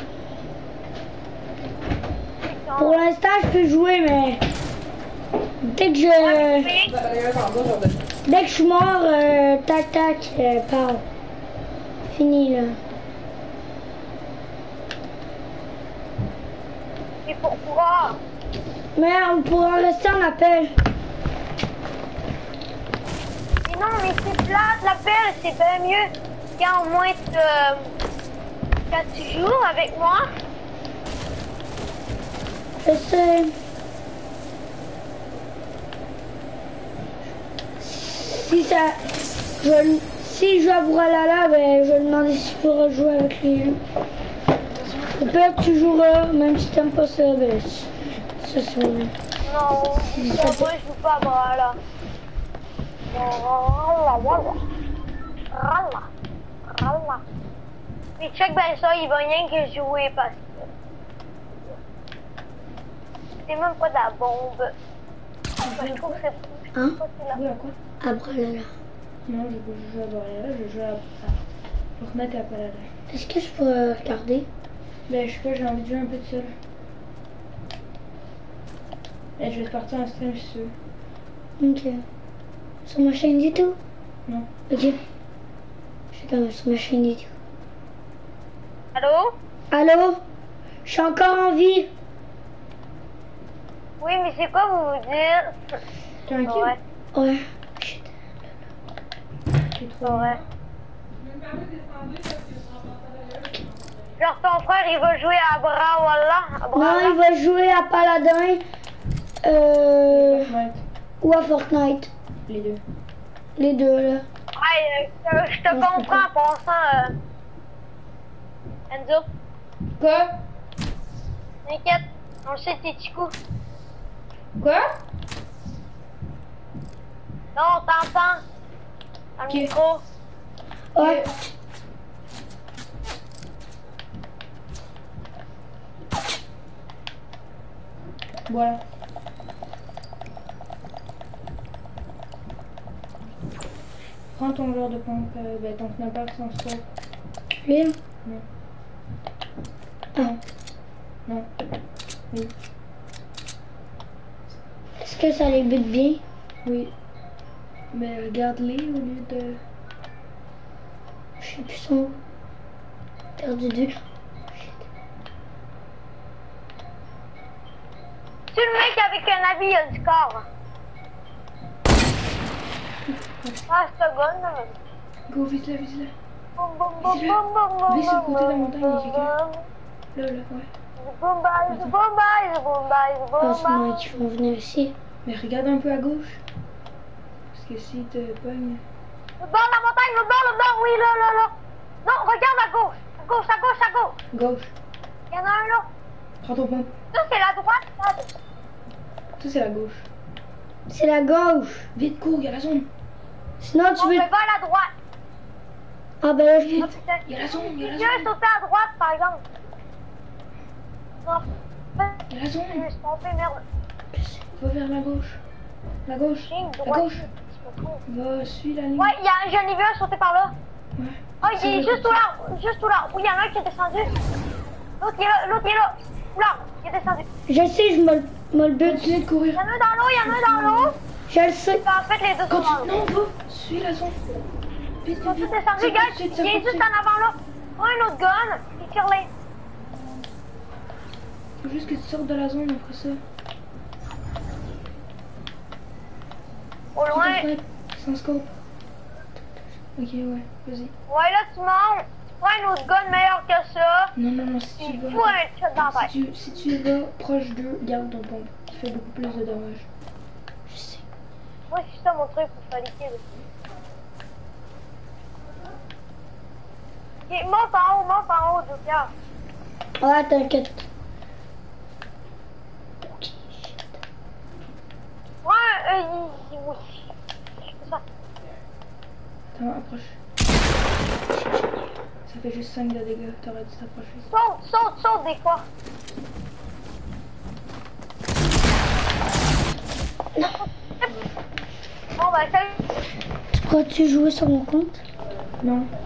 Pour l'instant, je peux jouer, mais... Dès que je... Dès que je suis mort, euh, tac, tac, euh, parle. Fini, là. Et pourquoi? Mais on pourra rester en appel. Mais non mais c'est plat, l'appel c'est bien mieux quand au moins tu, euh, quand tu joues avec moi. Je sais. Si ça... Je, si je vais à Brawlhalla, ben, je vais demander si je pourrais jouer avec lui. Au pire, tu joueras, même si t'aimes pas ça, ben, ça c'est bon. Non, moi je joue pas à Brawlhalla. Ralla. Ralla. Mais check ben ça, il va rien que jouer parce que c'est même pas de la bombe. Je trouve que c'est Hein? Jouer à quoi? À Brawlhalla. Non, je peux jouer à Brawlhalla, je joue à, à Fortnite et à Brawlhalla. Est-ce que je peux regarder? Ben, je sais pas, j'ai envie de jouer un peu de seul. Et je vais partir en stream si tu veux. Ok. Sur ma chaîne du tout? Non. Ok. Je suis quand même sur ma chaîne du tout. Allô? Allô? Je suis encore en vie. Oui, mais c'est quoi vous vous dire? T'es un kill? Ouais, Ouais. Chut. T'es trop. ouais. Genre ton frère il va jouer à Brawlhalla. à Non, Brawlhalla. il va jouer à Paladin. Euh, Fortnite. ou à Fortnite. Les deux. Les deux là. Ouais, euh, je te Non, je comprends en passant. Euh... Enzo, Quoi? t'inquiète, on le sait tes petits coups. Quoi? Non, on t'entend. Dans le Ok. micro. Ouais. Voilà. Prends ton genre de pompe, euh, ben ton snapback sans scope. Lui? Non. Ah. Non. Oui. Est-ce que ça les bute bien? Oui. Mais regarde-les au lieu de... Je sais plus son où. Perdu deux. Tu le mec avec un habit, il a du corps. Ah, c'est bon, là. Go, vise-la, vise-la. Boum, boum, boum, boum, boum, boum, Vise sur le côté de la boum, montagne, il y a quelqu'un. boum, Là, là, ouais. boum, bye, boum, bye, boum, bye, Ah, boum, c'est moi bye. qui vont venir ici. Mais regarde un peu à gauche. Parce que si te pogne... L'autre bord de la montagne, l'autre bord, l'autre bord, oui, là, là, là. Non, regarde à gauche. À gauche, à gauche, à gauche. Gauche. Il y en a un là. Prends ton pompe. Ça, c'est la droite, là. Ça, c'est la gauche. C'est la gauche. Vite, cours, il y a la zone. Sinon tu On veux... fait pas à la droite. Ah ben là je Ah, vais... putain. Il y a la zone, il y a la Je vais zone. sauter à droite, par exemple. Non. Il y a la Je zone. vais sauter, merde. Va vers la gauche. La gauche. J'ai une La droite. gauche. Va, suis la ligne. Ouais, il y a, j'en ai vu un sauter par là. Ouais. Oh, il est juste sous l'arbre. Juste sous l'arbre. Oui, il y en a un qui est descendu. L'autre, il est là. L'autre, il est là. Sous l'arbre. Il est descendu. Je sais, je me, le- me le bute. Continue de Il y courir. en a un dans l'eau. Il y en a un dans l'eau. Je le sais. En fait, les deux sont dans Continue. l'eau. Non, va. Suis la zone. Vite, Ils sont vite, tous vite. descendus, C'est gars. pas de suite, Il c'est est pas de juste suite. en avant là. Prends un autre gun. Et tire-les. Faut juste que tu sortes de la zone après ça. Au loin. Sans scope. Ok, ouais, vas-y. Ouais, là, tu montes. Tu prends un autre gun meilleur que ça. Non, non, non, si tu Tu vas... fous un shot dans la Si tête. tu, si tu vas proche d'eux, garde ton pompe. Tu fais beaucoup plus de dommages. Je sais. Moi, c'est ça mon truc pour faire les kills. Ok, monte en haut, monte en haut, Joker. Ouais, t'inquiète. Prends un... Euh, il- oui. C'est ça. Attends, approche. Ça fait juste cinq de dégâts, t'aurais dû t'approcher. Saute, saute, saute des fois. Bon, bah, salut. Tu crois-tu jouer sur mon compte? Non.